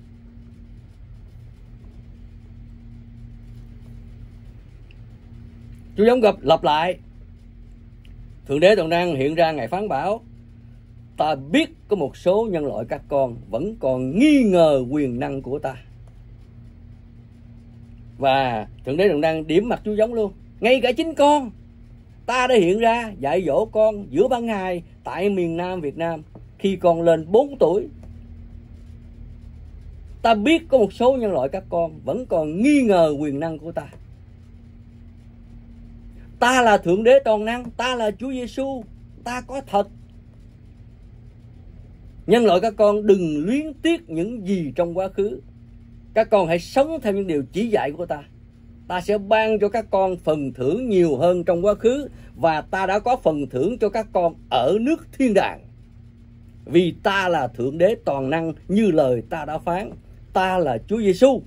Chú giống gặp lặp lại. Thượng Đế toàn năng hiện ra, Ngài phán bảo: ta biết có một số nhân loại các con vẫn còn nghi ngờ quyền năng của ta. Và Thượng Đế toàn năng điểm mặt chú giống luôn. Ngay cả chính con, ta đã hiện ra dạy dỗ con giữa ban ngày tại miền Nam Việt Nam khi con lên bốn tuổi. Ta biết có một số nhân loại các con vẫn còn nghi ngờ quyền năng của ta. Ta là Thượng Đế toàn năng, ta là Chúa Giêsu, ta có thật. Nhân loại các con đừng luyến tiếc những gì trong quá khứ. Các con hãy sống theo những điều chỉ dạy của ta. Ta sẽ ban cho các con phần thưởng nhiều hơn trong quá khứ, và ta đã có phần thưởng cho các con ở nước thiên đàng. Vì ta là Thượng Đế toàn năng, như lời ta đã phán. Ta là Chúa Giêsu.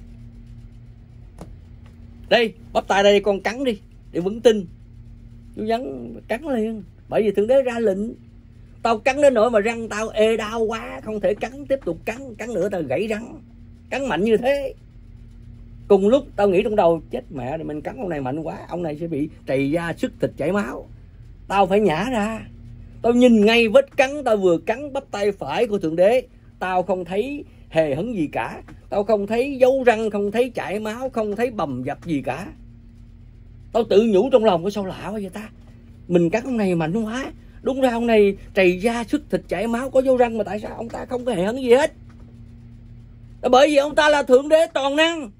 Đây, bắp tay đây con cắn đi để vững tin. Chú Vấn cắn liền, bởi vì Thượng Đế ra lệnh. Tao cắn đến nỗi mà răng tao ê đau quá, không thể cắn, tiếp tục cắn, cắn nữa tao gãy răng. Cắn mạnh như thế. Cùng lúc tao nghĩ trong đầu, chết mẹ rồi, mình cắn ông này mạnh quá, ông này sẽ bị trầy da, sức thịt chảy máu. Tao phải nhả ra. Tao nhìn ngay vết cắn, tao vừa cắn bắp tay phải của Thượng Đế, tao không thấy hề hấn gì cả. Tao không thấy dấu răng, không thấy chảy máu, không thấy bầm dập gì cả. Tao tự nhủ trong lòng, có sao lạ quá vậy ta? Mình cắn ông này mạnh quá. Đúng ra ông này trầy da, xuất thịt, chảy máu, có dấu răng, mà tại sao ông ta không có hề hấn gì hết? Là bởi vì ông ta là Thượng Đế toàn năng.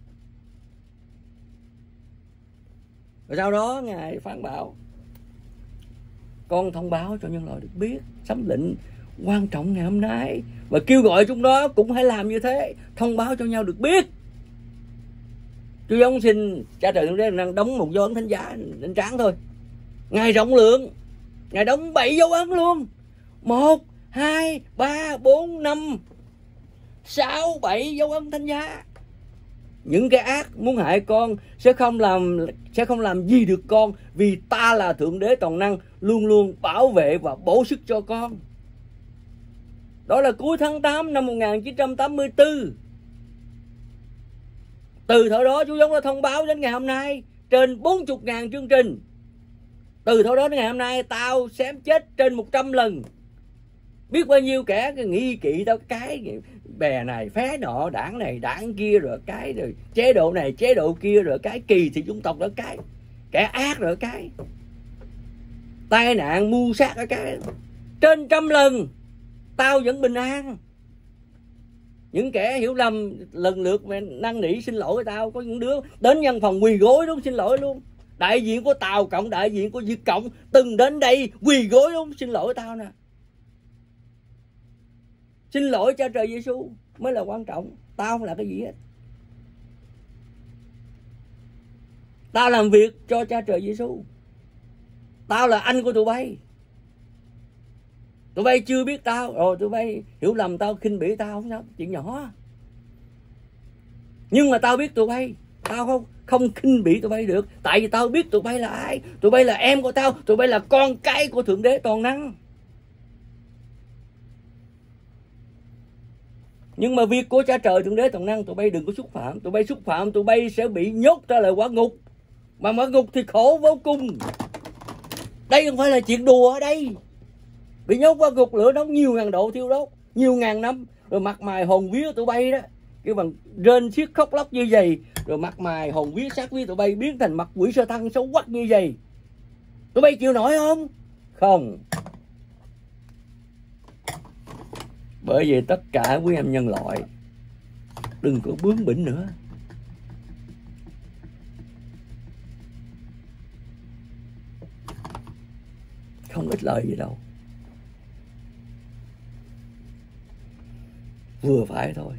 Rồi sau đó Ngài phán bảo: con thông báo cho nhân loại được biết sấm lệnh quan trọng ngày hôm nay, và kêu gọi chúng nó cũng hãy làm như thế, thông báo cho nhau được biết. Chúa Gióng xin Cha Trời Thượng Đế đang đóng một dấu ấn thánh giá lên trán thôi. Ngài rộng lượng, Ngài đóng bảy dấu ấn luôn. Một, hai, ba, bốn, năm, sáu, bảy dấu ấn thánh giá. Những cái ác muốn hại con sẽ không làm sẽ không làm gì được con, vì ta là Thượng Đế toàn năng, luôn luôn bảo vệ và bổ sức cho con. Đó là cuối tháng tám năm một nghìn chín trăm tám mươi tư. Từ thời đó Chúa Gióng đã thông báo đến ngày hôm nay trên bốn mươi ngàn chương trình. Từ thời đó đến ngày hôm nay tao xém chết trên một trăm lần. Biết bao nhiêu kẻ nghi kỵ tao, cái bè này phé nọ, đảng này đảng kia, rồi cái rồi chế độ này chế độ kia, rồi cái kỳ thị chủng tộc, đó cái kẻ ác, rồi cái tai nạn mưu sát, ở cái trên trăm lần tao vẫn bình an. Những kẻ hiểu lầm lần lượt năn nỉ xin lỗi tao. Có những đứa đến văn phòng quỳ gối đúng xin lỗi luôn. Đại diện của Tàu Cộng, đại diện của Việt Cộng từng đến đây quỳ gối đúng xin lỗi tao nè. Xin lỗi Cha Trời Giêsu mới là quan trọng. Tao không là cái gì hết. Tao làm việc cho Cha Trời Giêsu. Tao là anh của tụi bay. Tụi bay chưa biết tao, rồi tụi bay hiểu lầm tao, khinh bỉ tao, không sao, chuyện nhỏ. Nhưng mà tao biết tụi bay, tao không không khinh bỉ tụi bay được, tại vì tao biết tụi bay là ai. Tụi bay là em của tao, tụi bay là con cái của Thượng Đế toàn năng. Nhưng mà việc của Cha Trời Thượng Đế toàn năng tụi bay đừng có xúc phạm. Tụi bay xúc phạm tụi bay sẽ bị nhốt ra lại quả ngục. Mà quả ngục thì khổ vô cùng. Đây không phải là chuyện đùa ở đây. Bị nhốt qua ngục lửa nóng nhiều ngàn độ thiêu đốt, nhiều ngàn năm, rồi mặt mày hồn vía tụi bay đó, cái bằng rên xiết khóc lóc như vậy, rồi mặt mày hồn vía xác vía tụi bay biến thành mặt quỷ sơ thân xấu quắc như vậy. Tụi bay chịu nổi không? Không. Bởi vậy tất cả quý em nhân loại đừng có bướng bỉnh nữa. Không ích lợi gì đâu. Vừa phải thôi.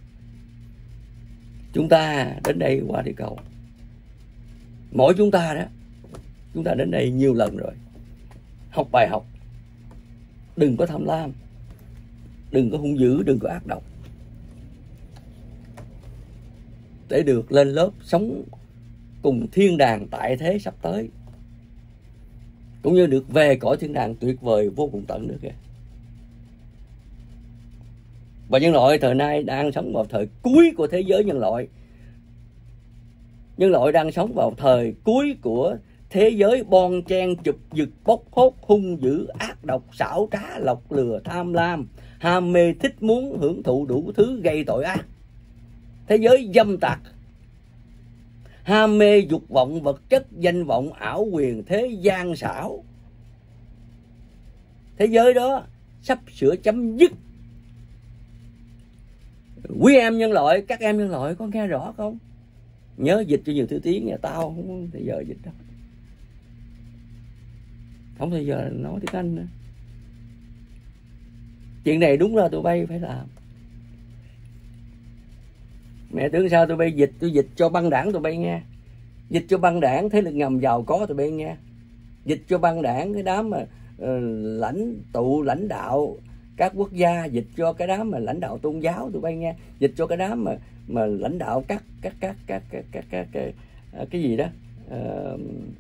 Chúng ta đến đây qua địa cầu, mỗi chúng ta đó, chúng ta đến đây nhiều lần rồi. Học bài học. Đừng có tham lam, đừng có hung dữ, đừng có ác độc, để được lên lớp sống cùng thiên đàng tại thế sắp tới, cũng như được về cõi thiên đàng tuyệt vời vô cùng tận nữa kìa. Và nhân loại thời nay đang sống vào thời cuối của thế giới nhân loại. Nhân loại đang sống vào thời cuối của thế giới bon chen, chụp giật, bốc hốt, hung dữ, ác độc, xảo trá, lọc lừa, tham lam, ham mê, thích muốn, hưởng thụ đủ thứ gây tội ác. Thế giới dâm tặc, ham mê, dục vọng, vật chất, danh vọng, ảo quyền, thế gian xảo. Thế giới đó sắp sửa chấm dứt. Quý em nhân loại, các em nhân loại có nghe rõ không? Nhớ dịch cho nhiều thứ tiếng nha. Tao không bao giờ dịch đâu, không bao giờ nói tiếng Anh nữa. Chuyện này đúng là tụi bay phải làm. Mẹ tưởng sao tụi bay dịch, tôi dịch cho băng đảng tụi bay nghe. Dịch cho băng đảng thế lực ngầm giàu có tụi bay nghe. Dịch cho băng đảng cái đám mà uh, lãnh tụ lãnh đạo các quốc gia, dịch cho cái đám mà lãnh đạo tôn giáo tụi bay nghe, dịch cho cái đám mà mà lãnh đạo các các các các các các các cái, cái gì đó, uh,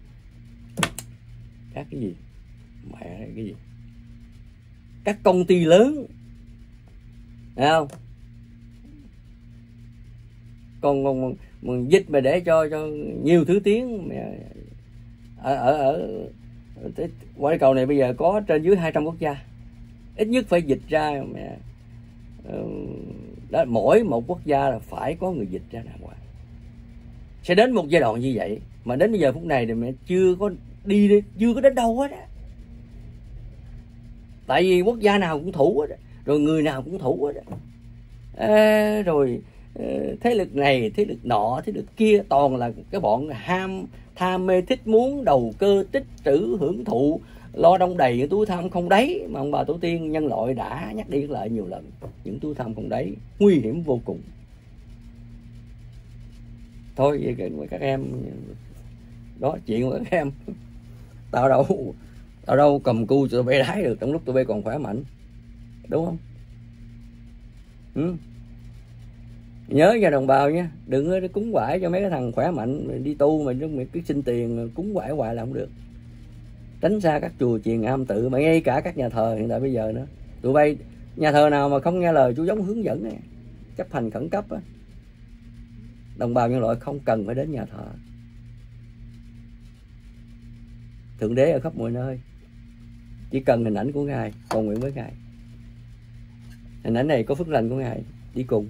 các cái gì mẹ cái gì các công ty lớn, thấy không? Còn, còn, còn dịch mà để cho cho nhiều thứ tiếng mẹ, ở ở ở Quả địa cầu này bây giờ có trên dưới hai trăm quốc gia, ít nhất phải dịch ra đó, mỗi một quốc gia là phải có người dịch ra đàng hoàng. Sẽ đến một giai đoạn như vậy, mà đến bây giờ phút này thì mẹ chưa có đi, chưa có đến đâu hết á. Tại vì quốc gia nào cũng thủ hết á, rồi người nào cũng thủ hết á. À, rồi thế lực này, thế lực nọ, thế lực kia, toàn là cái bọn ham, tham mê thích muốn, đầu cơ tích trữ, hưởng thụ, lo đông đầy, túi tham không đáy. Mà ông bà tổ tiên nhân loại đã nhắc đi lại nhiều lần, những túi tham không đáy nguy hiểm vô cùng. Thôi vậy các em đó, chuyện của các em, tao đâu tao đâu cầm cu tụi bay đái được trong lúc tụi bay còn khỏe mạnh, đúng không? Ừ. Nhớ nha đồng bào nha, đừng có cúng quải cho mấy cái thằng khỏe mạnh đi tu mà cứ xin tiền cúng quải hoài là không được. Tránh xa các chùa chiền am tự, mà ngay cả các nhà thờ hiện tại bây giờ nữa. Tụi bay nhà thờ nào mà không nghe lời chú giống hướng dẫn này, chấp hành khẩn cấp á, đồng bào nhân loại không cần phải đến nhà thờ. Thượng đế ở khắp mọi nơi, chỉ cần hình ảnh của Ngài, cầu nguyện với Ngài. Hình ảnh này có phước lành của Ngài đi cùng.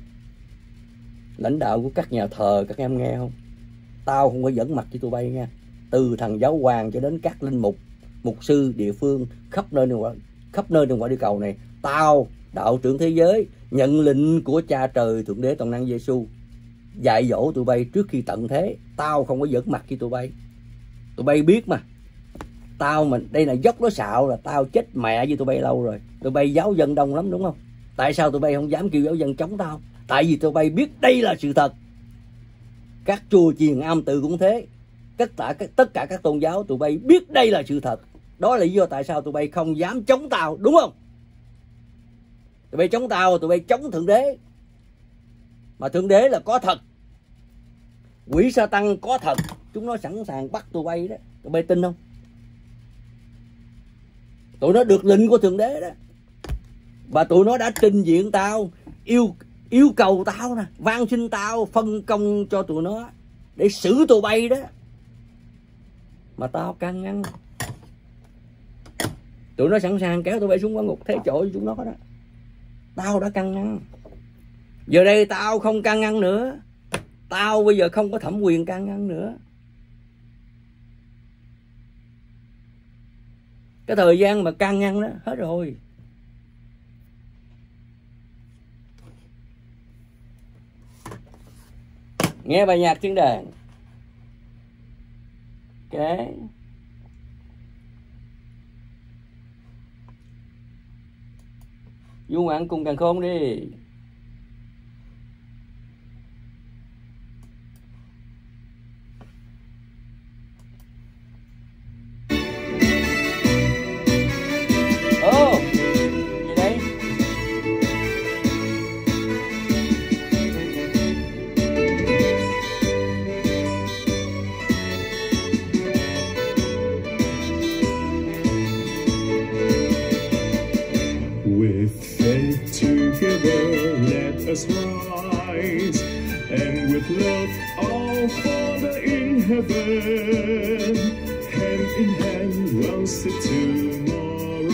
Lãnh đạo của các nhà thờ, các em nghe không? Tao không có dẫn mặt cho tụi bay nha. Từ thằng giáo hoàng cho đến các linh mục, mục sư địa phương khắp nơi khắp nơi trên quả địa cầu này, tao đạo trưởng thế giới nhận lệnh của Cha Trời Thượng Đế Toàn Năng Giêsu dạy dỗ tụi bay trước khi tận thế. Tao không có dẫn mặt cho tụi bay. Tụi bay biết mà, tao mình đây là dốc nó xạo là tao chết mẹ với tụi bay lâu rồi. Tụi bay giáo dân đông lắm đúng không? Tại sao tụi bay không dám kêu giáo dân chống tao? Tại vì tụi bay biết đây là sự thật. Các chùa chiền am tự cũng thế, tất cả các tất cả các tôn giáo tụi bay biết đây là sự thật. Đó là lý do tại sao tụi bay không dám chống tao, đúng không? Tụi bay chống tao, tụi bay chống Thượng Đế. Mà Thượng Đế là có thật, quỷ sa tăng có thật, chúng nó sẵn sàng bắt tụi bay đó. Tụi bay tin không? Tụi nó được lệnh của Thượng Đế đó, và tụi nó đã trình diện tao, yêu yêu cầu tao nè, van xin tao phân công cho tụi nó để xử tụi bay đó. Mà tao can ngăn. Tụi nó sẵn sàng kéo tụi bay xuống quả ngục thế chỗ cho chúng nó đó. Tao đã can ngăn. Giờ đây tao không can ngăn nữa. Tao bây giờ không có thẩm quyền can ngăn nữa. Cái thời gian mà can ngăn đó hết rồi. Nghe bài nhạc tiếng đàn. Ok. Du ngoạn cùng Càn Khôn đi. Ồ, gì đây? With faith together, let us rise, and with love, our Father in heaven, hand in hand, we'll see tomorrow.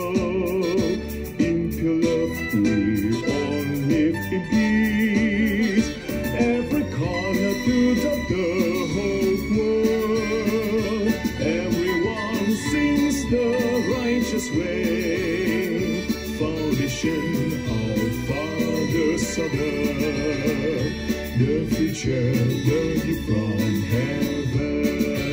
In pure love, we all live in peace. Every corner throughout the whole world, everyone sings the righteous way. Foundation, our fathers of earth, the future, the gift from heaven.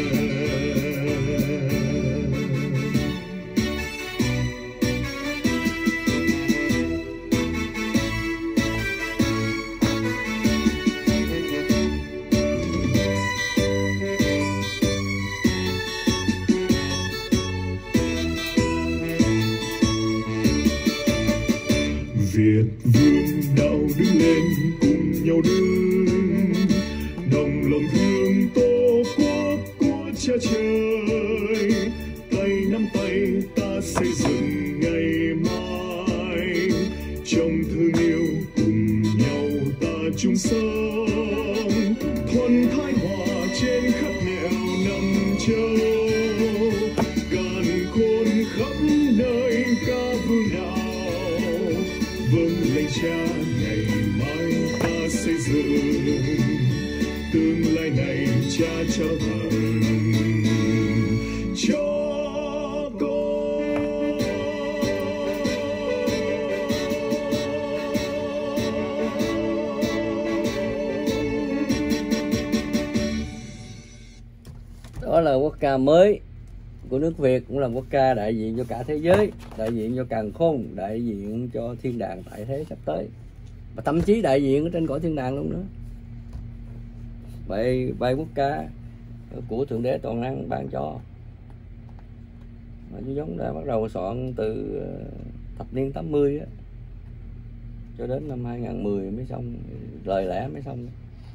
Việt vương đạo đứng lên cùng nhau đứng, đồng lòng thương tổ quốc của cha trời, tay nắm tay ta xây dựng ngày mai, trong thương yêu cùng nhau ta chung sống, thuần thái hòa trên khắp nẻo năm châu. cha trao tặng cho con. Đó là quốc ca mới của nước Việt, cũng là quốc ca đại diện cho cả thế giới, đại diện cho càn khôn, đại diện cho thiên đàng tại thế sắp tới, và thậm chí đại diện ở trên cõi thiên đàng luôn nữa. Bài bài quốc ca của Thượng Đế Toàn Năng ban cho, mà chú Giống đã bắt đầu soạn từ thập niên tám mươi á, cho đến năm hai không một không mới xong, lời lẽ mới xong.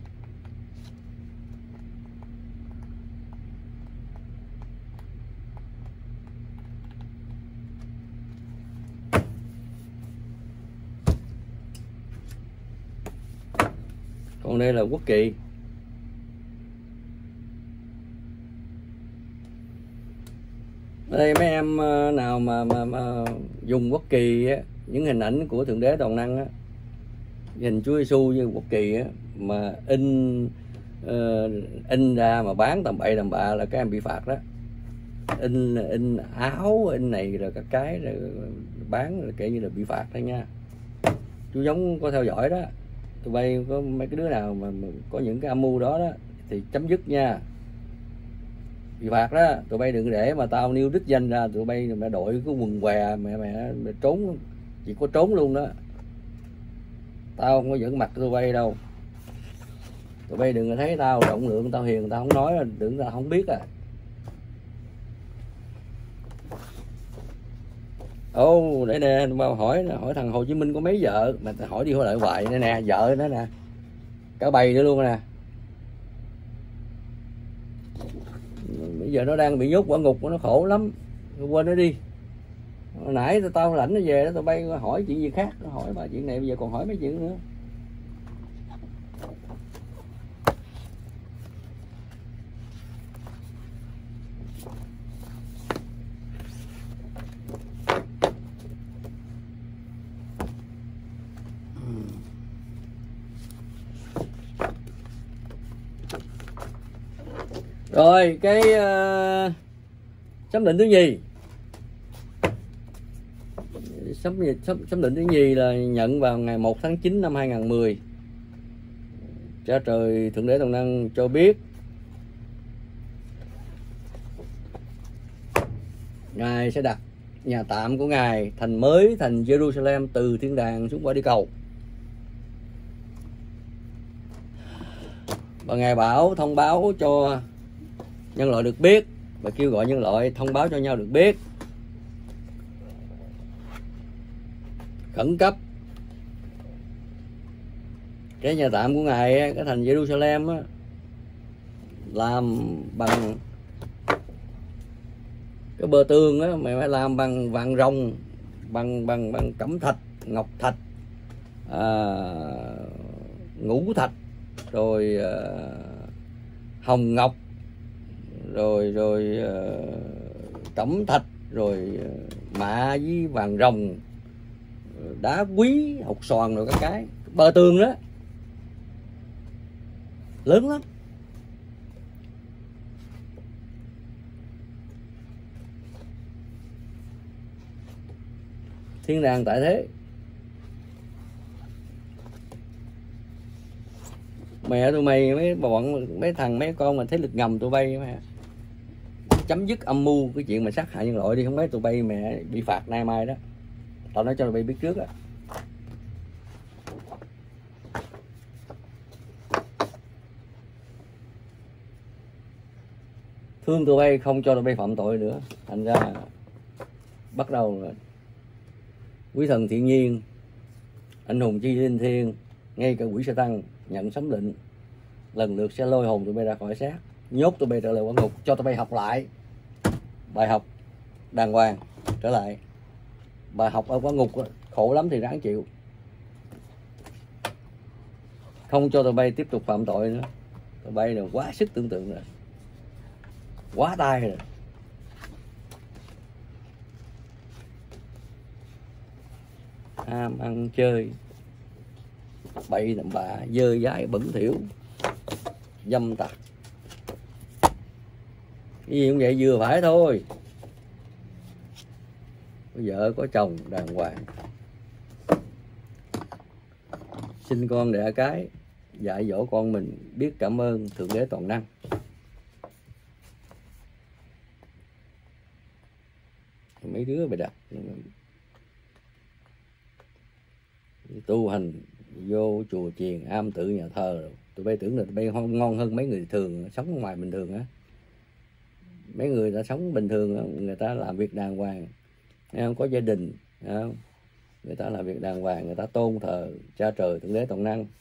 Còn đây là quốc kỳ. Ở đây mấy em nào mà, mà, mà dùng quốc kỳ á, những hình ảnh của Thượng Đế Toàn Năng á, hình Chúa Giêsu như quốc kỳ á, mà in uh, in ra mà bán tầm bậy tầm bạ là các em bị phạt đó. In in áo, in này rồi các cái rồi bán là kể như là bị phạt đó nha. Chú Giống có theo dõi đó. Tụi bay có mấy cái đứa nào mà, mà có những cái âm mưu đó đó thì chấm dứt nha, bị phạt đó. Tụi bay đừng để mà tao nêu đích danh ra, tụi bay mẹ đội cái quần què mẹ mẹ, mẹ trốn, chỉ có trốn luôn đó. Tao không có dẫn mặt tụi bay đâu. Tụi bay đừng thấy tao rộng lượng, tao hiền, tao không nói, đừng tao không biết à. Ồ, oh, để nè, bao hỏi hỏi thằng Hồ Chí Minh có mấy vợ mà hỏi đi hỏi lại hoài. Đây nè, vợ nó nè, cả bầy nữa luôn nè. Bây giờ nó đang bị nhốt quả ngục, nó khổ lắm, quên nó đi. Hồi nãy tao, tao lãnh nó về đó, tao bay hỏi chuyện gì khác, nó hỏi bà chuyện này, bây giờ còn hỏi mấy chuyện nữa. Rồi cái uh, sấm định thứ nhì, sấm, sấm, sấm định thứ nhì là nhận vào ngày một tháng chín năm hai không một không. Cha trời Thượng Đế Toàn Năng cho biết Ngài sẽ đặt nhà tạm của Ngài thành mới, thành Jerusalem, từ thiên đàng xuống quả địa cầu. Và Ngài bảo thông báo cho nhân loại được biết, và kêu gọi nhân loại thông báo cho nhau được biết khẩn cấp cái nhà tạm của Ngài, cái thành Jerusalem á, làm bằng cái bờ tường á, mày phải làm bằng vàng rồng, bằng bằng bằng cẩm thạch, ngọc thạch, à, ngũ thạch, rồi à, hồng ngọc, rồi rồi uh, cẩm thạch, rồi uh, mạ với vàng rồng, đá quý, hột xoàn, rồi các cái bờ tường đó lớn lắm. Thiên đàng tại thế. Mẹ tụi mày, mấy bọn mấy thằng mấy con mà thế lực ngầm tụi bay mà chấm dứt âm mưu cái chuyện mà sát hại nhân loại đi, không mấy tụi bay mẹ bị phạt nay mai đó. Tao nói cho tụi bay biết trước á. Thương tụi bay, không cho tụi bay phạm tội nữa. Thành ra bắt đầu rồi quý thần thiện nhiên, anh hùng chi linh thiêng, ngay cả quỷ sa tăng nhận sấm định lần lượt sẽ lôi hồn tụi bay ra khỏi xác, nhốt tụi bay trở lại quả ngục, cho tụi bay học lại bài học đàng hoàng trở lại. Bài học ở quả ngục đó, khổ lắm thì ráng chịu, không cho tụi bay tiếp tục phạm tội nữa. Tụi bay là quá sức tưởng tượng rồi, quá tay rồi. Ham ăn chơi, bậy đậm bạ, dơ dãi bẩn thỉu, dâm tặc, Cái gì cũng vậy, vừa phải thôi. Có vợ có chồng đàng hoàng, sinh con đẻ cái, dạy dỗ con mình biết cảm ơn Thượng Đế toàn năng. Mấy đứa bày đặt tu hành vô chùa chiền am tự nhà thờ rồi, tụi bay tưởng là tụi bay ngon hơn mấy người thường sống ngoài bình thường á. Mấy người đã sống bình thường, người ta làm việc đàng hoàng, không có gia đình, không? Người ta làm việc đàng hoàng, người ta tôn thờ cha trời Thượng Đế toàn năng.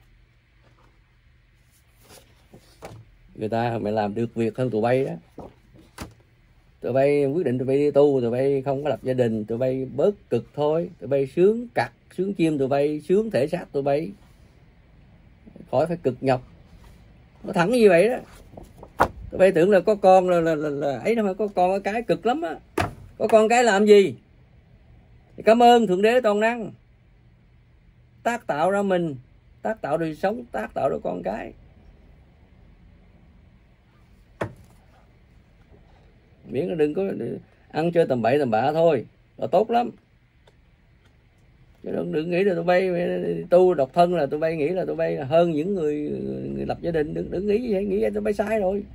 Người ta mày làm được việc hơn tụi bay đó. Tụi bay quyết định tụi bay đi tu, tụi bay không có lập gia đình, tụi bay bớt cực thôi. Tụi bay sướng cặt, sướng chim, tụi bay sướng thể xác tụi bay, khỏi phải cực nhọc. Nó thẳng như vậy đó. Tụi bay tưởng là có con là, là, là, là ấy đâu mà có con cái cực lắm á. Có con cái làm gì? Cảm ơn Thượng Đế toàn năng tác tạo ra mình, tác tạo đời sống, tác tạo ra con cái. Miễn là đừng có ăn chơi tầm bậy tầm bạ thôi là tốt lắm. Chứ đừng, đừng nghĩ là tụi bay tu độc thân là tụi bay nghĩ là tụi bay hơn những người, người lập gia đình. Đừng, đừng nghĩ như vậy, nghĩ vậy tụi bay sai rồi.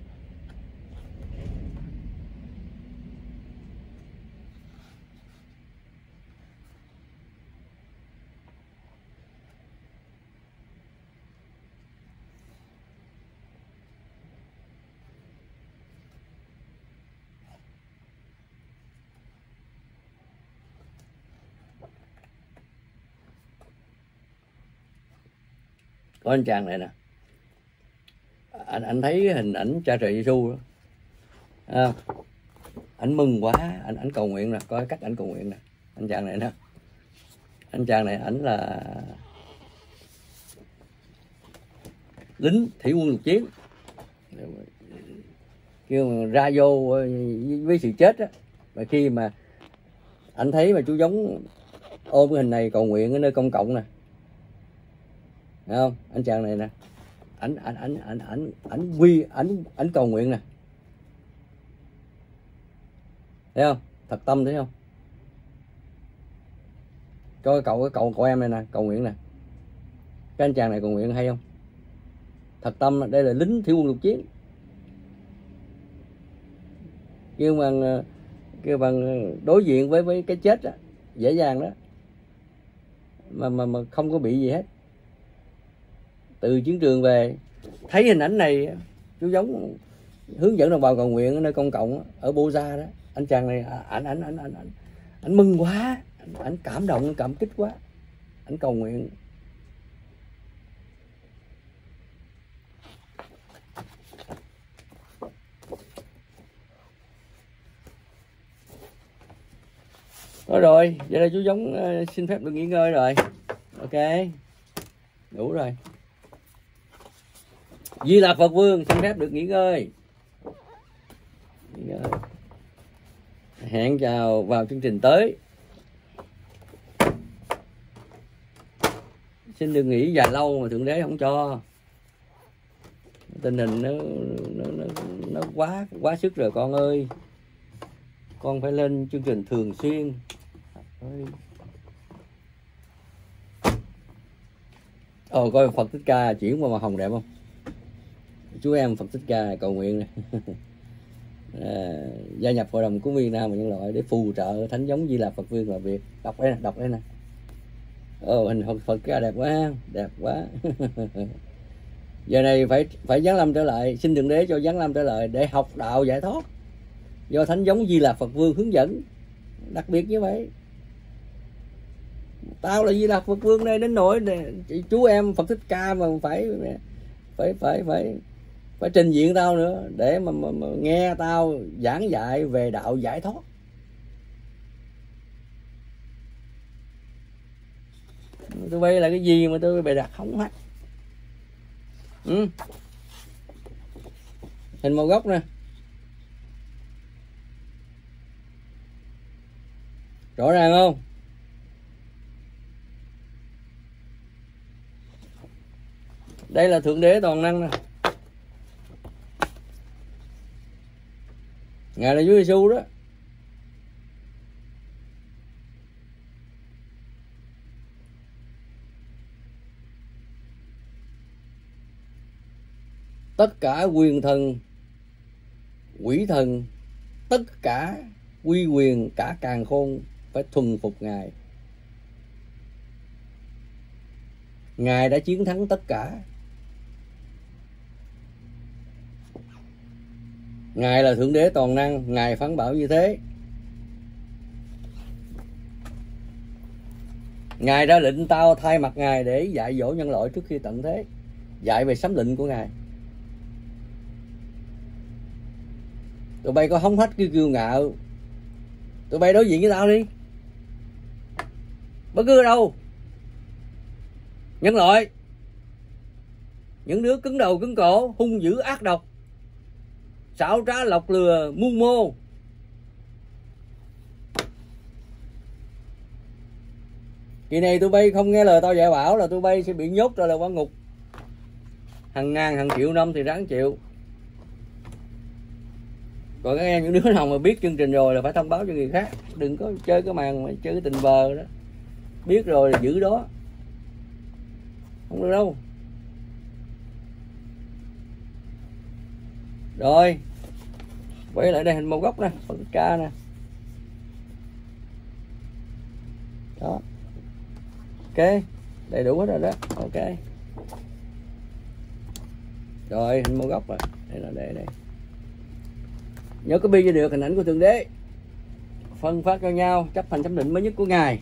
Có anh chàng này nè, anh anh thấy hình ảnh cha trời Giêsu đó, à, anh mừng quá, anh anh cầu nguyện nè, coi cách anh cầu nguyện nè. Anh chàng này nè, anh chàng này ảnh là lính thủy quân lục chiến, kêu mà ra vô với sự chết á. Và khi mà anh thấy mà chú Giống ôm cái hình này cầu nguyện ở nơi công cộng nè, thấy không? Anh chàng này nè, ảnh ảnh ảnh ảnh ảnh ảnh quy ảnh ảnh cầu nguyện nè, thấy không? Thật tâm thấy không? Coi cậu cái cậu cậu em này nè, cầu nguyện nè. Cái anh chàng này cầu nguyện hay không? Thật tâm. Đây là lính thủy quân lục chiến, kêu bằng kêu bằng đối diện với với cái chết đó, dễ dàng đó, mà mà mà không có bị gì hết. Từ chiến trường về thấy hình ảnh này, chú Giống hướng dẫn đồng bào cầu nguyện ở nơi công cộng ở Boza đó. Anh chàng này ảnh ảnh ảnh ảnh ảnh mừng quá, ảnh cảm động, cảm kích quá, ảnh cầu nguyện. Thôi rồi, vậy là chú Giống xin phép được nghỉ ngơi rồi. Ok, đủ rồi. Di Lặc Phật Vương xin phép được nghỉ ngơi. Nghỉ ngơi. Hẹn chào vào chương trình tới. Xin đừng nghỉ dài lâu mà Thượng Đế không cho. Tình hình nó nó nó, nó quá quá sức rồi con ơi. Con phải lên chương trình thường xuyên. Ồ, coi Phật Thích Ca chuyển qua màu hồng đẹp không? Chú em Phật Thích Ca cầu nguyện này. À, gia nhập hội đồng cứu Việt Nam và nhân loại để phù trợ Thánh Giống Di Lặc Phật Vương là việc. Đọc đây nè, đọc đây nè. Ồ, hình Phật Phật Ca đẹp quá, đẹp quá. Giờ này phải phải giáng lâm trở lại, xin Thượng Đế cho giáng lâm trở lại để học đạo giải thoát do Thánh Giống Di Lặc Phật Vương hướng dẫn. Đặc biệt như vậy. Tao là Di Lặc Phật Vương đây đến nỗi chú em Phật Thích Ca mà phải phải phải phải phải trình diện tao nữa để mà, mà, mà nghe tao giảng dạy về đạo giải thoát. Tôi bay là cái gì mà tôi bày đặt không hết. Ừ. Hình một góc nè, rõ ràng không? Đây là Thượng Đế toàn năng nè. Ngài là Chúa Giêsu đó. Tất cả quyền thần, quỷ thần, tất cả uy quyền, cả càn khôn phải thuần phục Ngài. Ngài đã chiến thắng tất cả. Ngài là Thượng Đế toàn năng, Ngài phán bảo như thế. Ngài đã lệnh tao thay mặt Ngài để dạy dỗ nhân loại trước khi tận thế, dạy về sấm lệnh của Ngài. Tụi bay có hống hách cái kiêu ngạo, tụi bay đối diện với tao đi. Bất cứ ở đâu, nhân loại, những đứa cứng đầu cứng cổ, hung dữ ác độc, xảo trá lọc lừa mưu mô, kỳ này tụi bay không nghe lời tao dạy bảo là tụi bay sẽ bị nhốt ra là quan ngục. Hàng ngàn hàng triệu năm thì ráng chịu. Còn các em những đứa nào mà biết chương trình rồi là phải thông báo cho người khác, đừng có chơi cái màn mà chơi cái tình vờ đó. Biết rồi là giữ đó, không được đâu. Rồi quay lại đây hình màu gốc nè, phần ca nè, đó, ok, đầy đủ hết rồi đó, ok. Rồi hình màu gốc rồi, đây là đây đây. Nhớ copy cho được hình ảnh của Thượng Đế, phân phát cho nhau, chấp hành chấm định mới nhất của Ngài.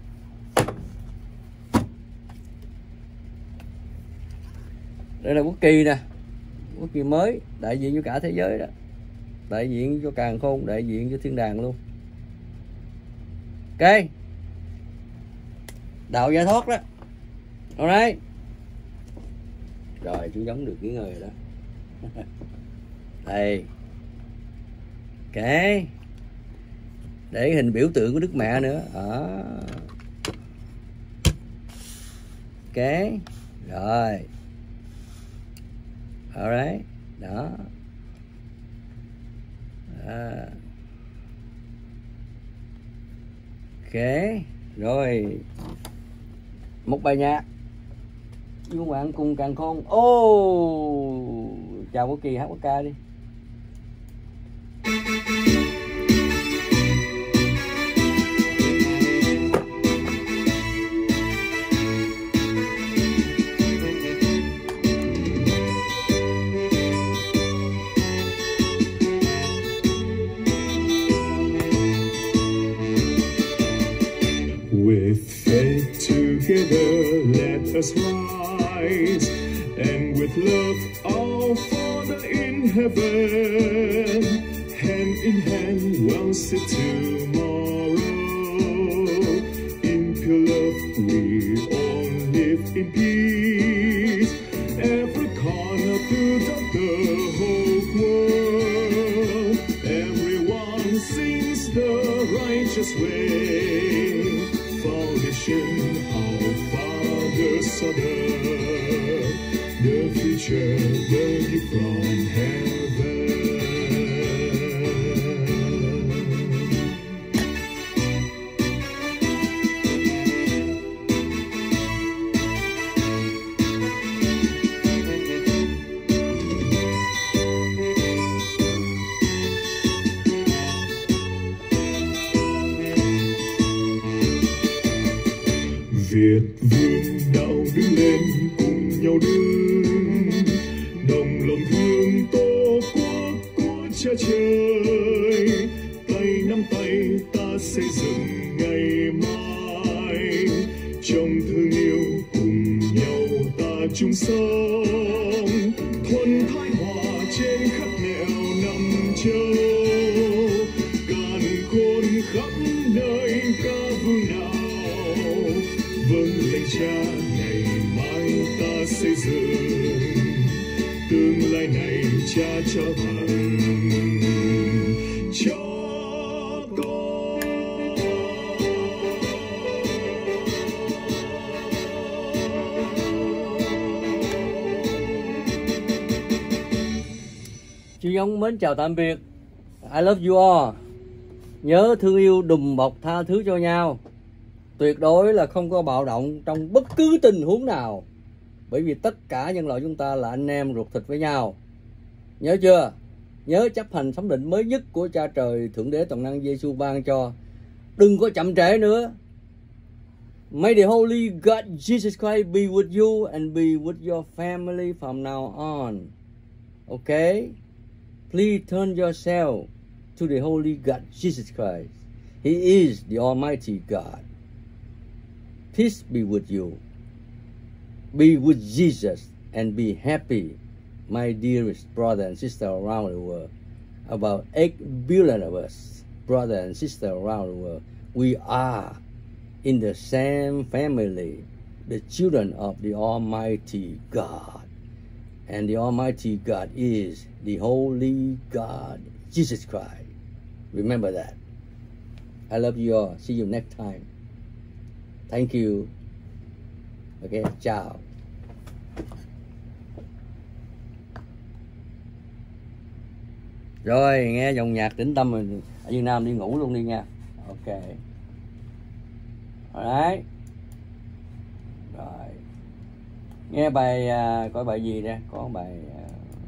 Đây là quốc kỳ nè, quốc kỳ mới, đại diện cho cả thế giới đó, đại diện cho càn khôn, đại diện cho thiên đàng luôn. Ok, đạo giải thoát đó. Alright. Rồi chú giống được nghỉ ngơi rồi đó. Đây. Ok, để hình biểu tượng của Đức Mẹ nữa. Đó. Ok, rồi, alright, đó. À. Ok, rồi, một bài nhạc du ngoạn cùng càn khôn. Ô, oh, chào Quốc Kỳ hát quốc ca đi. With faith together, let us rise, and with love, our Father in heaven, hand in hand, we'll see tomorrow. In pure love, we all live in peace. Every corner throughout the whole world, everyone sings the righteous way. Foundation, our Father's on earth, the future, the gift from heaven. Việt vương đạo đứng lên cùng nhau đứng, đồng lòng thương tổ quốc của cha trời, tay nắm tay ta xây dựng ngày mai, trong thương yêu cùng nhau ta chung sống, thuần thái hòa trên khắp nẻo năm châu, càn khôn khắp nơi ca vương nào. Vâng lệnh cha, ngày mai ta xây dựng tương lai này cha cho bằng cho con. Chú Giống mến chào tạm biệt. I love you all. Nhớ thương yêu, đùm bọc, tha thứ cho nhau. Tuyệt đối là không có bạo động trong bất cứ tình huống nào. Bởi vì tất cả nhân loại chúng ta là anh em ruột thịt với nhau. Nhớ chưa? Nhớ chấp hành thống định mới nhất của Cha Trời Thượng Đế Toàn Năng Giêsu ban cho. Đừng có chậm trễ nữa. May the Holy God Jesus Christ be with you and be with your family from now on. Okay? Please turn yourself to the Holy God Jesus Christ. He is the Almighty God. Peace be with you. Be with Jesus and be happy, my dearest brother and sister around the world. About eight billion of us, brother and sister around the world. We are in the same family, the children of the Almighty God. And the Almighty God is the Holy God, Jesus Christ. Remember that. I love you all. See you next time. Thank you. Okay, ciao. Rồi, nghe dòng nhạc tĩnh tâm rồi. Ở Việt Nam đi ngủ luôn đi nha. Ok. Alright. Rồi. Nghe bài, uh, coi bài gì nè, có bài uh...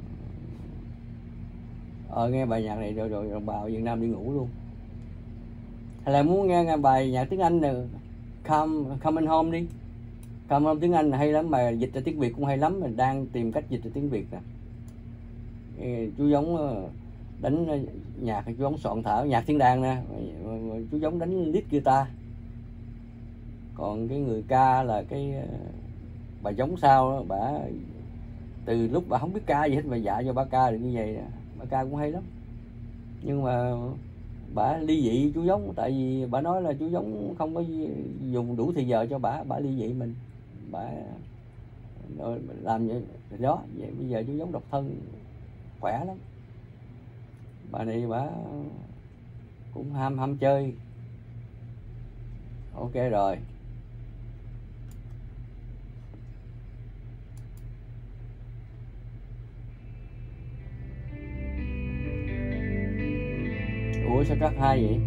ờ nghe bài nhạc này rồi rồi, rồi bảo Việt Nam đi ngủ luôn. Hay là muốn nghe, nghe bài nhạc tiếng Anh nè, Come Coming Home đi. Come Home tiếng Anh hay lắm, mà dịch ra tiếng Việt cũng hay lắm, mình đang tìm cách dịch ra tiếng Việt nè. Chú giống đánh nhạc, chú giống soạn thảo nhạc thiên đàng nè, chú giống đánh lead guitar. Còn cái người ca là cái bà giống sao đó, bà từ lúc bà không biết ca gì hết mà dạy cho bà ca được như vậy nè. Bà ca cũng hay lắm, nhưng mà bà ly dị chú giống, tại vì bà nói là chú giống không có dùng đủ thời giờ cho bà, bà ly dị mình, bà làm vậy đó. Vậy bây giờ chú giống độc thân khỏe lắm. Bà này bà cũng ham ham chơi. Ok rồi. Ủa sao track hay vậy?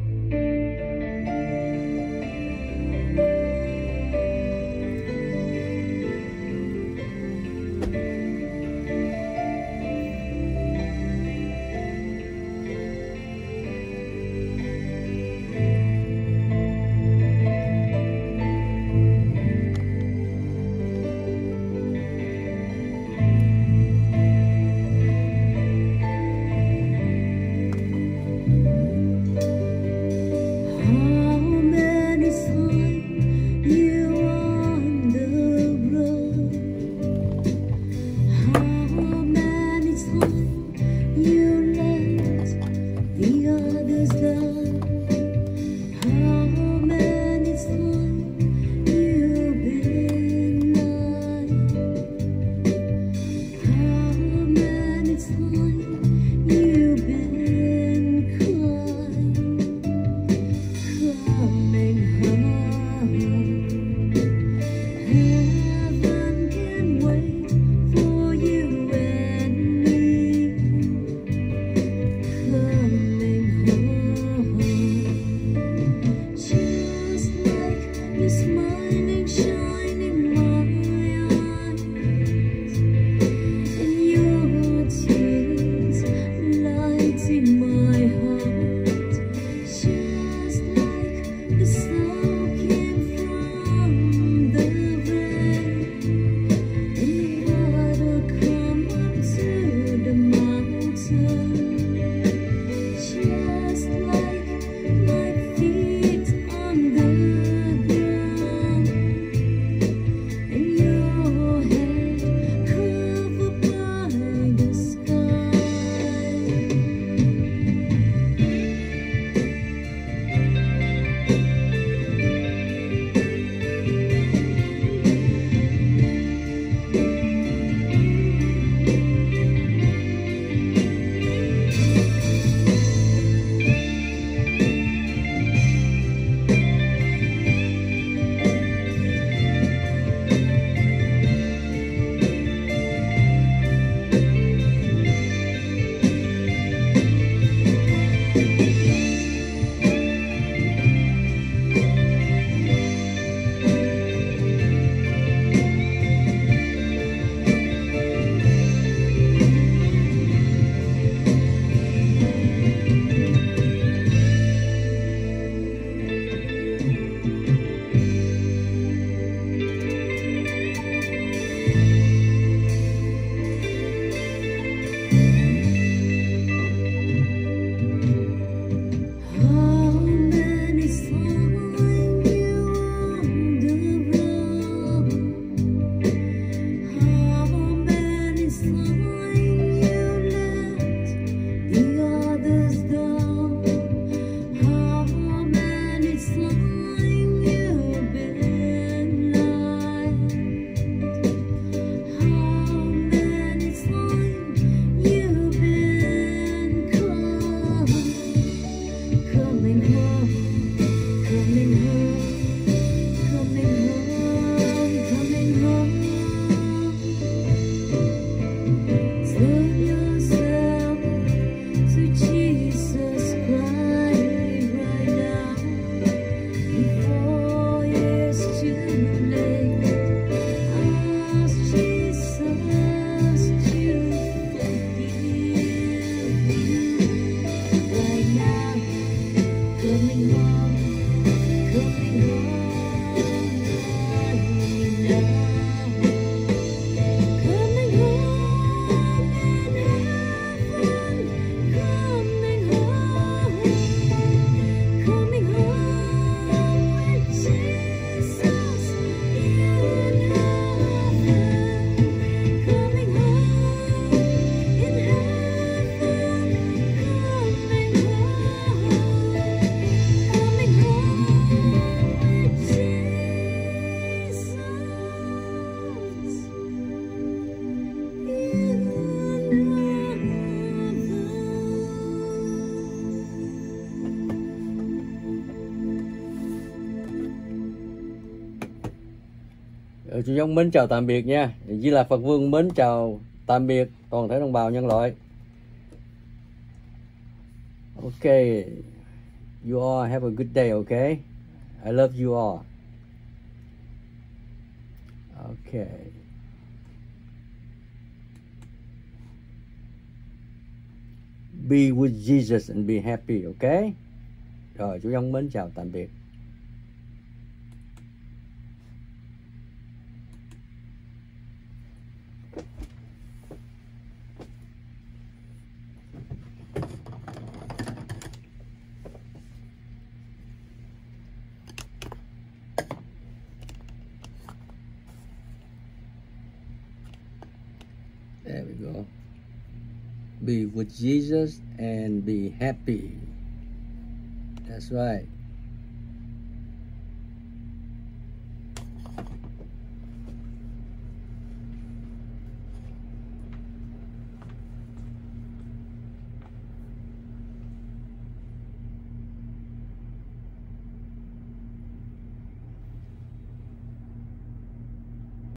Rồi, chú Giống mến chào tạm biệt nha. Di Lạc Phật Vương mến chào tạm biệt toàn thể đồng bào nhân loại. Okay, you all have a good day, okay? I love you all. Okay. Be with Jesus and be happy, okay? Rồi, chú Giống mến chào tạm biệt. There we go. Be with Jesus and be happy. That's right.